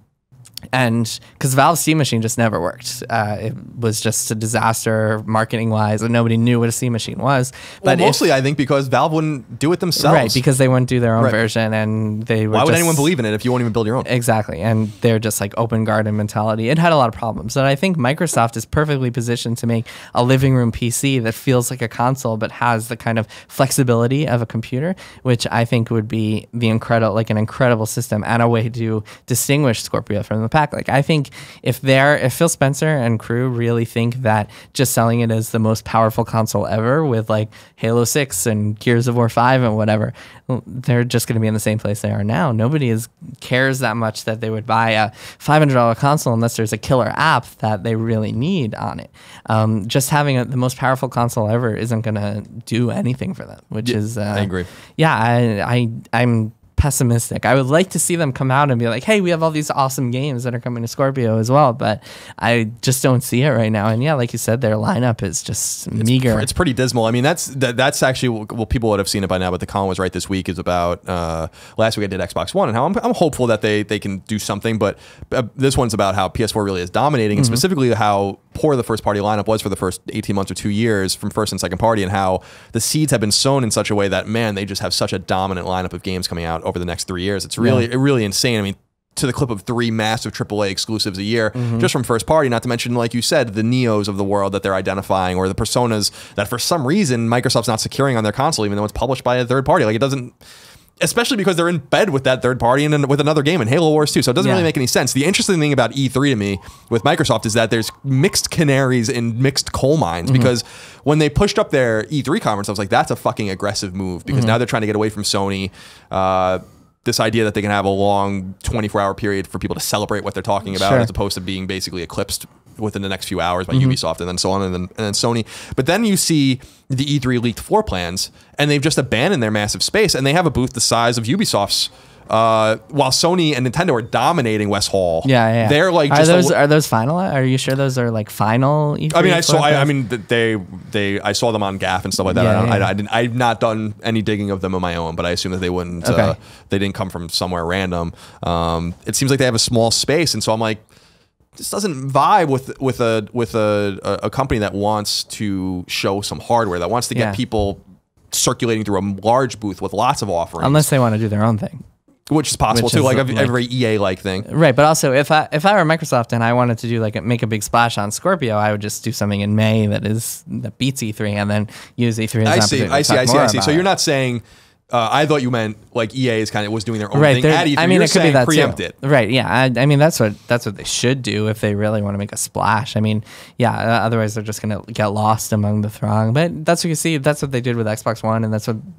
[SPEAKER 2] and because Valve's Steam machine just never worked. Uh, it was just a disaster marketing wise, and nobody knew what a Steam machine was.
[SPEAKER 1] well,
[SPEAKER 2] But if-
[SPEAKER 1] mostly I think because Valve wouldn't do it themselves.
[SPEAKER 2] right, because they wouldn't do their own
[SPEAKER 1] Right.
[SPEAKER 2] version, and they were
[SPEAKER 1] Why would
[SPEAKER 2] just-
[SPEAKER 1] anyone believe in it if you won't even build your own?
[SPEAKER 2] Exactly. And they're just like open garden mentality. It had a lot of problems. And I think Microsoft is perfectly positioned to make a living room P C that feels like a console but has the kind of flexibility of a computer, which I think would be the incredible, like an incredible system and a way to distinguish Scorpio from the pack. Like I think if they're, if Phil Spencer and crew really think that just selling it as the most powerful console ever with like Halo six and Gears of War five and whatever, well, they're just going to be in the same place they are now. Nobody is cares that much that they would buy a five hundred dollars console unless there's a killer app that they really need on it. Um, just having a, the most powerful console ever isn't going to do anything for them, which
[SPEAKER 1] Yeah,
[SPEAKER 2] is... Uh,
[SPEAKER 1] I agree.
[SPEAKER 2] Yeah, I, I, I'm pessimistic. I would like to see them come out and be like, hey, we have all these awesome games that are coming to Scorpio as well, but I just don't see it right now. And yeah, like you said, their lineup is just meager.
[SPEAKER 1] It's pretty dismal. I mean, that's that, that's actually, well, people would have seen it by now, but the Colin was right this week is about, uh, last week I did Xbox One and how I'm, I'm hopeful that they, they can do something, but uh, this one's about how P S four really is dominating, and
[SPEAKER 2] Mm-hmm.
[SPEAKER 1] specifically how poor the first party lineup was for the first eighteen months or two years from first and second party, and how the seeds have been sown in such a way that, man, they just have such a dominant lineup of games coming out over the next three years. It's really,
[SPEAKER 2] Yeah.
[SPEAKER 1] really insane. I mean, to the clip of three massive triple A exclusives a year,
[SPEAKER 2] Mm-hmm.
[SPEAKER 1] just from first party, not to mention, like you said, the Neos of the world that they're identifying, or the personas that for some reason Microsoft's not securing on their console, even though it's published by a third party. Like it doesn't, especially because they're in bed with that third party and then with another game in Halo Wars two. So it doesn't
[SPEAKER 2] Yeah.
[SPEAKER 1] really make any sense. The interesting thing about E three to me with Microsoft is that there's mixed canaries in mixed coal mines,
[SPEAKER 2] Mm-hmm.
[SPEAKER 1] because when they pushed up their E three conference, I was like, that's a fucking aggressive move, because
[SPEAKER 2] Mm-hmm.
[SPEAKER 1] now they're trying to get away from Sony. Uh, this idea that they can have a long twenty-four hour period for people to celebrate what they're talking about,
[SPEAKER 2] Sure.
[SPEAKER 1] as opposed to being basically eclipsed within the next few hours by
[SPEAKER 2] Mm-hmm.
[SPEAKER 1] Ubisoft and then so on and then, and then Sony. But then you see the E three leaked floor plans, and they've just abandoned their massive space, and they have a booth the size of Ubisoft's. Uh, while Sony and Nintendo are dominating West Hall,
[SPEAKER 2] Yeah, yeah.
[SPEAKER 1] they're like
[SPEAKER 2] are
[SPEAKER 1] just a
[SPEAKER 2] those
[SPEAKER 1] li-
[SPEAKER 2] are those final? Are you sure those are like final? E three
[SPEAKER 1] I mean, I saw. I, I
[SPEAKER 2] forecasts?
[SPEAKER 1] mean, th- they they. I saw them on Gaff and stuff like that.
[SPEAKER 2] Yeah,
[SPEAKER 1] I, don't,
[SPEAKER 2] yeah.
[SPEAKER 1] I, I didn't. I've not done any digging of them on my own, but I assume that they wouldn't.
[SPEAKER 2] Okay.
[SPEAKER 1] Uh, they didn't come from somewhere random. Um, it seems like they have a small space, and so I'm like, this doesn't vibe with with a with a a, a company that wants to show some hardware, that wants to get
[SPEAKER 2] Yeah.
[SPEAKER 1] people circulating through a large booth with lots of offerings,
[SPEAKER 2] Unless they want to do their own thing.
[SPEAKER 1] which is possible
[SPEAKER 2] which
[SPEAKER 1] too,
[SPEAKER 2] is,
[SPEAKER 1] like a,
[SPEAKER 2] like-
[SPEAKER 1] a very E A like thing.
[SPEAKER 2] Right, but also if I if I were Microsoft and I wanted to do like a, make a big splash on Scorpio, I would just do something in May that is that beats E three and then use E three as
[SPEAKER 1] I
[SPEAKER 2] an
[SPEAKER 1] see,
[SPEAKER 2] opportunity
[SPEAKER 1] I
[SPEAKER 2] to
[SPEAKER 1] see,
[SPEAKER 2] talk
[SPEAKER 1] I see,
[SPEAKER 2] more
[SPEAKER 1] I see. So
[SPEAKER 2] about
[SPEAKER 1] you're
[SPEAKER 2] it.
[SPEAKER 1] not saying. Uh, I thought you meant like E A is kind of was doing their own
[SPEAKER 2] right.
[SPEAKER 1] thing
[SPEAKER 2] they're-
[SPEAKER 1] at E three.
[SPEAKER 2] I mean,
[SPEAKER 1] You're
[SPEAKER 2] it could be
[SPEAKER 1] saying
[SPEAKER 2] that
[SPEAKER 1] preempt
[SPEAKER 2] too.
[SPEAKER 1] it.
[SPEAKER 2] Right? Yeah. I, I mean, that's what that's what they should do if they really want to make a splash. I mean, yeah. Uh, otherwise, they're just gonna get lost among the throng. But that's what you see. That's what they did with Xbox One, and that's what uh,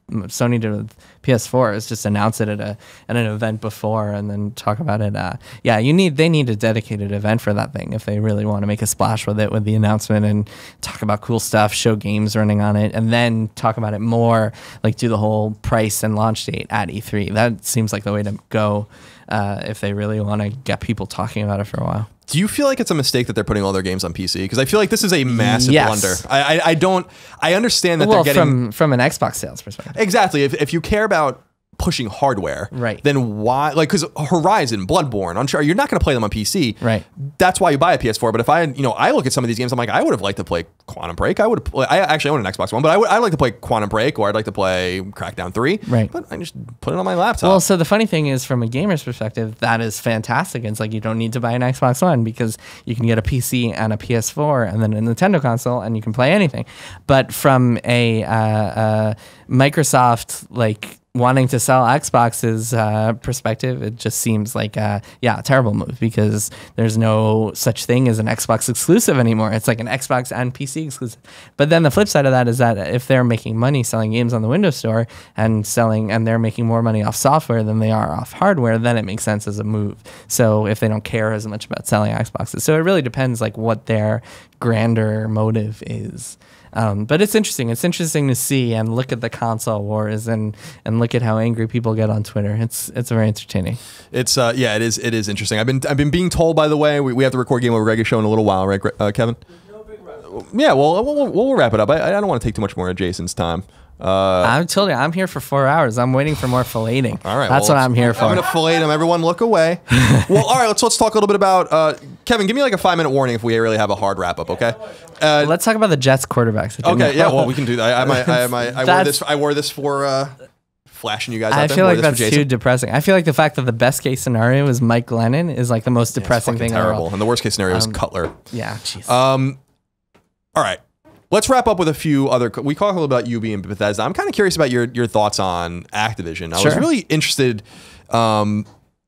[SPEAKER 2] Sony did with P S four is just announce it at a at an event before and then talk about it. Uh, yeah, you need they need a dedicated event for that thing if they really want to make a splash with it, with the announcement and talk about cool stuff, show games running on it, and then talk about it more, like do the whole price and launch date at E three. That seems like the way to go uh, if they really want to get people talking about it for a while.
[SPEAKER 1] Do you feel like it's a mistake that they're putting all their games on P C? Because I feel like this is a massive
[SPEAKER 2] yes.
[SPEAKER 1] blunder. I, I I don't. I understand that
[SPEAKER 2] well,
[SPEAKER 1] they're getting
[SPEAKER 2] from from an Xbox sales perspective.
[SPEAKER 1] Exactly. If if you care about pushing hardware,
[SPEAKER 2] right?
[SPEAKER 1] Then why? Like, because Horizon, Bloodborne, Uncharted, you're not going to play them on P C,
[SPEAKER 2] right?
[SPEAKER 1] That's why you buy a P S four. But if I, you know, I look at some of these games, I'm like, I would have liked to play Quantum Break. I would have. I actually own an Xbox One, but I would. I'd like to play Quantum Break, or I'd like to play Crackdown three,
[SPEAKER 2] right?
[SPEAKER 1] But I just put it on my laptop.
[SPEAKER 2] Well, so the funny thing is, from a gamer's perspective, that is fantastic. It's like you don't need to buy an Xbox One because you can get a P C and a P S four, and then a Nintendo console, and you can play anything. But from a uh, uh, Microsoft like wanting to sell Xbox's uh, perspective, it just seems like a, yeah, a terrible move because there's no such thing as an Xbox exclusive anymore. It's like an Xbox and P C exclusive. But then the flip side of that is that if they're making money selling games on the Windows Store and selling, and they're making more money off software than they are off hardware, then it makes sense as a move. So if they don't care as much about selling Xboxes, so it really depends like what their grander motive is. Um, but it's interesting. It's interesting to see and look at the console wars and and look at how angry people get on Twitter. It's it's very entertaining.
[SPEAKER 1] It's uh yeah, it is it is interesting. I've been I've been being told, by the way, we, we have to record Game Over Greg show in a little while, right, uh, Kevin?
[SPEAKER 3] No big rush.
[SPEAKER 1] Yeah, well we'll, we'll, we'll wrap it up. I, I don't want to take too much more of Jason's time. Uh,
[SPEAKER 2] I told you, I'm here for four hours. I'm waiting for more filleting.
[SPEAKER 1] All right,
[SPEAKER 2] that's
[SPEAKER 1] well,
[SPEAKER 2] what I'm here for.
[SPEAKER 1] I'm gonna fillet them. Everyone, look away. Well, all right, let's let's talk a little bit about uh, Kevin. Give me like a five minute warning if we really have a hard wrap up, okay? Uh,
[SPEAKER 2] Let's talk about the Jets quarterbacks.
[SPEAKER 1] Okay, yeah, well we can do that. I I, might, I, might, I wore this. I wore this for uh, flashing you guys.
[SPEAKER 2] I
[SPEAKER 1] out there.
[SPEAKER 2] feel
[SPEAKER 1] Wore
[SPEAKER 2] like
[SPEAKER 1] this
[SPEAKER 2] that's too depressing. I feel like the fact that the best case scenario is Mike Glennon is like the most
[SPEAKER 1] Yeah,
[SPEAKER 2] depressing
[SPEAKER 1] it's fucking
[SPEAKER 2] thing
[SPEAKER 1] terrible.
[SPEAKER 2] overall.
[SPEAKER 1] And the worst case scenario is
[SPEAKER 2] Um,
[SPEAKER 1] Cutler.
[SPEAKER 2] Yeah, jeez.
[SPEAKER 1] Um, all right. Let's wrap up with a few other. We talked a little about Ubi and Bethesda. I'm kind of curious about your your thoughts on Activision. I
[SPEAKER 2] Sure.
[SPEAKER 1] was really interested. Um,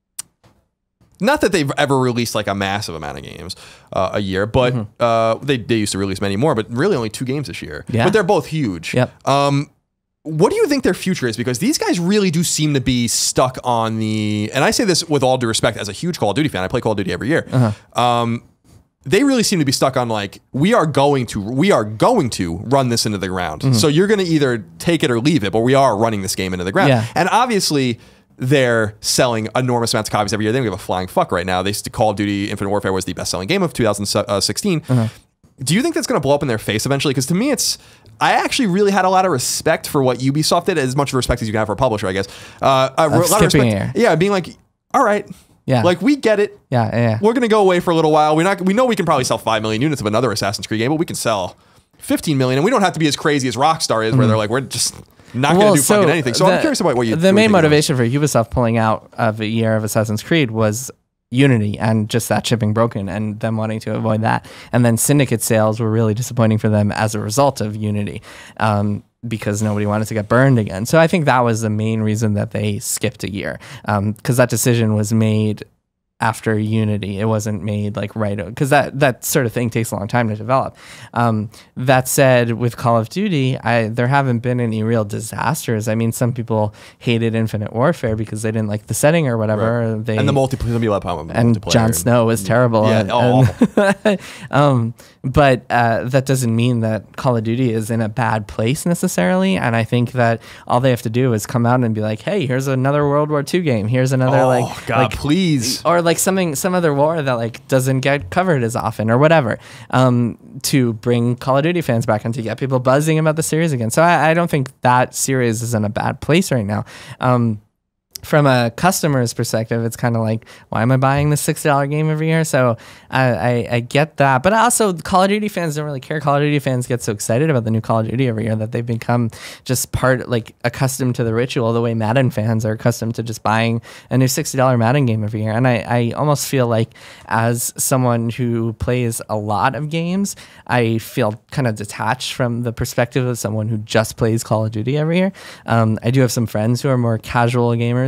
[SPEAKER 1] not that they've ever released like a massive amount of games uh, a year, but
[SPEAKER 2] Mm-hmm.
[SPEAKER 1] uh, they they used to release many more. But really, only two games this year.
[SPEAKER 2] Yeah.
[SPEAKER 1] But they're both huge.
[SPEAKER 2] Yep.
[SPEAKER 1] Um, what do you think their future is? Because these guys really do seem to be stuck on the. And I say this with all due respect, as a huge Call of Duty fan. I play Call of Duty every year.
[SPEAKER 2] Uh-huh.
[SPEAKER 1] Um, they really seem to be stuck on like we are going to we are going to run this into the ground.
[SPEAKER 2] Mm-hmm.
[SPEAKER 1] So you're going to either take it or leave it, but we are running this game into the ground.
[SPEAKER 2] Yeah.
[SPEAKER 1] And obviously they're selling enormous amounts of copies every year. They don't give a flying fuck right now. They Call of Duty Infinite Warfare was the best selling game of two thousand sixteen.
[SPEAKER 2] Uh-huh.
[SPEAKER 1] Do you think that's going to blow up in their face eventually? Because to me, it's I actually really had a lot of respect for what Ubisoft did, as much respect as you can have for a publisher, I guess. Uh, a,
[SPEAKER 2] Of
[SPEAKER 1] a lot of
[SPEAKER 2] skipping
[SPEAKER 1] respect.
[SPEAKER 2] a
[SPEAKER 1] Yeah, being like, all right.
[SPEAKER 2] Yeah.
[SPEAKER 1] Like, we get it.
[SPEAKER 2] Yeah, yeah.
[SPEAKER 1] We're going to go away for a little while. We're not. We know we can probably sell five million units of another Assassin's Creed game, but we can sell fifteen million, and we don't have to be as crazy as Rockstar is, where they're like, we're just not going to do fucking anything. So
[SPEAKER 2] the,
[SPEAKER 1] I'm curious about what you.
[SPEAKER 2] The
[SPEAKER 1] what
[SPEAKER 2] main
[SPEAKER 1] you think about
[SPEAKER 2] motivation for Ubisoft pulling out of a year of Assassin's Creed was Unity and just that shipping broken and them wanting to avoid that. And then Syndicate sales were really disappointing for them as a result of Unity. Um, because nobody wanted to get burned again. So I think that was the main reason that they skipped a year. Um, because that decision was made after Unity. It wasn't made like right, because that, that sort of thing takes a long time to develop. Um, that said, with Call of Duty, I, there haven't been any real disasters. I mean, some people hated Infinite Warfare because they didn't like the setting or whatever.
[SPEAKER 1] Right.
[SPEAKER 2] They,
[SPEAKER 1] and the multiplayer, some people have problem with
[SPEAKER 2] and
[SPEAKER 1] multiplayer.
[SPEAKER 2] Jon Snow was terrible.
[SPEAKER 1] Yeah,
[SPEAKER 2] and,
[SPEAKER 1] oh,
[SPEAKER 2] and um, but uh, that doesn't mean that Call of Duty is in a bad place necessarily. And I think that all they have to do is come out and be like, "Hey, here's another World War Two game. Here's another
[SPEAKER 1] oh,
[SPEAKER 2] like,
[SPEAKER 1] God,
[SPEAKER 2] like
[SPEAKER 1] please."
[SPEAKER 2] Or like something, some other war that like doesn't get covered as often or whatever, um, to bring Call of Duty fans back and to get people buzzing about the series again. So I, I don't think that series is in a bad place right now. Um, from a customer's perspective, it's kind of like, why am I buying this sixty dollar game every year? So I, I, I get that. But also, Call of Duty fans don't really care. Call of Duty fans get so excited about the new Call of Duty every year that they've become just part, like, accustomed to the ritual, the way Madden fans are accustomed to just buying a new sixty dollar Madden game every year. And I, I almost feel like, as someone who plays a lot of games, I feel kind of detached from the perspective of someone who just plays Call of Duty every year. Um, I do have some friends who are more casual gamers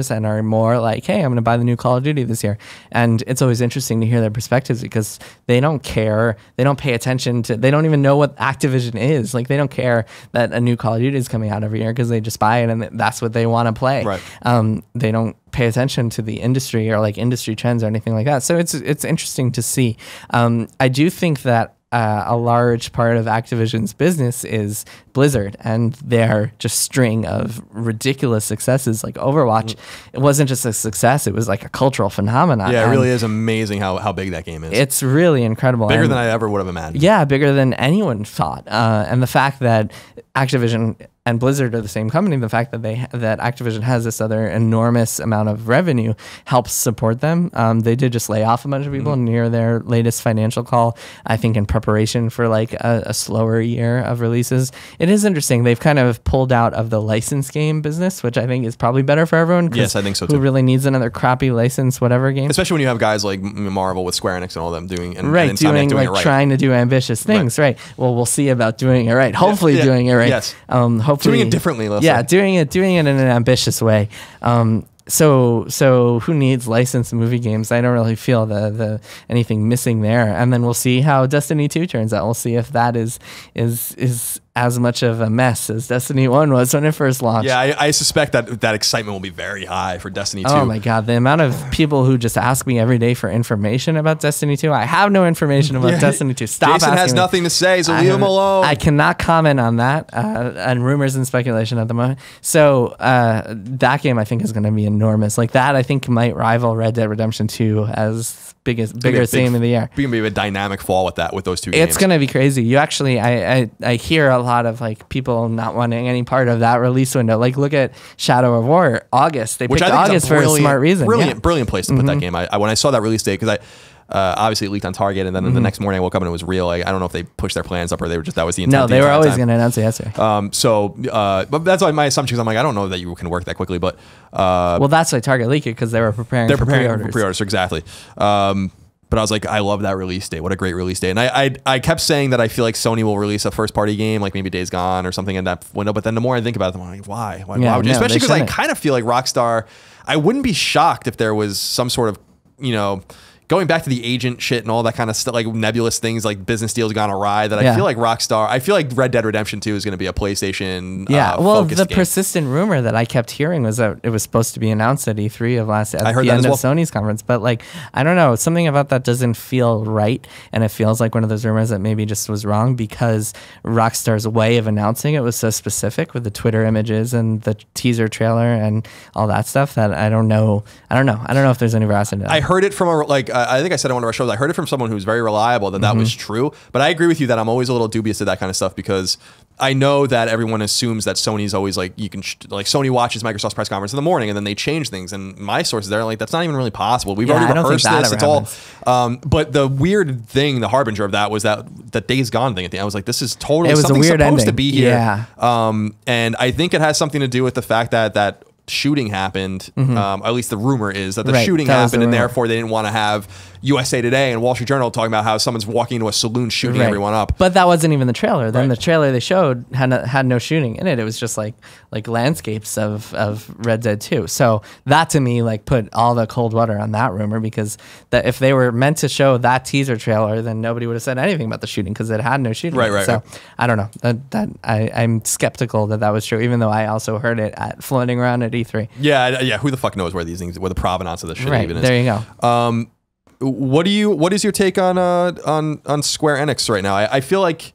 [SPEAKER 2] gamers and are more like, hey, I'm going to buy the new Call of Duty this year. And it's always interesting to hear their perspectives because they don't care. They don't pay attention to, they don't even know what Activision is. Like, they don't care that a new Call of Duty is coming out every year because they just buy it and that's what they want to play.
[SPEAKER 1] Right.
[SPEAKER 2] Um, they don't pay attention to the industry or like industry trends or anything like that. So it's it's interesting to see. Um, I do think that uh, a large part of Activision's business is Blizzard and their just string of ridiculous successes like Overwatch. It wasn't just a success, it was like a cultural phenomenon.
[SPEAKER 1] Yeah, it
[SPEAKER 2] and
[SPEAKER 1] really is amazing how, how big that game is.
[SPEAKER 2] It's really incredible.
[SPEAKER 1] Bigger
[SPEAKER 2] and,
[SPEAKER 1] than I ever would have imagined.
[SPEAKER 2] Yeah, bigger than anyone thought. Uh, and the fact that Activision and Blizzard are the same company, the fact that they that Activision has this other enormous amount of revenue helps support them. Um, they did just lay off a bunch of people mm-hmm. near their latest financial call, I think in preparation for like a, a slower year of releases. It is interesting. They've kind of pulled out of the license game business, which I think is probably better for everyone.
[SPEAKER 1] Yes, I think so too.
[SPEAKER 2] Who really needs another crappy license, whatever game?
[SPEAKER 1] Especially when you have guys like Marvel with Square Enix and all them doing, and,
[SPEAKER 2] right,
[SPEAKER 1] and
[SPEAKER 2] doing,
[SPEAKER 1] doing
[SPEAKER 2] like
[SPEAKER 1] it right.
[SPEAKER 2] trying to do ambitious things, right. right? Well, we'll see about doing it right. Hopefully
[SPEAKER 1] yeah, yeah,
[SPEAKER 2] doing it right.
[SPEAKER 1] Yes.
[SPEAKER 2] Um, hopefully
[SPEAKER 1] doing it differently. Let's
[SPEAKER 2] yeah,
[SPEAKER 1] say.
[SPEAKER 2] doing it, doing it in an ambitious way. Um, So so who needs licensed movie games? I don't really feel the the anything missing there. And then we'll see how Destiny two turns out. We'll see if that is is is as much of a mess as Destiny one was when it first launched.
[SPEAKER 1] Yeah, I, I suspect that that excitement will be very high for Destiny two.
[SPEAKER 2] Oh my god, the amount of people who just ask me every day for information about Destiny two. I have no information about yeah. Destiny two. Stop
[SPEAKER 1] Jason
[SPEAKER 2] asking
[SPEAKER 1] has
[SPEAKER 2] me.
[SPEAKER 1] nothing to say, so
[SPEAKER 2] I
[SPEAKER 1] leave
[SPEAKER 2] have,
[SPEAKER 1] him alone.
[SPEAKER 2] I cannot comment on that uh, and rumors and speculation at the moment. So uh, that game I think is going to be enormous. Like that I think might rival Red Dead Redemption two as biggest biggest
[SPEAKER 1] big,
[SPEAKER 2] game of the year.
[SPEAKER 1] It's going to be a dynamic fall with that with those two games.
[SPEAKER 2] It's going to be crazy. You actually I, I I hear a lot of like people not wanting any part of that release window. Like look at Shadow of War, August. They
[SPEAKER 1] Which
[SPEAKER 2] picked
[SPEAKER 1] I think
[SPEAKER 2] August for a smart reason.
[SPEAKER 1] Brilliant,
[SPEAKER 2] yeah.
[SPEAKER 1] brilliant place to put
[SPEAKER 2] mm-hmm.
[SPEAKER 1] that game. I, I when I saw that release date, because I uh, obviously it leaked on Target, and then mm-hmm. the next morning I woke up and it was real. Like, I don't know if they pushed their plans up or they were just that was the intent.
[SPEAKER 2] No,
[SPEAKER 1] the
[SPEAKER 2] they were always
[SPEAKER 1] going
[SPEAKER 2] to announce it yesterday.
[SPEAKER 1] Um, so, uh, but that's why my assumption is I'm like I don't know that you can work that quickly, but uh,
[SPEAKER 2] well, that's why Target leaked it because they were preparing.
[SPEAKER 1] They're
[SPEAKER 2] for
[SPEAKER 1] preparing
[SPEAKER 2] pre-orders.
[SPEAKER 1] for pre-orders, exactly. Um, But I was like, I love that release date. What a great release date. And I, I I kept saying that I feel like Sony will release a first-party game, like maybe Days Gone or something in that window. But then the more I think about it, I'm like, why? Why,
[SPEAKER 2] yeah,
[SPEAKER 1] why would you?
[SPEAKER 2] no,
[SPEAKER 1] Especially because I
[SPEAKER 2] shouldn't.
[SPEAKER 1] kind of feel like Rockstar, I wouldn't be shocked if there was some sort of, you know, going back to the agent shit and all that kind of stuff, like nebulous things, like business deals gone awry, that I
[SPEAKER 2] yeah.
[SPEAKER 1] feel like Rockstar, I feel like Red Dead Redemption two is going to be a PlayStation
[SPEAKER 2] Yeah,
[SPEAKER 1] uh,
[SPEAKER 2] well,
[SPEAKER 1] focused
[SPEAKER 2] the
[SPEAKER 1] game.
[SPEAKER 2] persistent rumor that I kept hearing was that it was supposed to be announced at E three of last at
[SPEAKER 1] I heard
[SPEAKER 2] the
[SPEAKER 1] that
[SPEAKER 2] end
[SPEAKER 1] as
[SPEAKER 2] of
[SPEAKER 1] well.
[SPEAKER 2] Sony's conference. But like, I don't know, something about that doesn't feel right, and it feels like one of those rumors that maybe just was wrong because Rockstar's way of announcing it was so specific with the Twitter images and the teaser trailer and all that stuff that I don't know. I don't know. I don't know if there's any veracity to that.
[SPEAKER 1] I heard it from a like uh, I think I said on one of our shows. I heard it from someone who's very reliable that that
[SPEAKER 2] Mm-hmm.
[SPEAKER 1] was true. But I agree with you that I'm always a little dubious of that kind of stuff because I know that everyone assumes that Sony's always like you can sh- like Sony watches Microsoft's press conference in the morning and then they change things. And my sources there are like that's not even really possible. We've
[SPEAKER 2] Yeah,
[SPEAKER 1] already
[SPEAKER 2] I don't think
[SPEAKER 1] rehearsed
[SPEAKER 2] that
[SPEAKER 1] this.
[SPEAKER 2] ever
[SPEAKER 1] It's all. Um, but the weird thing, the harbinger of that was that that Days Gone thing at the end. I was like, this is totally
[SPEAKER 2] It was a
[SPEAKER 1] something
[SPEAKER 2] weird
[SPEAKER 1] supposed
[SPEAKER 2] ending.
[SPEAKER 1] to be here.
[SPEAKER 2] Yeah.
[SPEAKER 1] Um, and I think it has something to do with the fact that that. shooting happened, mm-hmm. um, at least the rumor is that the
[SPEAKER 2] right,
[SPEAKER 1] shooting
[SPEAKER 2] that was
[SPEAKER 1] happened
[SPEAKER 2] the
[SPEAKER 1] and
[SPEAKER 2] rumor.
[SPEAKER 1] therefore they didn't want to have U S A Today and Wall Street Journal talking about how someone's walking into a saloon shooting
[SPEAKER 2] Right.
[SPEAKER 1] everyone up.
[SPEAKER 2] But that wasn't even the trailer. Then
[SPEAKER 1] Right.
[SPEAKER 2] the trailer they showed had no, had no shooting in it. It was just like like landscapes of, of Red Dead two. So that to me like put all the cold water on that rumor because that if they were meant to show that teaser trailer, then nobody would have said anything about the shooting because it had no shooting.
[SPEAKER 1] Right,
[SPEAKER 2] in it.
[SPEAKER 1] right,
[SPEAKER 2] So
[SPEAKER 1] right.
[SPEAKER 2] I don't know. That that I, I'm skeptical that that was true, even though I also heard it at floating around at E three.
[SPEAKER 1] Yeah, yeah. Who the fuck knows where these things, where the provenance of this shit
[SPEAKER 2] Right
[SPEAKER 1] even is?
[SPEAKER 2] there you go.
[SPEAKER 1] Um, what do you? What is your take on uh on on Square Enix right now? I, I feel like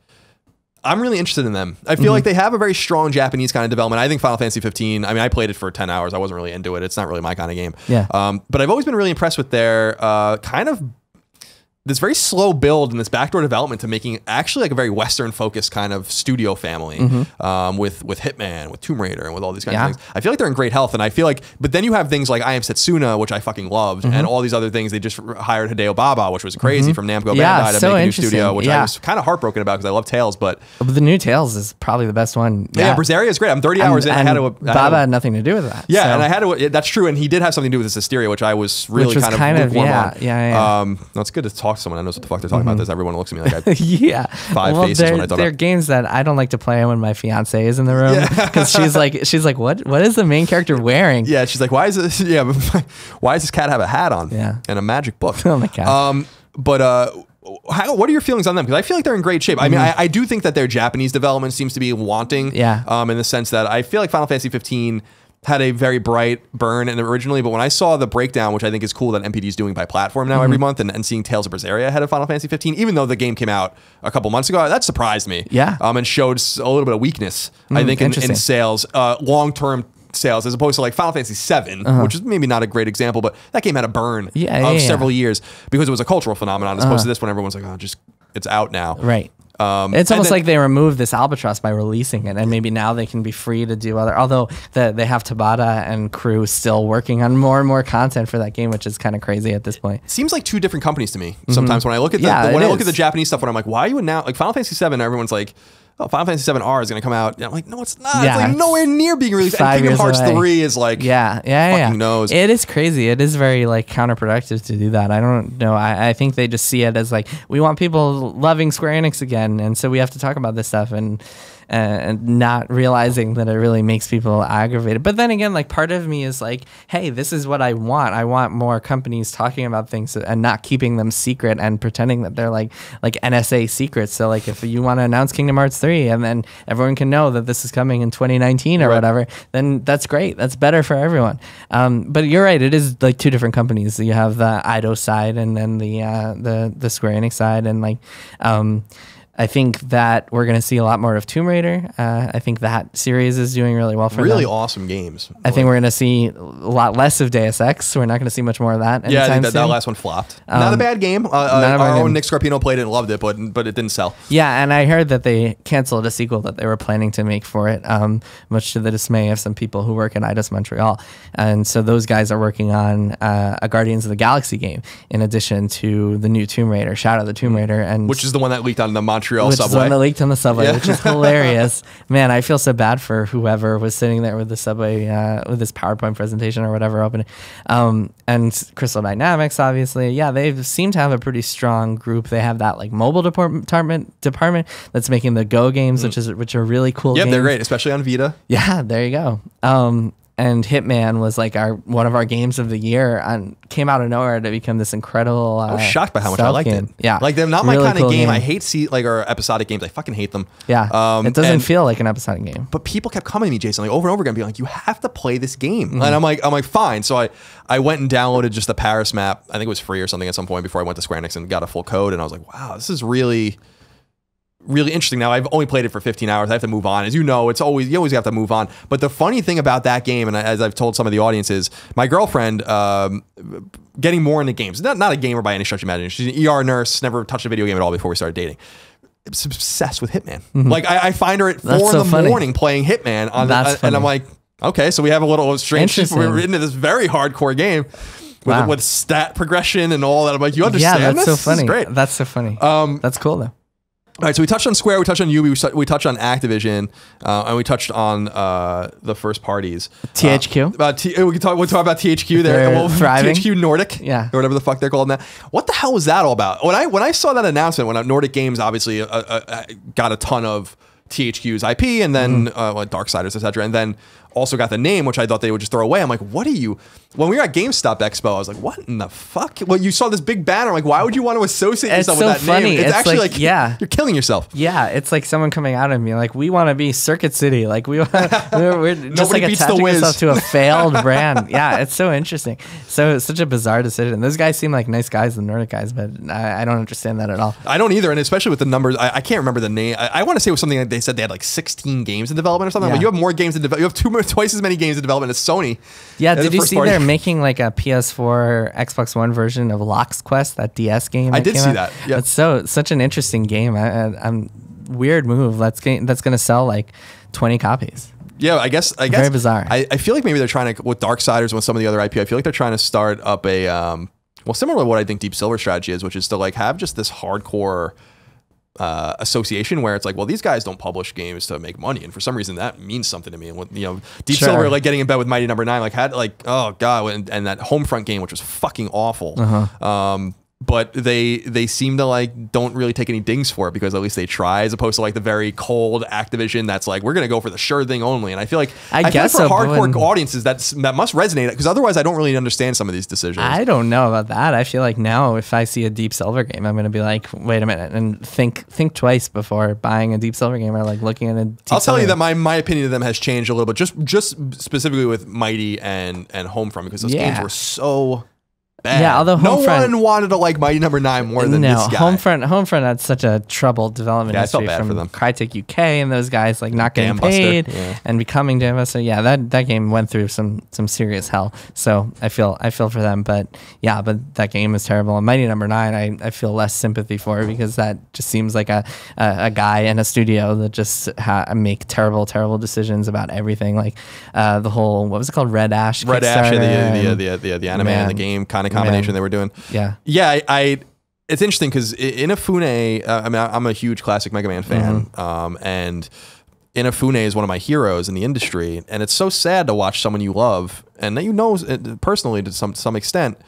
[SPEAKER 1] I'm really interested in them. I feel
[SPEAKER 2] Mm-hmm.
[SPEAKER 1] like they have a very strong Japanese kind of development. I think Final Fantasy fifteen. I mean, I played it for ten hours. I wasn't really into it. It's not really my kind of game.
[SPEAKER 2] Yeah.
[SPEAKER 1] Um, but I've always been really impressed with their uh kind of this very slow build and this backdoor development to making actually like a very Western focused kind of studio family
[SPEAKER 2] Mm-hmm.
[SPEAKER 1] um, with with Hitman, with Tomb Raider, and with all these kinds
[SPEAKER 2] Yeah.
[SPEAKER 1] of things. I feel like they're in great health, and I feel like, but then you have things like I Am Setsuna, which I fucking loved,
[SPEAKER 2] Mm-hmm.
[SPEAKER 1] and all these other things. They just hired Hideo Baba, which was crazy from Namco
[SPEAKER 2] Yeah,
[SPEAKER 1] Bandai to
[SPEAKER 2] so
[SPEAKER 1] make a new
[SPEAKER 2] interesting.
[SPEAKER 1] studio, which
[SPEAKER 2] Yeah.
[SPEAKER 1] I was kind of heartbroken about because I love Tales, but
[SPEAKER 2] But the new Tales is probably the best one.
[SPEAKER 1] yeah, Berseria is great. I'm thirty hours in. I
[SPEAKER 2] and
[SPEAKER 1] had to. I had
[SPEAKER 2] Baba
[SPEAKER 1] to-
[SPEAKER 2] had nothing to do with that.
[SPEAKER 1] yeah,
[SPEAKER 2] so.
[SPEAKER 1] and I had to. Yeah, that's true, and he did have something to do with his hysteria, which I was really
[SPEAKER 2] Which was
[SPEAKER 1] kind of
[SPEAKER 2] kind of-
[SPEAKER 1] lukewarm
[SPEAKER 2] yeah,
[SPEAKER 1] on.
[SPEAKER 2] yeah, yeah.
[SPEAKER 1] Um, no, it's good to talk to someone that knows what the fuck they're talking mm-hmm. about this. Everyone looks at me like I
[SPEAKER 2] yeah.
[SPEAKER 1] five
[SPEAKER 2] well,
[SPEAKER 1] faces when I talk
[SPEAKER 2] They're
[SPEAKER 1] about
[SPEAKER 2] games that I don't like to play when my fiance is in the room because yeah. she's like, she's like, what, what is the main character wearing?
[SPEAKER 1] Yeah, she's like, why is this? Yeah, why does this cat have a hat on?
[SPEAKER 2] Yeah,
[SPEAKER 1] and a magic book.
[SPEAKER 2] Oh my god.
[SPEAKER 1] Um, but uh. How, what are your feelings on them? Because I feel like they're in great shape. Mm-hmm. I mean, I, I do think that their Japanese development seems to be wanting.
[SPEAKER 2] Yeah.
[SPEAKER 1] Um, in the sense that I feel like Final Fantasy fifteen had a very bright burn and originally, but when I saw the breakdown, which I think is cool that M P D is doing by platform now mm-hmm. every month, and, and seeing Tales of Berseria ahead of Final Fantasy fifteen, even though the game came out a couple months ago, that surprised me.
[SPEAKER 2] Yeah.
[SPEAKER 1] Um, and showed a little bit of weakness, mm, I think, in, in sales, uh, long-term sales, as opposed to like Final Fantasy seven, uh-huh. which is maybe not a great example, but that game had a burn
[SPEAKER 2] yeah,
[SPEAKER 1] of
[SPEAKER 2] yeah,
[SPEAKER 1] several
[SPEAKER 2] yeah. years
[SPEAKER 1] because it was a cultural phenomenon, as
[SPEAKER 2] uh-huh.
[SPEAKER 1] opposed to this when everyone's like, oh, just it's out now.
[SPEAKER 2] Right.
[SPEAKER 1] Um,
[SPEAKER 2] it's almost
[SPEAKER 1] then,
[SPEAKER 2] like they removed this albatross by releasing it, and maybe now they can be free to do other. Although the, they have Tabata and crew still working on more and more content for that game, which is kind of crazy at this point.
[SPEAKER 1] It seems like two different companies to me. Sometimes mm-hmm. when I look at the,
[SPEAKER 2] yeah,
[SPEAKER 1] the when I
[SPEAKER 2] is.
[SPEAKER 1] look at the Japanese stuff, when I'm like, why are you now like Final Fantasy seven? Everyone's like, oh, Final Fantasy seven R is going to come out. And I'm like, no, it's not.
[SPEAKER 2] Yeah,
[SPEAKER 1] it's like
[SPEAKER 2] it's
[SPEAKER 1] nowhere near being released.
[SPEAKER 2] Five
[SPEAKER 1] And Kingdom
[SPEAKER 2] years
[SPEAKER 1] Hearts
[SPEAKER 2] away.
[SPEAKER 1] three is like,
[SPEAKER 2] yeah, yeah,
[SPEAKER 1] fucking
[SPEAKER 2] yeah.
[SPEAKER 1] knows.
[SPEAKER 2] It is crazy. It is very like counterproductive to do that. I don't know. I, I think they just see it as like, we want people loving Square Enix again, and so we have to talk about this stuff, and uh, and not realizing that it really makes people aggravated. But then again, like part of me is like, hey, this is what I want. I want more companies talking about things and not keeping them secret and pretending that they're like like N S A secrets. So like if you want to announce Kingdom Hearts three and then everyone can know that this is coming in twenty nineteen or
[SPEAKER 1] right.
[SPEAKER 2] whatever, then that's great. That's better for everyone. Um, but you're right. It is like two different companies. You have the Eidos side and then the uh, the the Square Enix side, and like. Um, I think that we're going to see a lot more of Tomb Raider. Uh, I think that series is doing really well for
[SPEAKER 1] really
[SPEAKER 2] them.
[SPEAKER 1] awesome games.
[SPEAKER 2] I think we're going to see a lot less of Deus Ex. We're not going to see much more of that.
[SPEAKER 1] Yeah, I think that,
[SPEAKER 2] soon.
[SPEAKER 1] that last one flopped.
[SPEAKER 2] Um,
[SPEAKER 1] not a bad game. Uh, uh,
[SPEAKER 2] not a bad
[SPEAKER 1] our
[SPEAKER 2] game.
[SPEAKER 1] own Nick Scarpino played it and loved it, but but it didn't sell.
[SPEAKER 2] Yeah, and I heard that they canceled a sequel that they were planning to make for it, um, much to the dismay of some people who work at Eidos Montreal. And so those guys are working on uh, a Guardians of the Galaxy game in addition to the new Tomb Raider, Shadow of the Tomb Raider, and
[SPEAKER 1] which is the one that leaked on the Montreal
[SPEAKER 2] which
[SPEAKER 1] subway.
[SPEAKER 2] Is the one that leaked on the subway,
[SPEAKER 1] yeah.
[SPEAKER 2] which is hilarious. Man, I feel so bad for whoever was sitting there with the subway uh, with this PowerPoint presentation or whatever opening. Um, and Crystal Dynamics, obviously, yeah, they seem to have a pretty strong group. They have that like mobile department department that's making the Go games, mm. which is which are really cool.
[SPEAKER 1] Yep,
[SPEAKER 2] games.
[SPEAKER 1] they're great, especially on Vita.
[SPEAKER 2] Yeah, there you go. Um, and Hitman was like our one of our games of the year, and came out of nowhere to become this incredible. Uh,
[SPEAKER 1] I was shocked by how much I liked
[SPEAKER 2] game.
[SPEAKER 1] it.
[SPEAKER 2] Yeah,
[SPEAKER 1] like they're not my
[SPEAKER 2] really
[SPEAKER 1] kind
[SPEAKER 2] cool
[SPEAKER 1] of game.
[SPEAKER 2] game.
[SPEAKER 1] I hate see like or episodic games. I fucking hate them.
[SPEAKER 2] Yeah,
[SPEAKER 1] um,
[SPEAKER 2] it doesn't
[SPEAKER 1] and,
[SPEAKER 2] feel like an episodic game.
[SPEAKER 1] But people kept coming to me, Jason, like over and over again, being like, "You have to play this game," mm-hmm. and I'm like, "I'm like, fine." So I I went and downloaded just the Paris map. I think it was free or something at some point before I went to Square Enix and got a full code, and I was like, "Wow, this is really." really interesting. Now I've only played it for fifteen hours. I have to move on. As you know, it's always, you always have to move on. But the funny thing about that game, and as I've told some of the audiences, my girlfriend, um, getting more into games, not, not a gamer by any stretch of imagination. She's an E R nurse, never touched a video game at all before we started dating. It's obsessed with Hitman. Mm-hmm. Like I, I find her at four
[SPEAKER 2] That's
[SPEAKER 1] in
[SPEAKER 2] so
[SPEAKER 1] the
[SPEAKER 2] funny.
[SPEAKER 1] morning playing Hitman on
[SPEAKER 2] That's
[SPEAKER 1] the,
[SPEAKER 2] funny.
[SPEAKER 1] and I'm like, okay, so we have a little strange, we're into this very hardcore game. With,
[SPEAKER 2] wow.
[SPEAKER 1] with stat progression and all that. I'm like, you understand
[SPEAKER 2] yeah, that's
[SPEAKER 1] this?
[SPEAKER 2] so funny.
[SPEAKER 1] This is great.
[SPEAKER 2] That's so funny.
[SPEAKER 1] Um,
[SPEAKER 2] that's cool though.
[SPEAKER 1] All right, so we touched on Square, we touched on Ubi, we, we touched on Activision, uh, and we touched on uh, the first parties.
[SPEAKER 2] T H Q.
[SPEAKER 1] Uh, about T- we can talk. We'll talk about T H Q there.
[SPEAKER 2] They're
[SPEAKER 1] Well,
[SPEAKER 2] thriving.
[SPEAKER 1] T H Q Nordic,
[SPEAKER 2] yeah,
[SPEAKER 1] or whatever the fuck they're called now. What the hell was that all about? When I when I saw that announcement, when Nordic Games obviously uh, uh, got a ton of T H Q's I P, and then mm. uh, like Darksiders, et cetera, and then also got the name, which I thought they would just throw away. I'm like, what are you? When we were at GameStop Expo, I was like, what in the fuck? Well, you saw this big banner. I'm like, why would you want to associate
[SPEAKER 2] it's
[SPEAKER 1] yourself
[SPEAKER 2] so
[SPEAKER 1] with that
[SPEAKER 2] funny.
[SPEAKER 1] name? It's,
[SPEAKER 2] it's
[SPEAKER 1] actually like,
[SPEAKER 2] like, yeah,
[SPEAKER 1] you're killing yourself.
[SPEAKER 2] Yeah, it's like someone coming out of me like, we want to be Circuit City. Like we, we're, we're just like attaching ourselves to a failed brand. Yeah, it's so interesting. So it's such a bizarre decision. Those guys seem like nice guys, the Nordic guys, but I, I don't understand that at all.
[SPEAKER 1] I don't either, and especially with the numbers, I, I can't remember the name. I, I want to say it was something like they said they had like sixteen games in development or something.
[SPEAKER 2] Yeah.
[SPEAKER 1] But you have more games in development. You have two, twice as many games in development as Sony.
[SPEAKER 2] Yeah,
[SPEAKER 1] As
[SPEAKER 2] did
[SPEAKER 1] a
[SPEAKER 2] you
[SPEAKER 1] first
[SPEAKER 2] see
[SPEAKER 1] party.
[SPEAKER 2] they're making like a P S four, Xbox One version of Lock's Quest, that D S game?
[SPEAKER 1] I
[SPEAKER 2] that
[SPEAKER 1] did
[SPEAKER 2] came
[SPEAKER 1] see
[SPEAKER 2] out?
[SPEAKER 1] that. Yeah,
[SPEAKER 2] it's so such an interesting game. I, I, I'm weird move. That's ga- that's gonna sell like twenty copies.
[SPEAKER 1] Yeah, I guess. I guess
[SPEAKER 2] very bizarre.
[SPEAKER 1] I, I feel like maybe they're trying to with Darksiders, with some of the other I P. I feel like they're trying to start up a um, well, similar to what I think Deep Silver strategy is, which is to like have just this hardcore uh, association where it's like, well, these guys don't publish games to make money, and for some reason that means something to me. And with, you know, Deep
[SPEAKER 2] Sure.
[SPEAKER 1] Silver like getting in bed with Mighty Number Nine, like had like oh god, and, and that Homefront game, which was fucking awful.
[SPEAKER 2] Uh-huh.
[SPEAKER 1] Um, but they they seem to like don't really take any dings for it because at least they try, as opposed to like the very cold Activision that's like, we're gonna go for the sure thing only. And I feel like
[SPEAKER 2] I,
[SPEAKER 1] I feel
[SPEAKER 2] guess
[SPEAKER 1] like for
[SPEAKER 2] so,
[SPEAKER 1] hardcore
[SPEAKER 2] when,
[SPEAKER 1] audiences that's that must resonate, because otherwise I don't really understand some of these decisions.
[SPEAKER 2] I don't know about that. I feel like now if I see a Deep Silver game, I'm gonna be like, wait a minute, and think think twice before buying a Deep Silver game or like looking at a Deep
[SPEAKER 1] I'll tell
[SPEAKER 2] Silver
[SPEAKER 1] you
[SPEAKER 2] game.
[SPEAKER 1] that my, my opinion of them has changed a little bit, just just specifically with Mighty and and Homefront, because those
[SPEAKER 2] Yeah.
[SPEAKER 1] games were so bad.
[SPEAKER 2] Yeah, although
[SPEAKER 1] no
[SPEAKER 2] Homefront-
[SPEAKER 1] one wanted to like Mighty Number Nine more than
[SPEAKER 2] no,
[SPEAKER 1] this guy.
[SPEAKER 2] Homefront, Homefront had such a troubled development
[SPEAKER 1] Yeah, I felt
[SPEAKER 2] history
[SPEAKER 1] bad
[SPEAKER 2] from
[SPEAKER 1] for them.
[SPEAKER 2] Crytek U K and those guys like not getting
[SPEAKER 1] Dambuster,
[SPEAKER 2] paid
[SPEAKER 1] yeah.
[SPEAKER 2] and becoming Dambuster. Yeah, that that game went through some some serious hell. So I feel I feel for them, but yeah, but that game is terrible. And Mighty Number Nine, I, I feel less sympathy for because that just seems like a a, a guy in a studio that just ha- make terrible terrible decisions about everything. Like uh, the whole, what was it called, Red Ash,
[SPEAKER 1] Red Ash, yeah, the, the,
[SPEAKER 2] and-
[SPEAKER 1] the, the, the anime
[SPEAKER 2] Man.
[SPEAKER 1] and the game kind of combination
[SPEAKER 2] Man.
[SPEAKER 1] they were doing.
[SPEAKER 2] yeah.
[SPEAKER 1] Yeah, I, I it's interesting because Inafune, uh, I mean, I'm a huge classic Mega Man fan,
[SPEAKER 2] Mm-hmm.
[SPEAKER 1] um, and Inafune is one of my heroes in the industry, and it's so sad to watch someone you love and that you know personally to some some extent.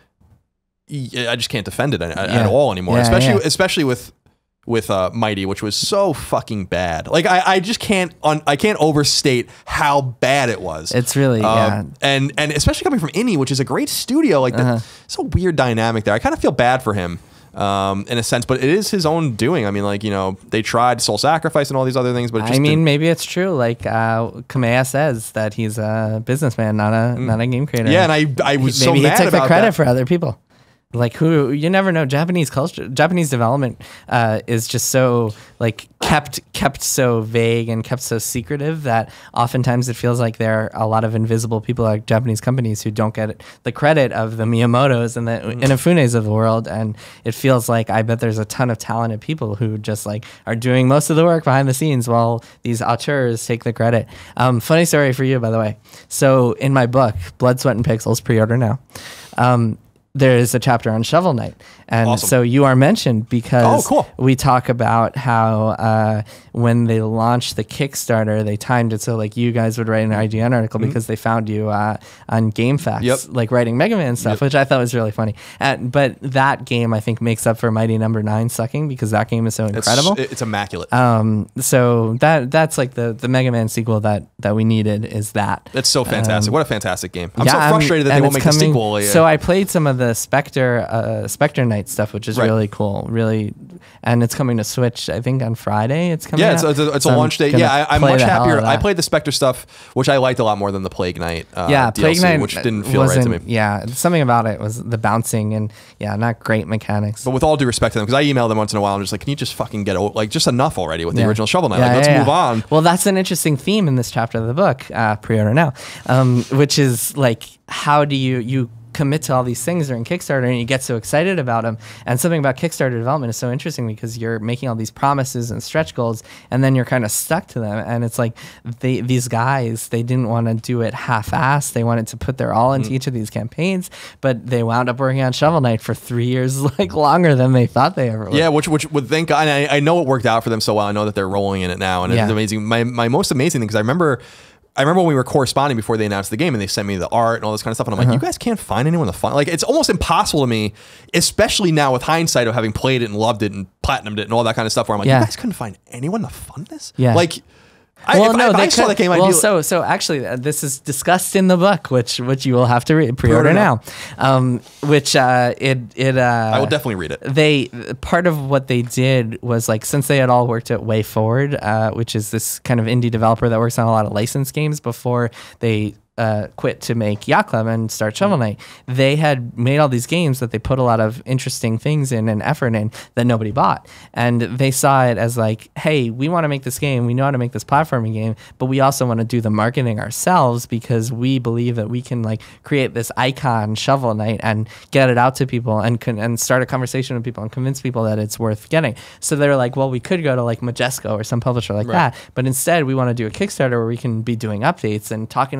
[SPEAKER 1] I just can't defend it at,
[SPEAKER 2] Yeah.
[SPEAKER 1] at all anymore,
[SPEAKER 2] Yeah,
[SPEAKER 1] especially
[SPEAKER 2] yeah.
[SPEAKER 1] especially with with uh, Mighty, which was so fucking bad. Like I, I just can't on I can't overstate how bad it was.
[SPEAKER 2] It's really,
[SPEAKER 1] Um,
[SPEAKER 2] yeah.
[SPEAKER 1] and and especially coming from Innie, which is a great studio. Like
[SPEAKER 2] Uh-huh.
[SPEAKER 1] that, it's a weird dynamic there. I kind of feel bad for him. Um, in a sense, but it is his own doing. I mean, like, you know, they tried Soul Sacrifice and all these other things, but it just
[SPEAKER 2] I mean,
[SPEAKER 1] didn't-
[SPEAKER 2] maybe it's true. Like uh, Kamea says that he's a businessman, not a not a game creator.
[SPEAKER 1] yeah, and I I was
[SPEAKER 2] maybe
[SPEAKER 1] so mad
[SPEAKER 2] he took
[SPEAKER 1] about
[SPEAKER 2] the credit
[SPEAKER 1] that.
[SPEAKER 2] for other people. Like who, you never know. Japanese culture, Japanese development uh, is just so like kept kept so vague and kept so secretive that oftentimes it feels like there are a lot of invisible people like Japanese companies who don't get the credit of the Miyamotos and the
[SPEAKER 1] Mm.
[SPEAKER 2] Inafunes of the world. And it feels like I bet there's a ton of talented people who just like are doing most of the work behind the scenes while these auteurs take the credit. Um, funny story for you, by the way. So in my book, Blood, Sweat, and Pixels, pre-order now. Um, there is a chapter on Shovel Knight. And
[SPEAKER 1] Awesome.
[SPEAKER 2] so you are mentioned because
[SPEAKER 1] Oh, cool.
[SPEAKER 2] we talk about how uh, when they launched the Kickstarter, they timed it so like you guys would write an I G N article because they found you uh, on GameFAQs,
[SPEAKER 1] Yep.
[SPEAKER 2] like writing Mega Man stuff,
[SPEAKER 1] Yep.
[SPEAKER 2] which I thought was really funny. And, but that game, I think, makes up for Mighty Number Nine sucking because that game is so
[SPEAKER 1] It's,
[SPEAKER 2] incredible.
[SPEAKER 1] it's immaculate.
[SPEAKER 2] Um, so that that's like the the Mega Man sequel that that we needed is that.
[SPEAKER 1] It's so fantastic.
[SPEAKER 2] um,
[SPEAKER 1] what a fantastic game. I'm
[SPEAKER 2] Yeah,
[SPEAKER 1] so
[SPEAKER 2] I'm-
[SPEAKER 1] frustrated that they
[SPEAKER 2] and
[SPEAKER 1] won't
[SPEAKER 2] it's
[SPEAKER 1] make a
[SPEAKER 2] coming-
[SPEAKER 1] sequel. Yeah.
[SPEAKER 2] So I played some of the Spectre uh, Spectre Knight stuff, which is
[SPEAKER 1] Right.
[SPEAKER 2] really cool, really, and it's coming to Switch. I think on Friday it's coming.
[SPEAKER 1] yeah, it's,
[SPEAKER 2] out.
[SPEAKER 1] it's a, it's
[SPEAKER 2] So
[SPEAKER 1] a
[SPEAKER 2] I'm
[SPEAKER 1] launch date.
[SPEAKER 2] gonna
[SPEAKER 1] Yeah, I, I'm
[SPEAKER 2] play
[SPEAKER 1] much
[SPEAKER 2] the hell out
[SPEAKER 1] happier.
[SPEAKER 2] of
[SPEAKER 1] I
[SPEAKER 2] that.
[SPEAKER 1] played the Spectre stuff, which I liked a lot more than the Plague Knight uh,
[SPEAKER 2] yeah,
[SPEAKER 1] D L
[SPEAKER 2] Plague
[SPEAKER 1] C,
[SPEAKER 2] Knight
[SPEAKER 1] which didn't feel right to me.
[SPEAKER 2] wasn't- Yeah, something about it was the bouncing and yeah, not great mechanics.
[SPEAKER 1] But with all due respect to them, because I email them once in a while, I'm just like, can you just fucking get o- like just enough already with the
[SPEAKER 2] Yeah.
[SPEAKER 1] original Shovel Knight?
[SPEAKER 2] Yeah,
[SPEAKER 1] like, let's
[SPEAKER 2] yeah,
[SPEAKER 1] move
[SPEAKER 2] yeah.
[SPEAKER 1] on.
[SPEAKER 2] Well, that's an interesting theme in this chapter of the book, uh, pre-order now, um, which is like, how do you you commit to all these things during Kickstarter and you get so excited about them? And something about Kickstarter development is so interesting because you're making all these promises and stretch goals and then you're kind of stuck to them. And it's like they, these guys, they didn't want to do it half-assed. They wanted to put their all into each of these campaigns, but they wound up working on Shovel Knight for three years, like longer than they thought they ever would.
[SPEAKER 1] Yeah, which which would thank God. And I, I know it worked out for them so well. I know that they're rolling in it now, and
[SPEAKER 2] Yeah.
[SPEAKER 1] it's amazing. My my most amazing thing, because I remember. I remember when we were corresponding before they announced the game and they sent me the art and all this kind of stuff. And I'm like,
[SPEAKER 2] Uh-huh.
[SPEAKER 1] you guys can't find anyone to find. Like, it's almost impossible to me, especially now with hindsight of having played it and loved it and platinumed it and all that kind of stuff, where I'm like,
[SPEAKER 2] Yeah.
[SPEAKER 1] you guys couldn't find anyone to fund this?
[SPEAKER 2] Yeah.
[SPEAKER 1] Like, I,
[SPEAKER 2] Well,
[SPEAKER 1] if,
[SPEAKER 2] no,
[SPEAKER 1] if
[SPEAKER 2] they
[SPEAKER 1] I saw
[SPEAKER 2] could-
[SPEAKER 1] that game, I'd
[SPEAKER 2] well,
[SPEAKER 1] be
[SPEAKER 2] so so actually, uh, this is discussed in the book, which which you will have to read, pre-order
[SPEAKER 1] Pre-order
[SPEAKER 2] now. Um, which uh, it it uh,
[SPEAKER 1] I will definitely read it.
[SPEAKER 2] They part of what they did was like, since they had all worked at Way Forward, uh, which is this kind of indie developer that works on a lot of licensed games before they uh, quit to make Yacht Club and start Shovel Knight. They had made all these games that they put a lot of interesting things in and effort in that nobody bought. And they saw it as like, hey, we want to make this game. We know how to make this platforming game, but we also want to do the marketing ourselves because we believe that we can like create this icon Shovel Knight and get it out to people and con- and start a conversation with people and convince people that it's worth getting. So they were like, well, we could go to like Majesco or some publisher like
[SPEAKER 1] Right.
[SPEAKER 2] that, but instead we want to do a Kickstarter where we can be doing updates and talking to the community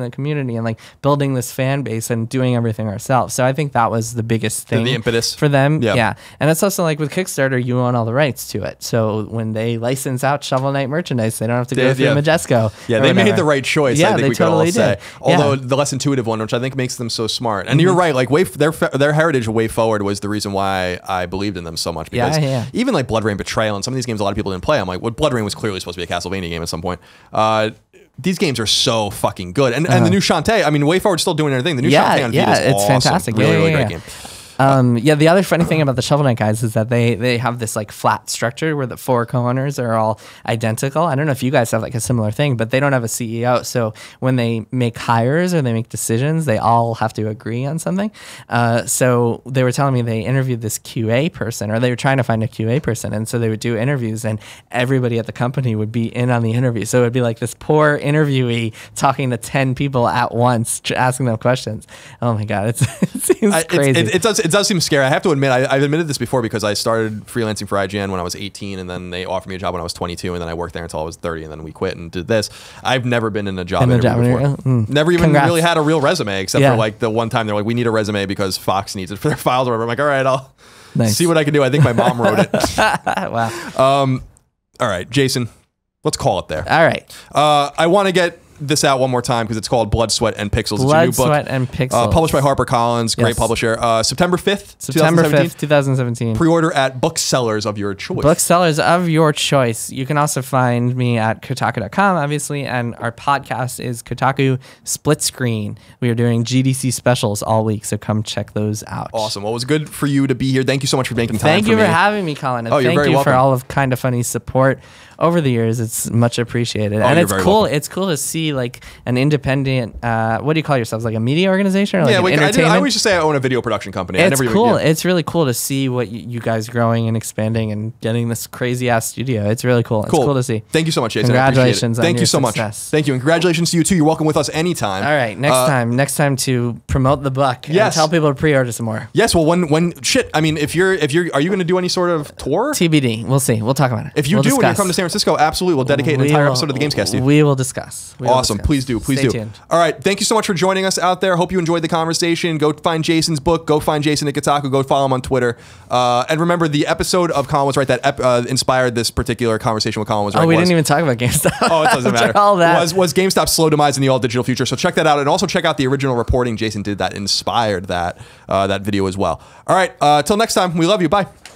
[SPEAKER 2] community and like building this fan base and doing everything ourselves. So I think that was the biggest thing
[SPEAKER 1] the impetus
[SPEAKER 2] for them.
[SPEAKER 1] Yeah.
[SPEAKER 2] yeah. And it's also like with Kickstarter, you own all the rights to it. So when they license out Shovel Knight merchandise, they don't have to go
[SPEAKER 1] They-
[SPEAKER 2] through
[SPEAKER 1] yeah.
[SPEAKER 2] Majesco.
[SPEAKER 1] Yeah,
[SPEAKER 2] or
[SPEAKER 1] they made
[SPEAKER 2] whatever.
[SPEAKER 1] the right choice.
[SPEAKER 2] Yeah,
[SPEAKER 1] I think
[SPEAKER 2] they
[SPEAKER 1] we
[SPEAKER 2] totally
[SPEAKER 1] could all say.
[SPEAKER 2] did.
[SPEAKER 1] Although
[SPEAKER 2] Yeah.
[SPEAKER 1] the less intuitive one, which I think makes them so smart. And mm-hmm. you're right. Like way, their their heritage of Way Forward was the reason why I believed in them so much. Because
[SPEAKER 2] Yeah, yeah.
[SPEAKER 1] even like Blood Rain Betrayal and some of these games a lot of people didn't play. I'm like, well, Blood Rain was clearly supposed to be a Castlevania game at some point. Uh, these games are so fucking good. And
[SPEAKER 2] Uh-huh.
[SPEAKER 1] and the new Shantae, I mean, Way Forward's still doing everything. The new
[SPEAKER 2] Yeah,
[SPEAKER 1] Shantae on
[SPEAKER 2] yeah,
[SPEAKER 1] Vita is
[SPEAKER 2] it's
[SPEAKER 1] awesome.
[SPEAKER 2] fantastic.
[SPEAKER 1] Really,
[SPEAKER 2] Yeah,
[SPEAKER 1] really
[SPEAKER 2] yeah,
[SPEAKER 1] great
[SPEAKER 2] yeah.
[SPEAKER 1] game.
[SPEAKER 2] Um, yeah, the other funny thing about the Shovel Knight guys is that they they have this like flat structure where the four co-owners are all identical. I don't know if you guys have like a similar thing, but they don't have a C E O. So when they make hires or they make decisions, they all have to agree on something. Uh, so they were telling me they interviewed this Q A person, or they were trying to find a Q A person, and so they would do interviews, and everybody at the company would be in on the interview. So it would be like this poor interviewee talking to ten people at once, asking them questions. Oh my god, it's it seems
[SPEAKER 1] I,
[SPEAKER 2] crazy.
[SPEAKER 1] It, it, it does. It does seem scary. I have to admit, I, I've admitted this before because I started freelancing for I G N when I was eighteen, and then they offered me a job when I was twenty-two, and then I worked there until I was thirty, and then we quit and did this. I've never been in a job
[SPEAKER 2] In a
[SPEAKER 1] interview
[SPEAKER 2] job
[SPEAKER 1] before.
[SPEAKER 2] interview? Mm.
[SPEAKER 1] Never even
[SPEAKER 2] Congrats.
[SPEAKER 1] really had a real resume, except
[SPEAKER 2] Yeah.
[SPEAKER 1] for like the one time they're like, "We need a resume because Fox needs it for their files." Or whatever. I'm like, "All right, I'll
[SPEAKER 2] Nice.
[SPEAKER 1] see what I can do." I think my mom wrote it.
[SPEAKER 2] Wow.
[SPEAKER 1] Um, all right, Jason, let's call it there.
[SPEAKER 2] All right.
[SPEAKER 1] Uh, I want to get this out one more time because it's called Blood, Sweat, and Pixels.
[SPEAKER 2] Blood,
[SPEAKER 1] it's a new book,
[SPEAKER 2] Sweat, and Pixels.
[SPEAKER 1] uh, published by HarperCollins. Great
[SPEAKER 2] Yes.
[SPEAKER 1] publisher. Uh, September fifth,
[SPEAKER 2] September
[SPEAKER 1] twenty seventeen.
[SPEAKER 2] fifth, twenty seventeen.
[SPEAKER 1] Pre-order at booksellers of your choice.
[SPEAKER 2] Booksellers of your choice. You can also find me at Kotaku dot com, obviously, and our podcast is Kotaku Split Screen. We are doing G D C specials all week, so come check those out.
[SPEAKER 1] Awesome. Well, it was good for you to be here. Thank you so much for making time
[SPEAKER 2] Thank
[SPEAKER 1] for
[SPEAKER 2] you
[SPEAKER 1] me.
[SPEAKER 2] for having me, Colin. And
[SPEAKER 1] Oh, you're
[SPEAKER 2] thank
[SPEAKER 1] very
[SPEAKER 2] you
[SPEAKER 1] welcome.
[SPEAKER 2] for all of Kinda Funny support over the years. It's much appreciated.
[SPEAKER 1] Oh,
[SPEAKER 2] and
[SPEAKER 1] you're
[SPEAKER 2] it's
[SPEAKER 1] very
[SPEAKER 2] cool.
[SPEAKER 1] welcome.
[SPEAKER 2] It's cool to see like an independent, uh, what do you call yourselves? Like a media organization? Or like
[SPEAKER 1] Yeah,
[SPEAKER 2] an
[SPEAKER 1] we, I, did,
[SPEAKER 2] entertainment?
[SPEAKER 1] I always just say I own a video production company. I
[SPEAKER 2] It's
[SPEAKER 1] never even-
[SPEAKER 2] cool.
[SPEAKER 1] yeah.
[SPEAKER 2] It's really cool to see what you, you guys growing and expanding and getting this crazy ass studio. It's really cool. It's cool to see.
[SPEAKER 1] Thank you so much, Jason. I appreciate it.
[SPEAKER 2] Congratulations on
[SPEAKER 1] Thank
[SPEAKER 2] your
[SPEAKER 1] you so
[SPEAKER 2] success.
[SPEAKER 1] much. Thank you, and congratulations to you too. You're welcome with us anytime.
[SPEAKER 2] All right, next
[SPEAKER 1] Uh,
[SPEAKER 2] time. Next time to promote the book.
[SPEAKER 1] Yes.
[SPEAKER 2] And tell people to pre-order some more.
[SPEAKER 1] Yes. Well, when when shit. I mean, if you're if you're are you going to do any sort of tour?
[SPEAKER 2] T B D. We'll see. We'll talk about it.
[SPEAKER 1] If you
[SPEAKER 2] We'll
[SPEAKER 1] do when you
[SPEAKER 2] discuss.
[SPEAKER 1] come to San Francisco, absolutely, we'll dedicate an
[SPEAKER 2] We
[SPEAKER 1] entire
[SPEAKER 2] will-
[SPEAKER 1] episode of the Gamescast to you.
[SPEAKER 2] We will discuss. We will
[SPEAKER 1] Awesome.
[SPEAKER 2] discuss.
[SPEAKER 1] Please do. Please
[SPEAKER 2] Stay
[SPEAKER 1] do.
[SPEAKER 2] tuned.
[SPEAKER 1] All right. Thank you so much for joining us out there. Hope you enjoyed the conversation. Go find Jason's book. Go find Jason at Kotaku. Go follow him on Twitter. Uh, and remember, the episode of Colin Was Right that ep- uh, inspired this particular conversation with Colin Was Right.
[SPEAKER 2] Oh, we
[SPEAKER 1] was,
[SPEAKER 2] didn't even talk about GameStop.
[SPEAKER 1] Oh, it doesn't matter.
[SPEAKER 2] all that.
[SPEAKER 1] Was was GameStop's slow demise in the all digital future. So check that out, and also check out the original reporting Jason did that inspired that uh, that video as well. All right. Uh, till next time. We love you. Bye.